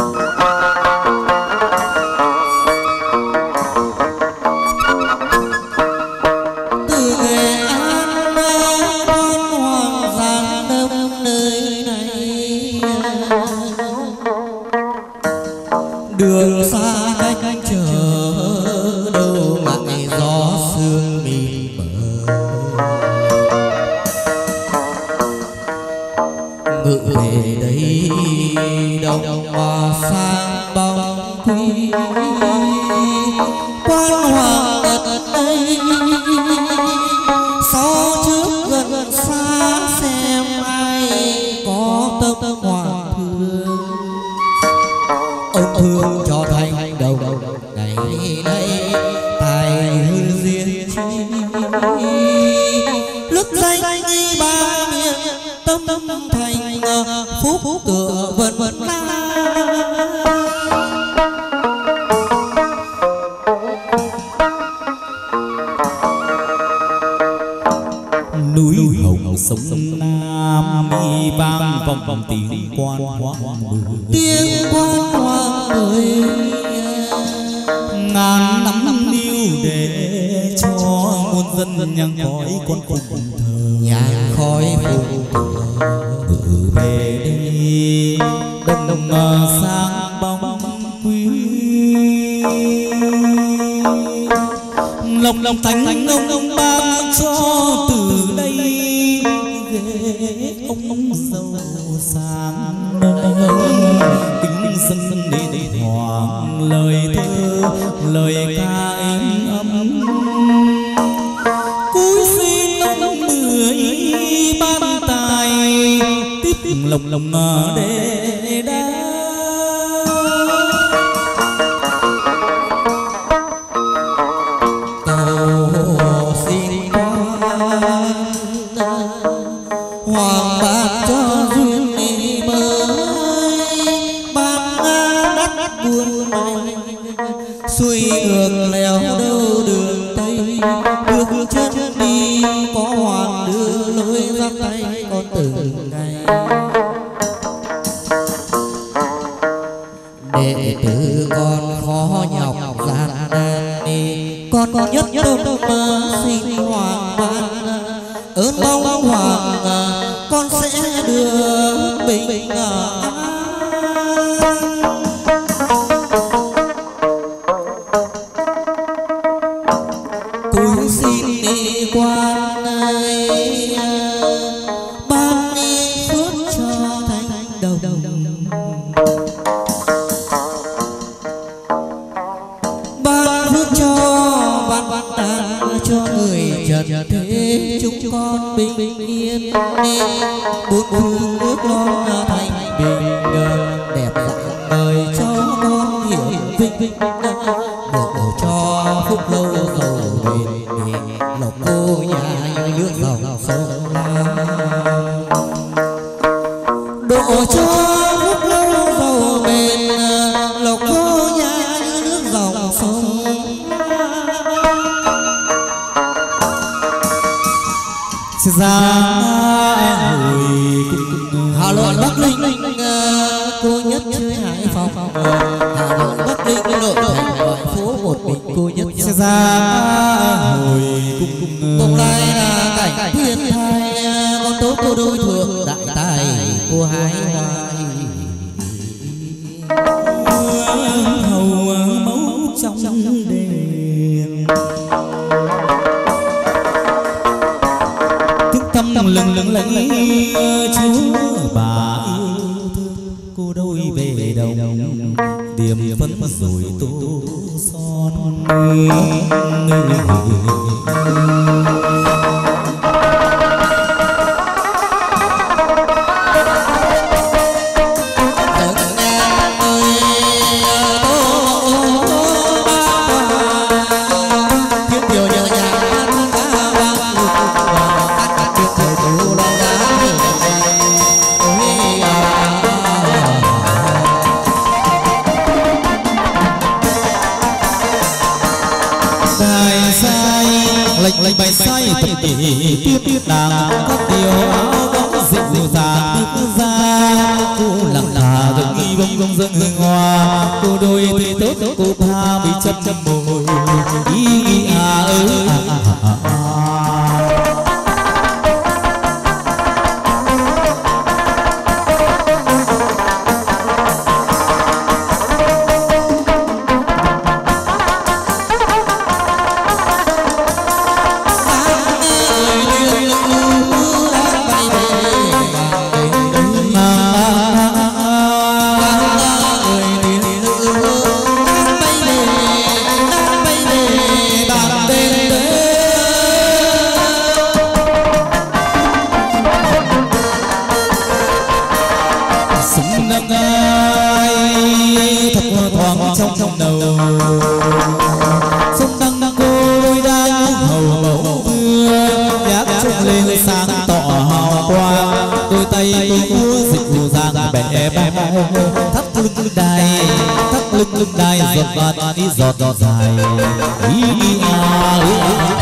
đường xa cách chờ đâu mặn gió sương mịt mờ ngự về đây đồng hòa sang bóng quy quan hoàng đất đây sau trước gần xa xem ai có tâm hoàng thương ông thương cho thành đầu ngày nay tài hư diên chi lúc danh đi ba miền tâm tâm thành phúc tựa vần vần la núi hồng sông nam mi vang vòng vòng tiếng quan hoang tiếng quan hoang ơi ngàn năm năm điêu để cho muôn dân nhang khói con phụng thờ nhang khói phụng thờ ngự về đây đông đông sang bóng quý lòng lòng thành thành ông ông ban cho từ đây ghế ông giàu sáng kính dâng đến hoàng lời thơ lời ca êm ấm cúi xin ông mười ban tài tiếp lồng lồng để đá cầu xin hoàng ban cho duyên mới ban đắt buồn này xuôi ngược lèo đâu đường tây bước chân đi có hoàng đưa lối ra tay con từng ngày đệ tử con khó nhọc gian nan đi con con nhất đông mơ xin hoàng ban ơn mong hoàng con sẽ được bình an cúi xin đi quan ơi ban đi phước cho thành đầu ban phước cho ban ban ta cho người trần thế chúng con bình yên bốn phương nước non thành bình đẹp dạng đời cho con hiểu vinh vinh độ cho phúc lâu giàu bền lộc cô nhà nước dòng sông độ cho phúc lâu giàu bền lộc cô nhà nước dòng sông ra hồi Hà Nội Bắc Ninh cô nhất chơi Hải Phòng Hà Nội Bắc Ninh nội thành ngoại phố một mình cô nhất sẽ ra hồi cùng lai là cảnh thiên thai con tốt cô đôi thượng hương đại tài của hai hoài hầu máu trong đền thức tâm lừng lừng lấy chúa bà yêu thương cô đôi về đồng điểm phấn rồi tô son lệnh bài sai tập tỷ tiếp tiếp nàng các điều áo bóng dịu dàng tiếp ra cô lặng thà gần nghi bông bông dân hương hoa cô đôi thì tốt cô tha bị chấp chấp môi ý nghĩ à ơi lưng đai giọt giọt đi giọt giọt dài ý ý à ý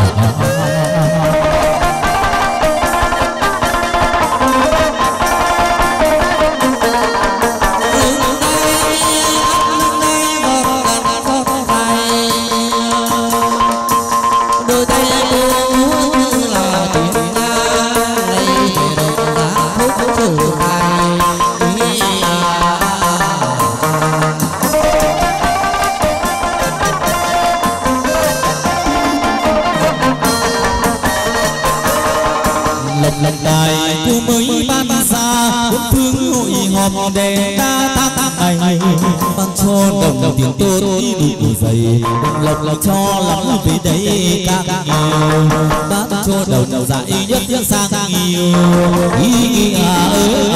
lệnh đài cô mới ban ra bốn phương hội họp để ta thác ngày ban cho đồng tiền tốt đủ dày lộc lộc cho lắm về đây càng nhiều ban cho đầu đầu dạy nhất nhất sang nhiều ý nghĩa ơi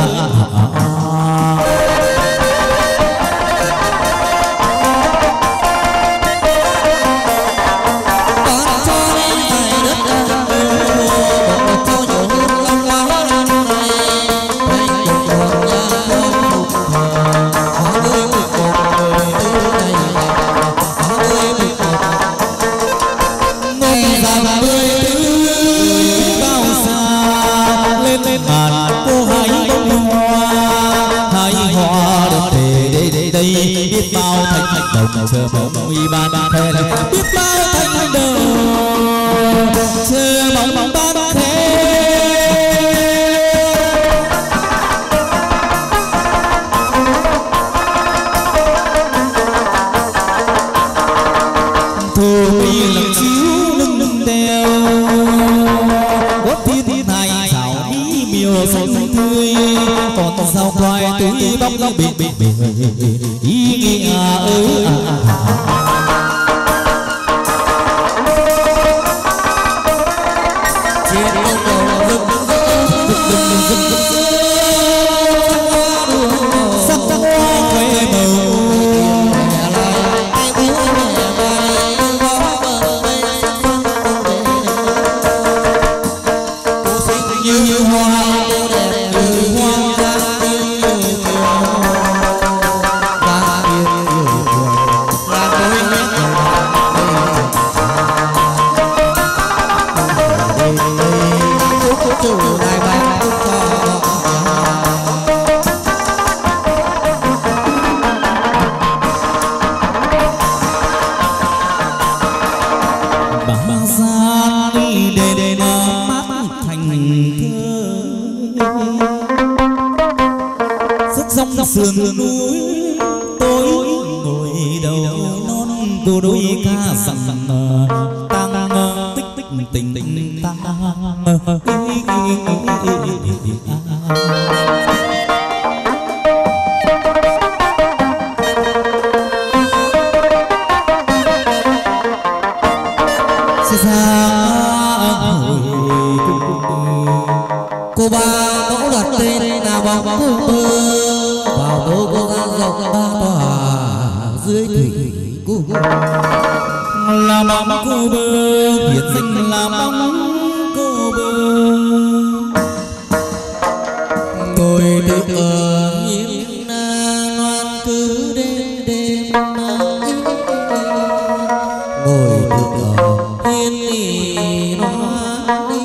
biết bao thành thành đồng chờ mong uy ban khen biết bao thành thành đồng chờ mong mong ban khen thù mi lòng chiếu lưng lưng đeo có thiên thiên hai thảo mỹ miều xanh tươi còn sao khoai túi bóc bóc bị bị bị ý nghĩa ơi sắc sắc quê màu như hoa như hoa ra đôi dòng sườn núi tôi ngồi đầu non cô đôi ca rằng tăng tích tích tình tình tăng cô ba mẫu đặt tên là bóng cô mơ vào tô cô ra rộng ba tòa dưới thủy cô là bóng cô bơ biệt danh là bóng cô bơ tôi tự ở hiên loan cứ đêm đêm ngồi tự ở hiên lì loan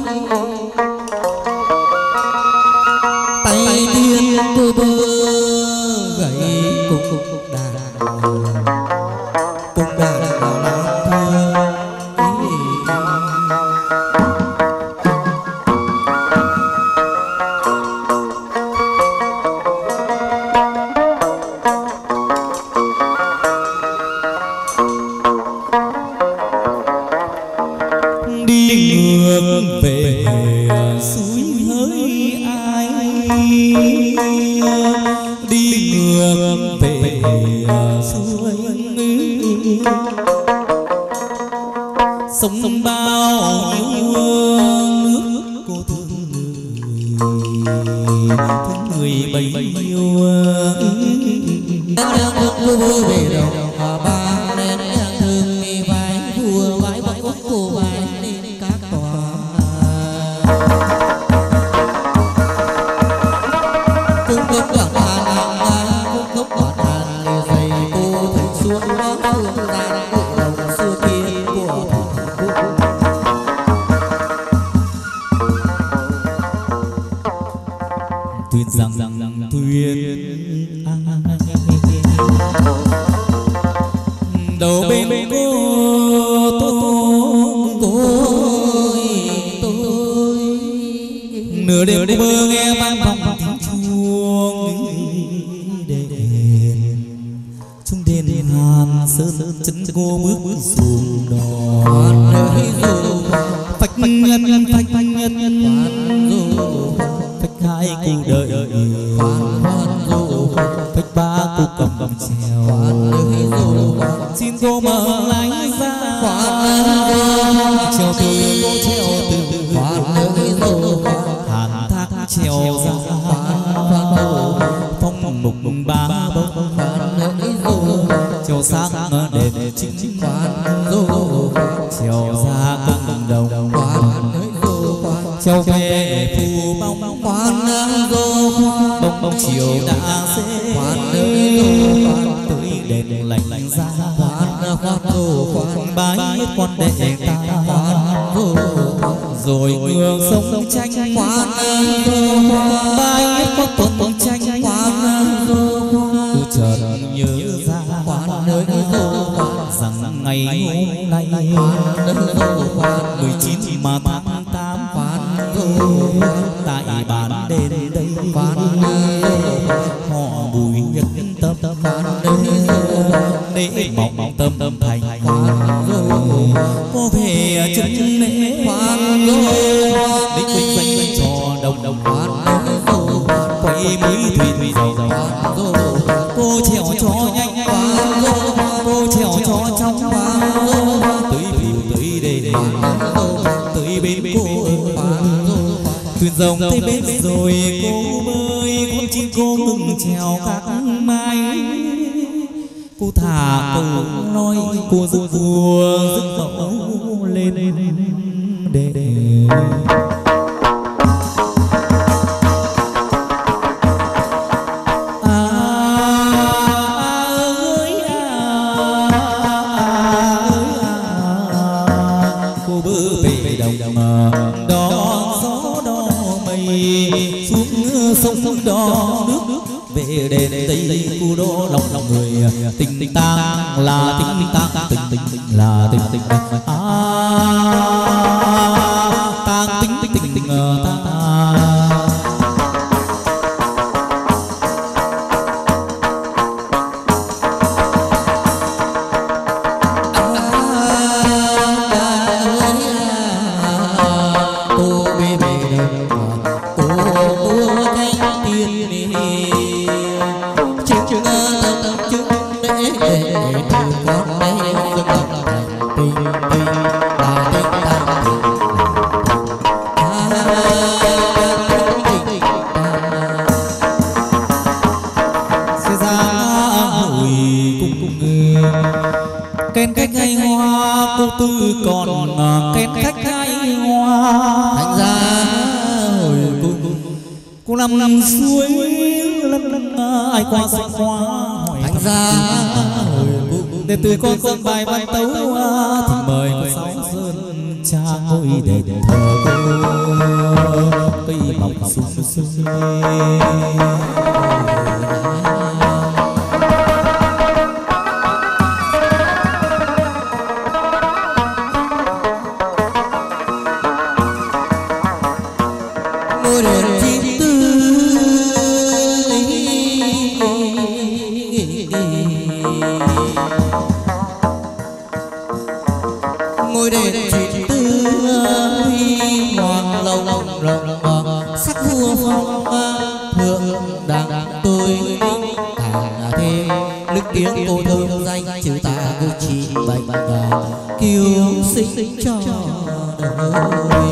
tay tiên cô bơ gậy cùng cùng đàn cùng đàn vào làm thơ đi ngược về suối hỡi ai đi ngược về suối sông bao nhiêu nước cô thương người thương người bấy nhiêu đang cô vui về đồng ba nên đang thương mi vai vua vai vai cô vai nên các tòa cung cấp quả than cung cấp quả than lìa dày cô thành xuống đó phương gian của lòng xưa kia của thủ thuyền rằng rằng thuyền đầu bên cô tôi tôi nửa đêm cô mơ nghe vang vọng tiếng chuông đền trong đền hàn sơn chân cô bước xuống đò phách nhân phách nhân phách hai cô đợi phách ba cô cầm trèo xin cô mở lánh ra trèo từ cô trèo từ hàn thác trèo ra phong mục ba bông trèo sang đền chính trèo ra cộng đồng trèo về phù bóng bông bông chiều đã xế tới đền lạnh lạnh ra bái quan đệ ta rồi ngược sông tranh bái quan tuần tranh tôi chợt nhớ ra rằng ngày hôm nay mười chín mà tháng tám tại bàn đền đây họ bùi nhất tâm để mong tâm tâm thành có về chân lễ để quanh quanh trò đồng đồng quay mấy thuyền dầu cô chèo cho nhanh cô chèo cho trong tới phiêu tới đây tới bên cô thuyền rồng tới bên rồi cô bơi con chim cô ngừng chèo các mai cô thả câu nói cô rước vua rước mẫu lên để sông đó nước về đền tây cu đô lòng lòng người tình tang là tình tang tình tình tình là tình tình à tang tình tình tình tình ta kén khách hay hoa cô tư còn kén khách hay hoa. Thành ra hồi cô cô nằm nằm suối lân lân ai qua sạch hoa. Thành ra hồi cô để từ con con bài văn tấu thì mời cô sáu sơn cha ngôi để thờ cô cây mọc sung sung. Ngôi đền chỉ tư huy hoàng lộng rộng sắc vua phong thượng đẳng tôi thả thế lực tiếng cô thơm danh chữ ta cô chỉ bệnh kiêu sinh cho đời.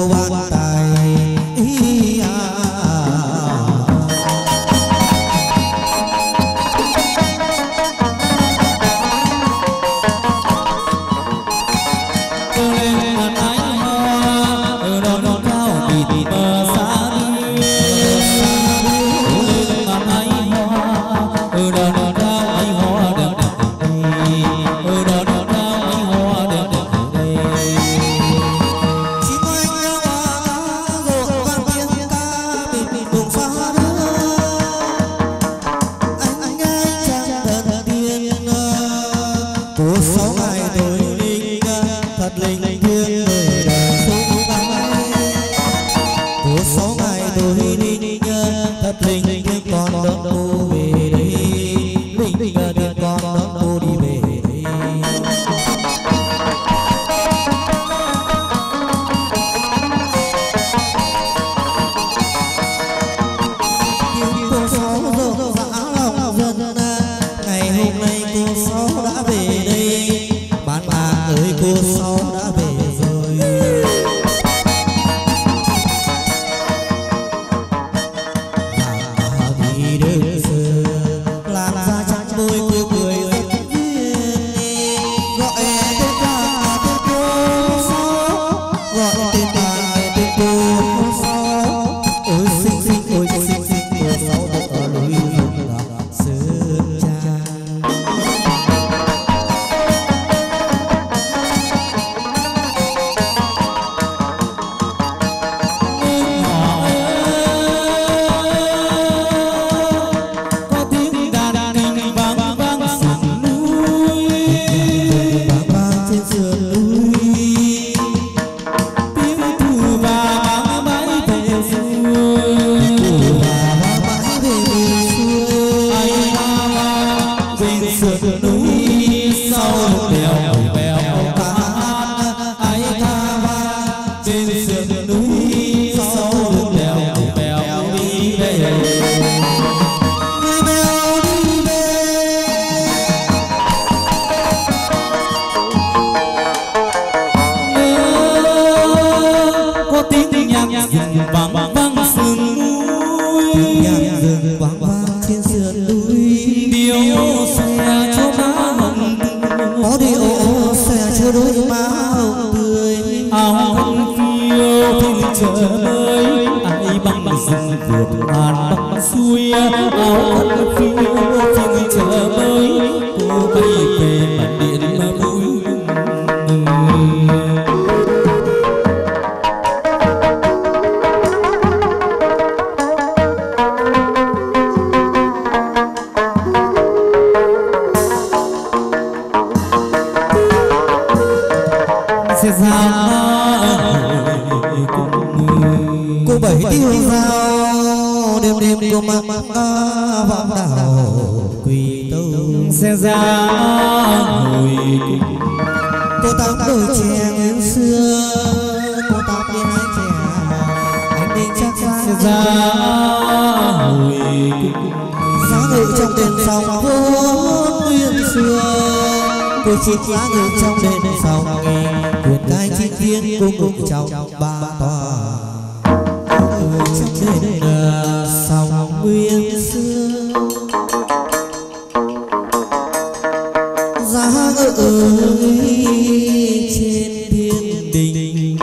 cô ban tài ý à. Chiếc lá ngự trong đền phòng quyền cai chinh thiên cung ngục trong ba tòa trong đền sòng nguyên xưa giá ơi trên thiên đình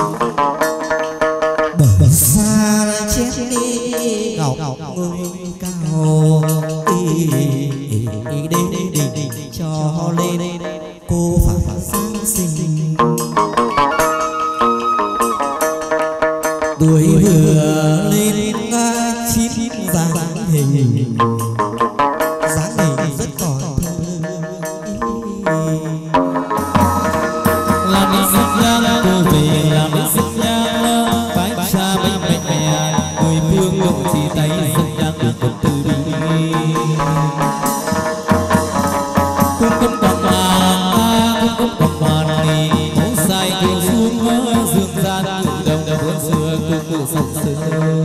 bờ xa chết đi ngọc ngưng cao ý đến đình cho lên cô phải sáng sinh đuổi vừa lên chín dáng hình dáng hình rất còn thơ làm sinh nhang cô về làm sinh nhang bái cha bánh mẹ mẹ người thương đồng chỉ tay sinh nhang được từ từ đi cung cung quảng hà cung cung quảng hoàn thì móng dài kiều xuống dương gian cự đồng vốn xưa cự cự sông xưa.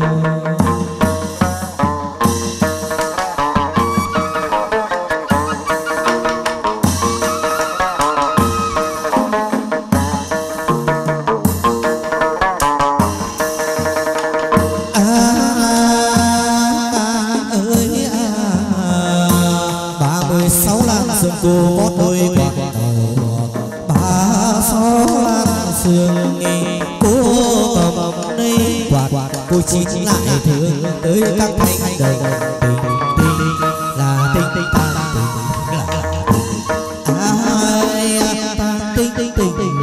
sương nghe cô cầm đây quạt cô chín lại thương tới các thanh đồng tình tình là tình tình ta tình ai ta tình tình tình tình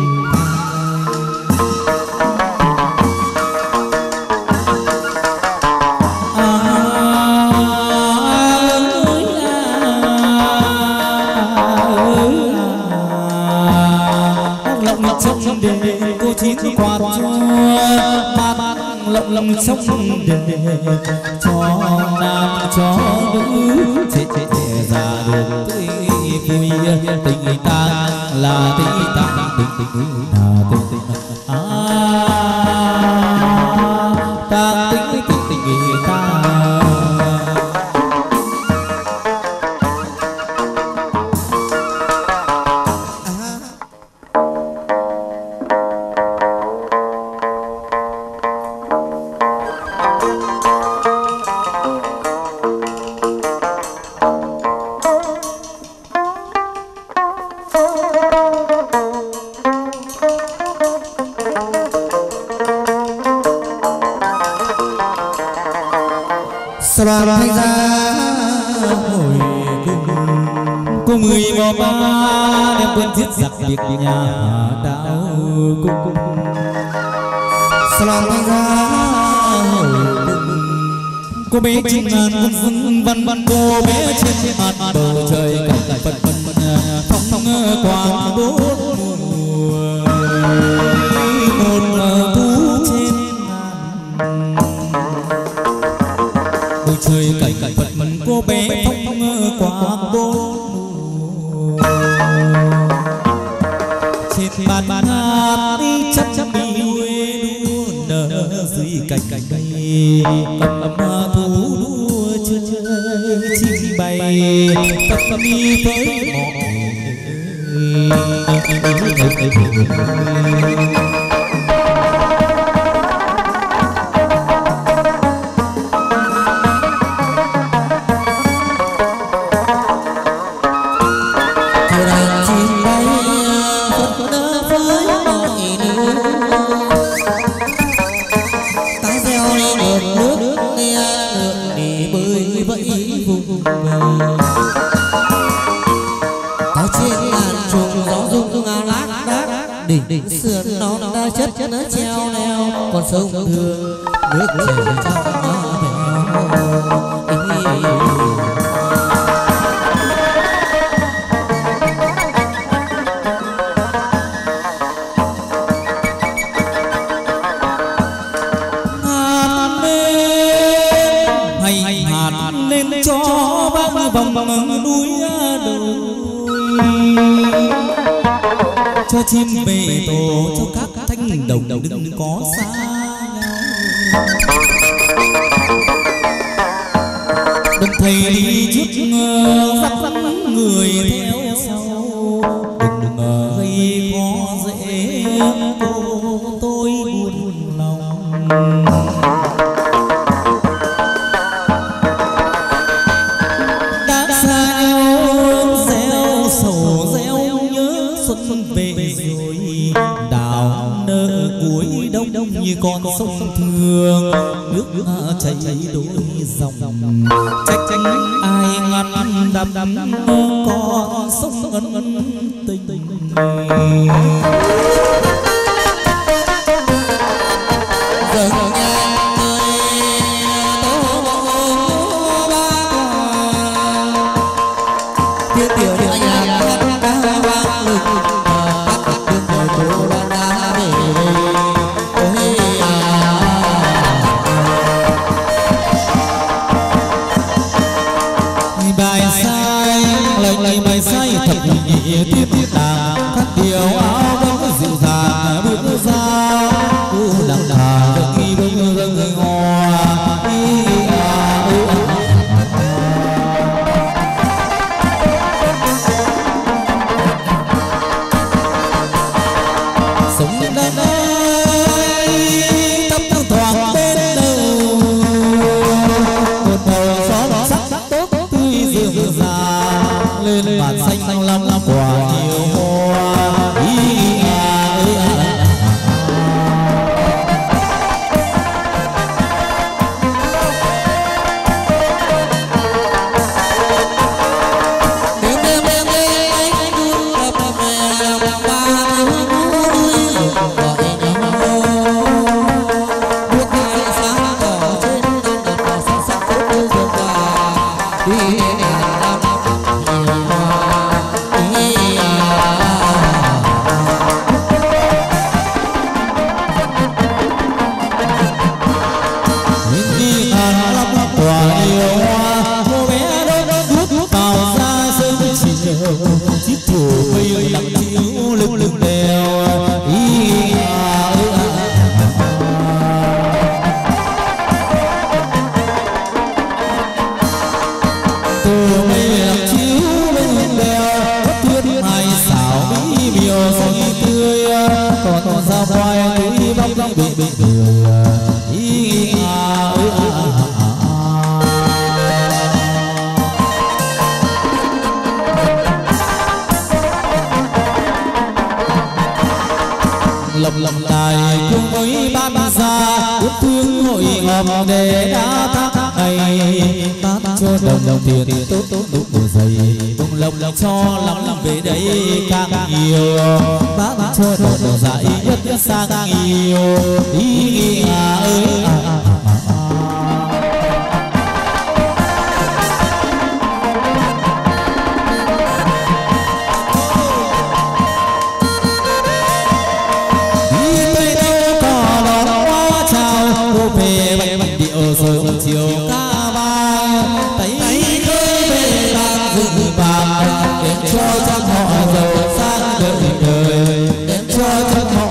trong đêm cô chín quạt cho mát lộng lộng trong đêm cho nam cho nữ chết chết ra đường tươi vui tình ta là tình ta tình tình là tình tình à ta tình tình tình ta. Xoa thay ra hồi cung cô mười mò ba đem quân giết giặc việc nhà đau cung xoa thay ra hồi cung cô bé trên ngàn quân vương văn văn cô bé trên mặt bầu trời cảnh phật phong phong quang đốt mùa một thú trên bầu trời cảnh cảnh phật mần cô bé phong quang đốt trên bàn hát đi chắc chắc bị nuôi đua nở dưới cành cành cây cầm cầm thú đua chơi chim bay tập tập đi với đỉnh sườn non đã chất chất nó treo leo còn sông thường nước chảy trong hạt lên cho vang vòng vòng núi đồi cho chim về tổ cho các thanh đồng đừng có xa nhau đừng thầy đi trước dắt dẫn người theo sau đừng gây khó dễ cô tôi buồn lòng đã xa nhau gieo sầu gieo nhớ xuân về rồi đào nở cuối đông đông như con sông thường nước chảy đôi dòng trách trách ai ngăn đắm đắm con sông ân ân tình tình dần nhà tiếng tiểu điệu nhạc ca vang lừng bài sai lệnh lệnh bài sai thật nhị tiếp tiếp đàn các điều áo vẫn dịu dàng còn sao quay túi bắp bị bị người ý à ơi à lồng lồng tài cùng với ban gia ước thương hội họp để đã thác ngày tát cho đồng đồng tiền tốt tốt tốt đủ dày cùng lồng lồng cho lắm lắm về đây càng nhiều bác cho đồng đồng dạy nhất nhất sang nhiều ý nghĩa ơi à, à, à, à. Về bạch bạch điệu sớm chiều ca vang thấy khơi về bạc rừng vàng đem cho chắc họ giàu sang đời đời đem cho chắc họ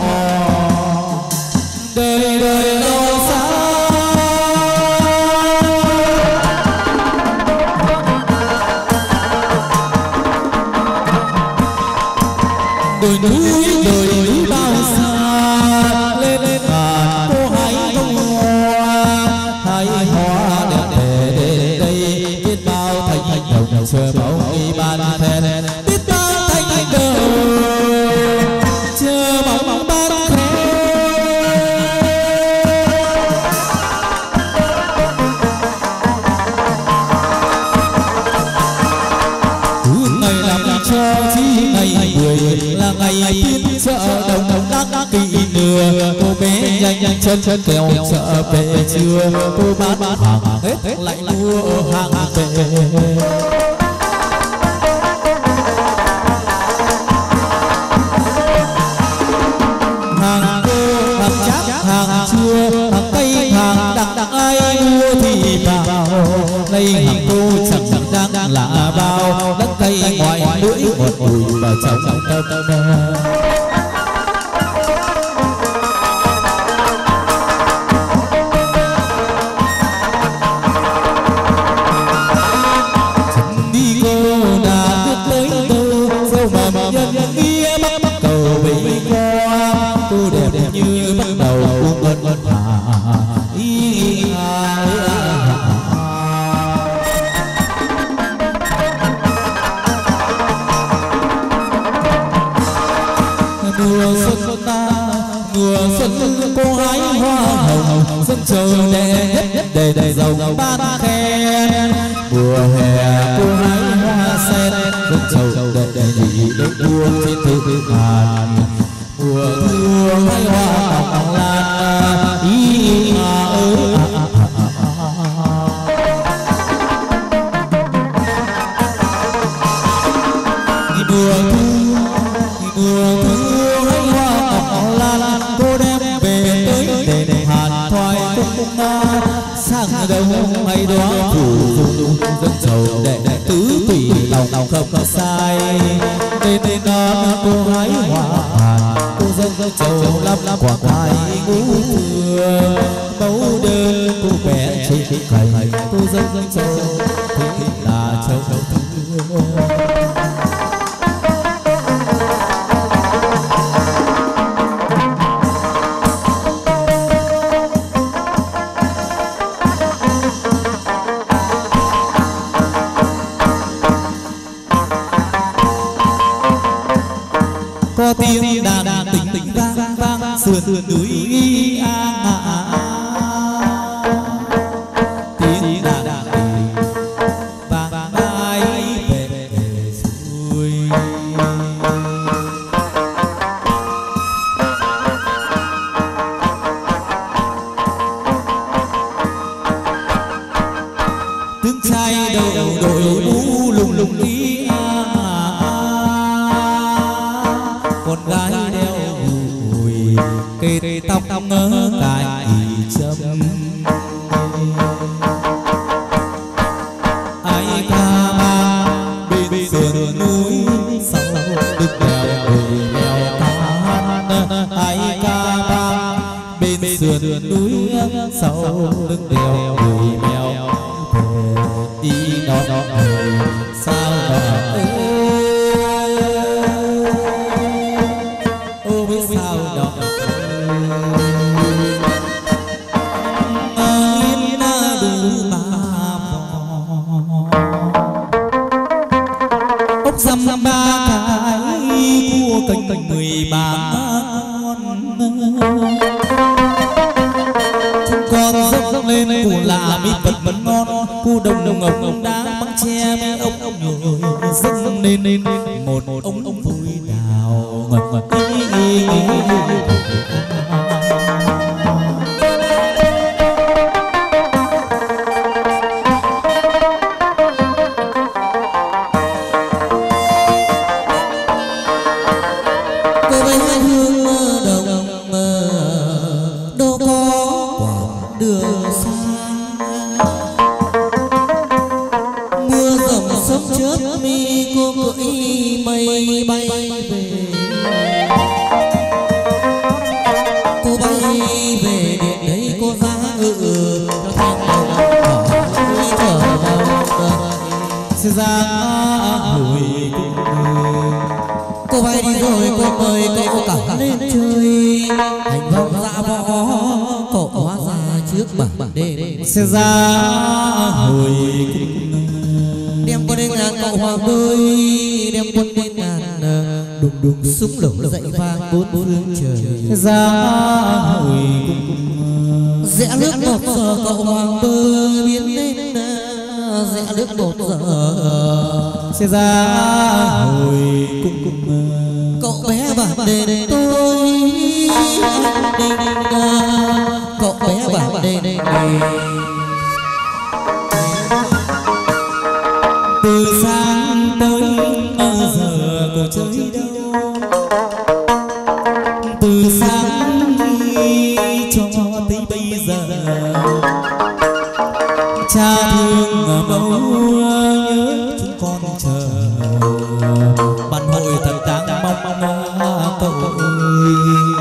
đời đời lâu xa đồi núi đồi núi bao xa lên lên ngàn cô hãy hai hoa đẹp để đây biết bao thành thành đồng chờ bóng đi ban thèn biết bao thành thành đồng chờ bóng ban thèn ngày làm cho chi ngày mười là ngày phiên chợ đồng đồng đắc kỳ nửa cô bé nhanh nhanh chân chân kéo chợ về chưa cô bán bán hàng hết lại mua hàng về hàng cô hàng chác hàng chưa hàng tây hàng đặc đặc ai mua thì vào đây hàng cô chẳng chẳng đang đang là bao đất cây ngoài lưỡi một bụi và trong tâm tâm châu đẹp nhất để để giàu ban khen mùa hè cô hái hoa sen dân châu để để nhị để đua trên thế ngàn mùa thu hái hoa hồng lan ý à ơi mùa thu mùa thu hái hoa hồng lan cô đem về tới để để hàn thoại sang đông hay đó phủ dung dân giàu để tứ tùy lòng lòng không có sai nên nên nó cô hái hoa hàn cô dân dân giàu lắm lắm quả khoai ngũ thừa mẫu đơn cô bé trên cái cày cô dân dân giàu thì là châu châu có tiếng đàn đàn tình tình vang vang sườn sườn núi a a tiếng đàn đàn tình vang vang ai về về xuôi tiếng trai đầu đội mũ lùng lùng đi con gái đeo bùi cây tóc ngỡ cài châm ai ca mang bên sườn núi sau đứng đèo đồi leo cát ai ca mang bên sườn núi sau đứng đèo đồi leo ý nó nó sao nó sao đó chúng con dốc lên củ là mi vật mật ngon, cu đồng đồng ngọc ông đá măng tre mi ông ông nhồi dâng lên lên một ông ông vui đào ngọt ngọt ý sẽ ra hồi cung đem quân đến ngàn cậu hoàng bơi đem quân đến ngàn đùng đùng súng lửa dậy vang bốn phương trời ra hồi cung rẽ nước một giờ cậu hoàng bơi biến lên rẽ nước một giờ sẽ ra hồi cung cậu bé bạc đền tôi cậu bé bạc đền từ sáng tới giờ cô chơi đâu từ sáng cho tới bây giờ cha thương mẫu nhớ chúng con chờ bàn hội thật đáng mong cậu ơi.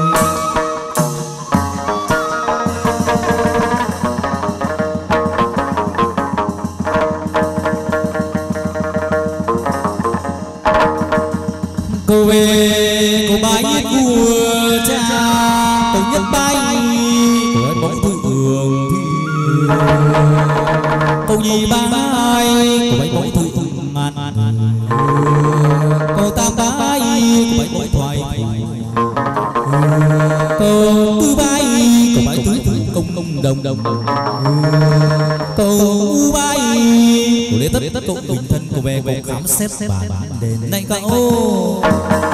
Cô về cô bái của cha tôi nhất bái của anh bóng thượng thì cô nhì bái của anh bóng thượng ngàn cô tam bái của anh bóng thoại cô tư bái của bái tứ thượng công công đồng đồng cô bái của lễ tất tất cộng bình thân của về cô khám xét bản đền này cậu.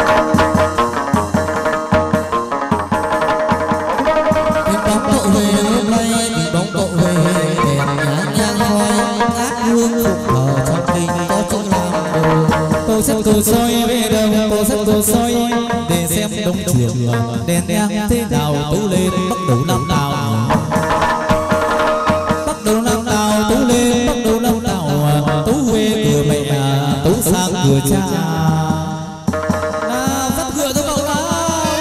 Cô xếp cô soi về đâu cô xếp cô soi để xem đông trường đèn nhang thế nào tú lên bắt đầu năm nào bắt đầu năm nào tú lên bắt đầu năm nào tú về cửa mẹ tú sang cửa cha nào phát cửa cho cậu nào.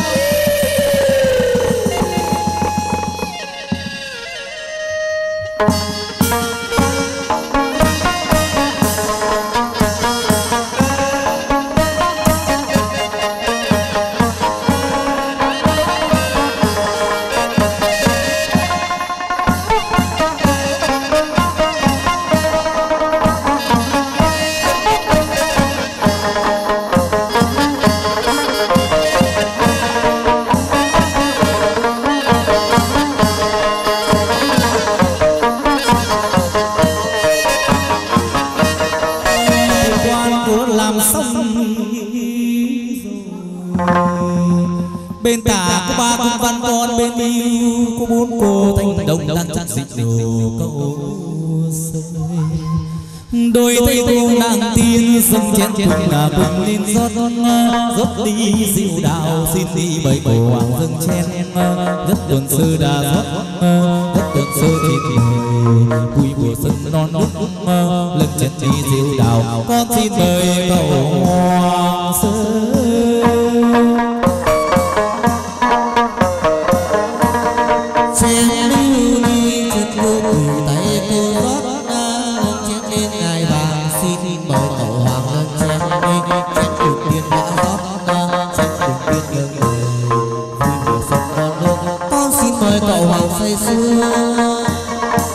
Bên tả có ba cung văn con bên yêu có bốn cô thanh đồng đang chăn dịch đồ câu đôi tay cô nàng tiên dâng chén quỳnh là quỳnh lên rót rót đi rượu đào xin đi bảy cổ hoàng dâng chén rất tuần sư đà rót rất tuần sư thịt mời vui mùa xuân non nốt lần chén đi rượu đào con xin mời cậu hoàng sơn.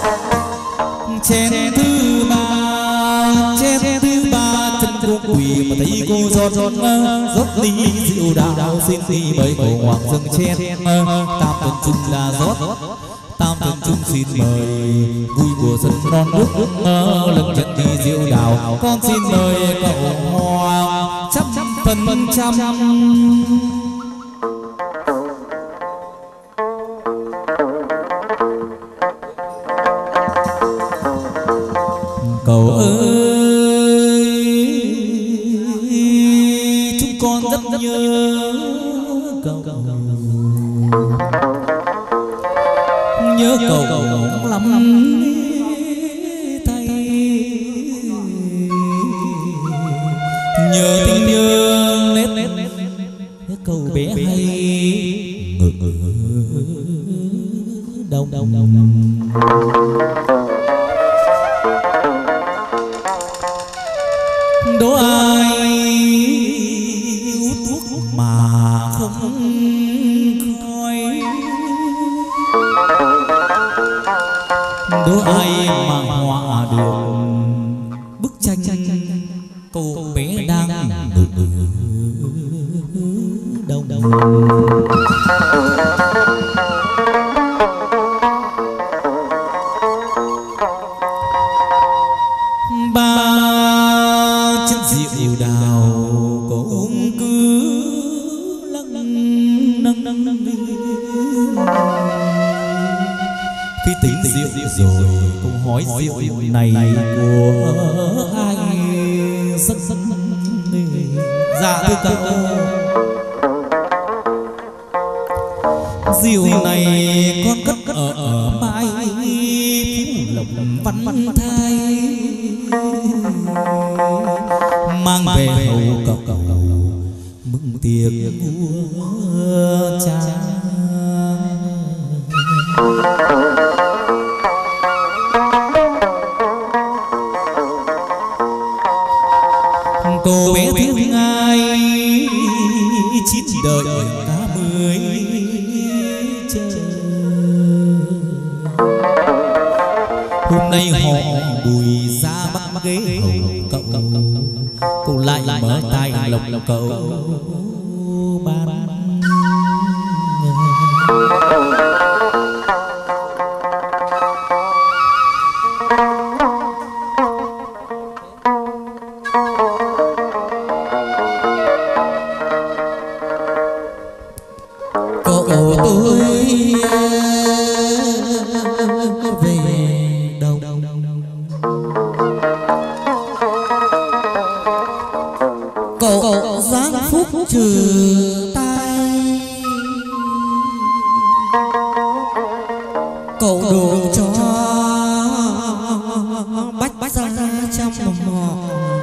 Chén thứ ba chén thứ ba chân cô quỳ mà thấy cô giọt giọt rót ly rượu đào xin đi mời cổ hoàng dâng chen tam tuần chung là rót tam tuần chung xin mời vui của dân non nước lần nhận đi rượu đào con xin mời cậu hoàng trăm phần trăm cậu ơi chúng con rất nhớ cậu nhớ cậu lắm tay nhớ tình nhớ nét nhớ cậu bé hay ngự đông đông đố ai hút thuốc mà không khói đố ai mà họa được bức tranh cô bé đang ngự đông đông rượu đào có ông cứ lăng nâng nâng nâng khi tính rượu rồi cũng hỏi rượu này của ai rất rất dạ thưa cậu rượu này con cất ở ở mãi phú lộc văn thai mang về hầu cậu cậu mừng tiệc mua cha cô bé thương ai chín đời cả mươi chờ hôm nay họ bùi ra bắt ghế hầu cậu cô lại mở tay lộc cậu ban cậu tôi về đâu cậu giáng phúc trừ tay cậu đổ cho bách bách ra trong họ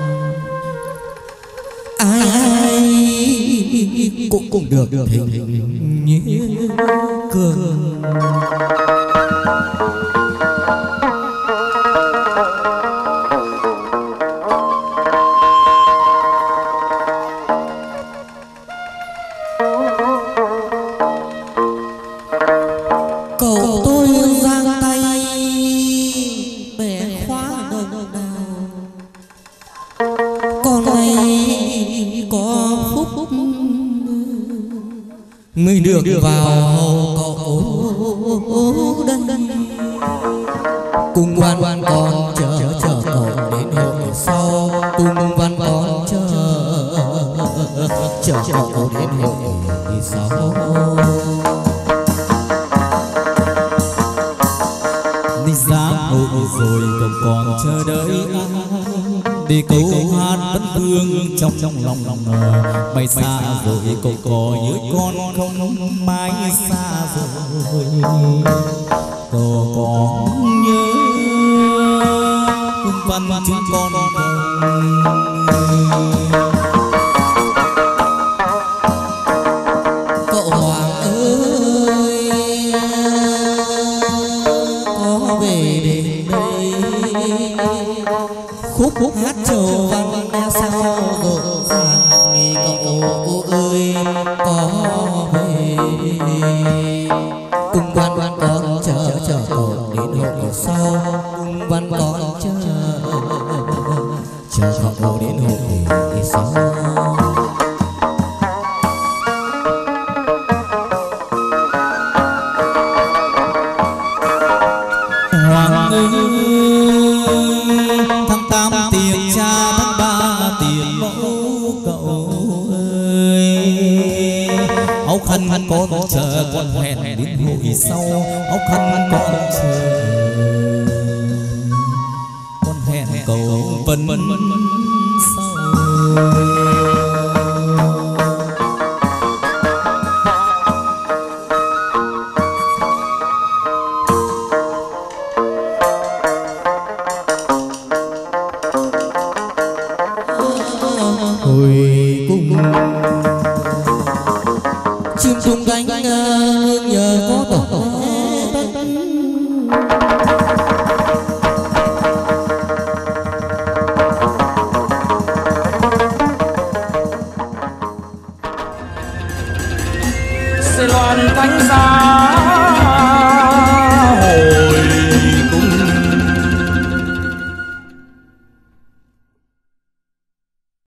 ai ai cũng cũng được hình như cường cậu tôi giang tay bẻ khóa đầu đào con này có phúc mới được vào cậu đây cùng văn văn con chờ chờ cậu đến hội sau cùng văn con chờ chờ cậu đến hội sau đi ra hội rồi cậu còn chờ đợi ai để câu hát vẫn vương trong trong lòng lòng bay xa rồi cậu có nhớ con không mãi xa rồi cậu có nhớ cung văn chúng con cậu hoàng ơi có về đến đây khúc khúc hát trầu văn đeo sao rộn ràng vì cậu ơi có về cùng văn văn con chờ chờ cậu đến hội sau cùng văn con chờ chờ cậu đến hội sau khăn con chờ con hẹn đến hội sau áo khăn con chờ con hẹn cầu vân sau. hồi cung chim tung cánh hương nhờ có tổ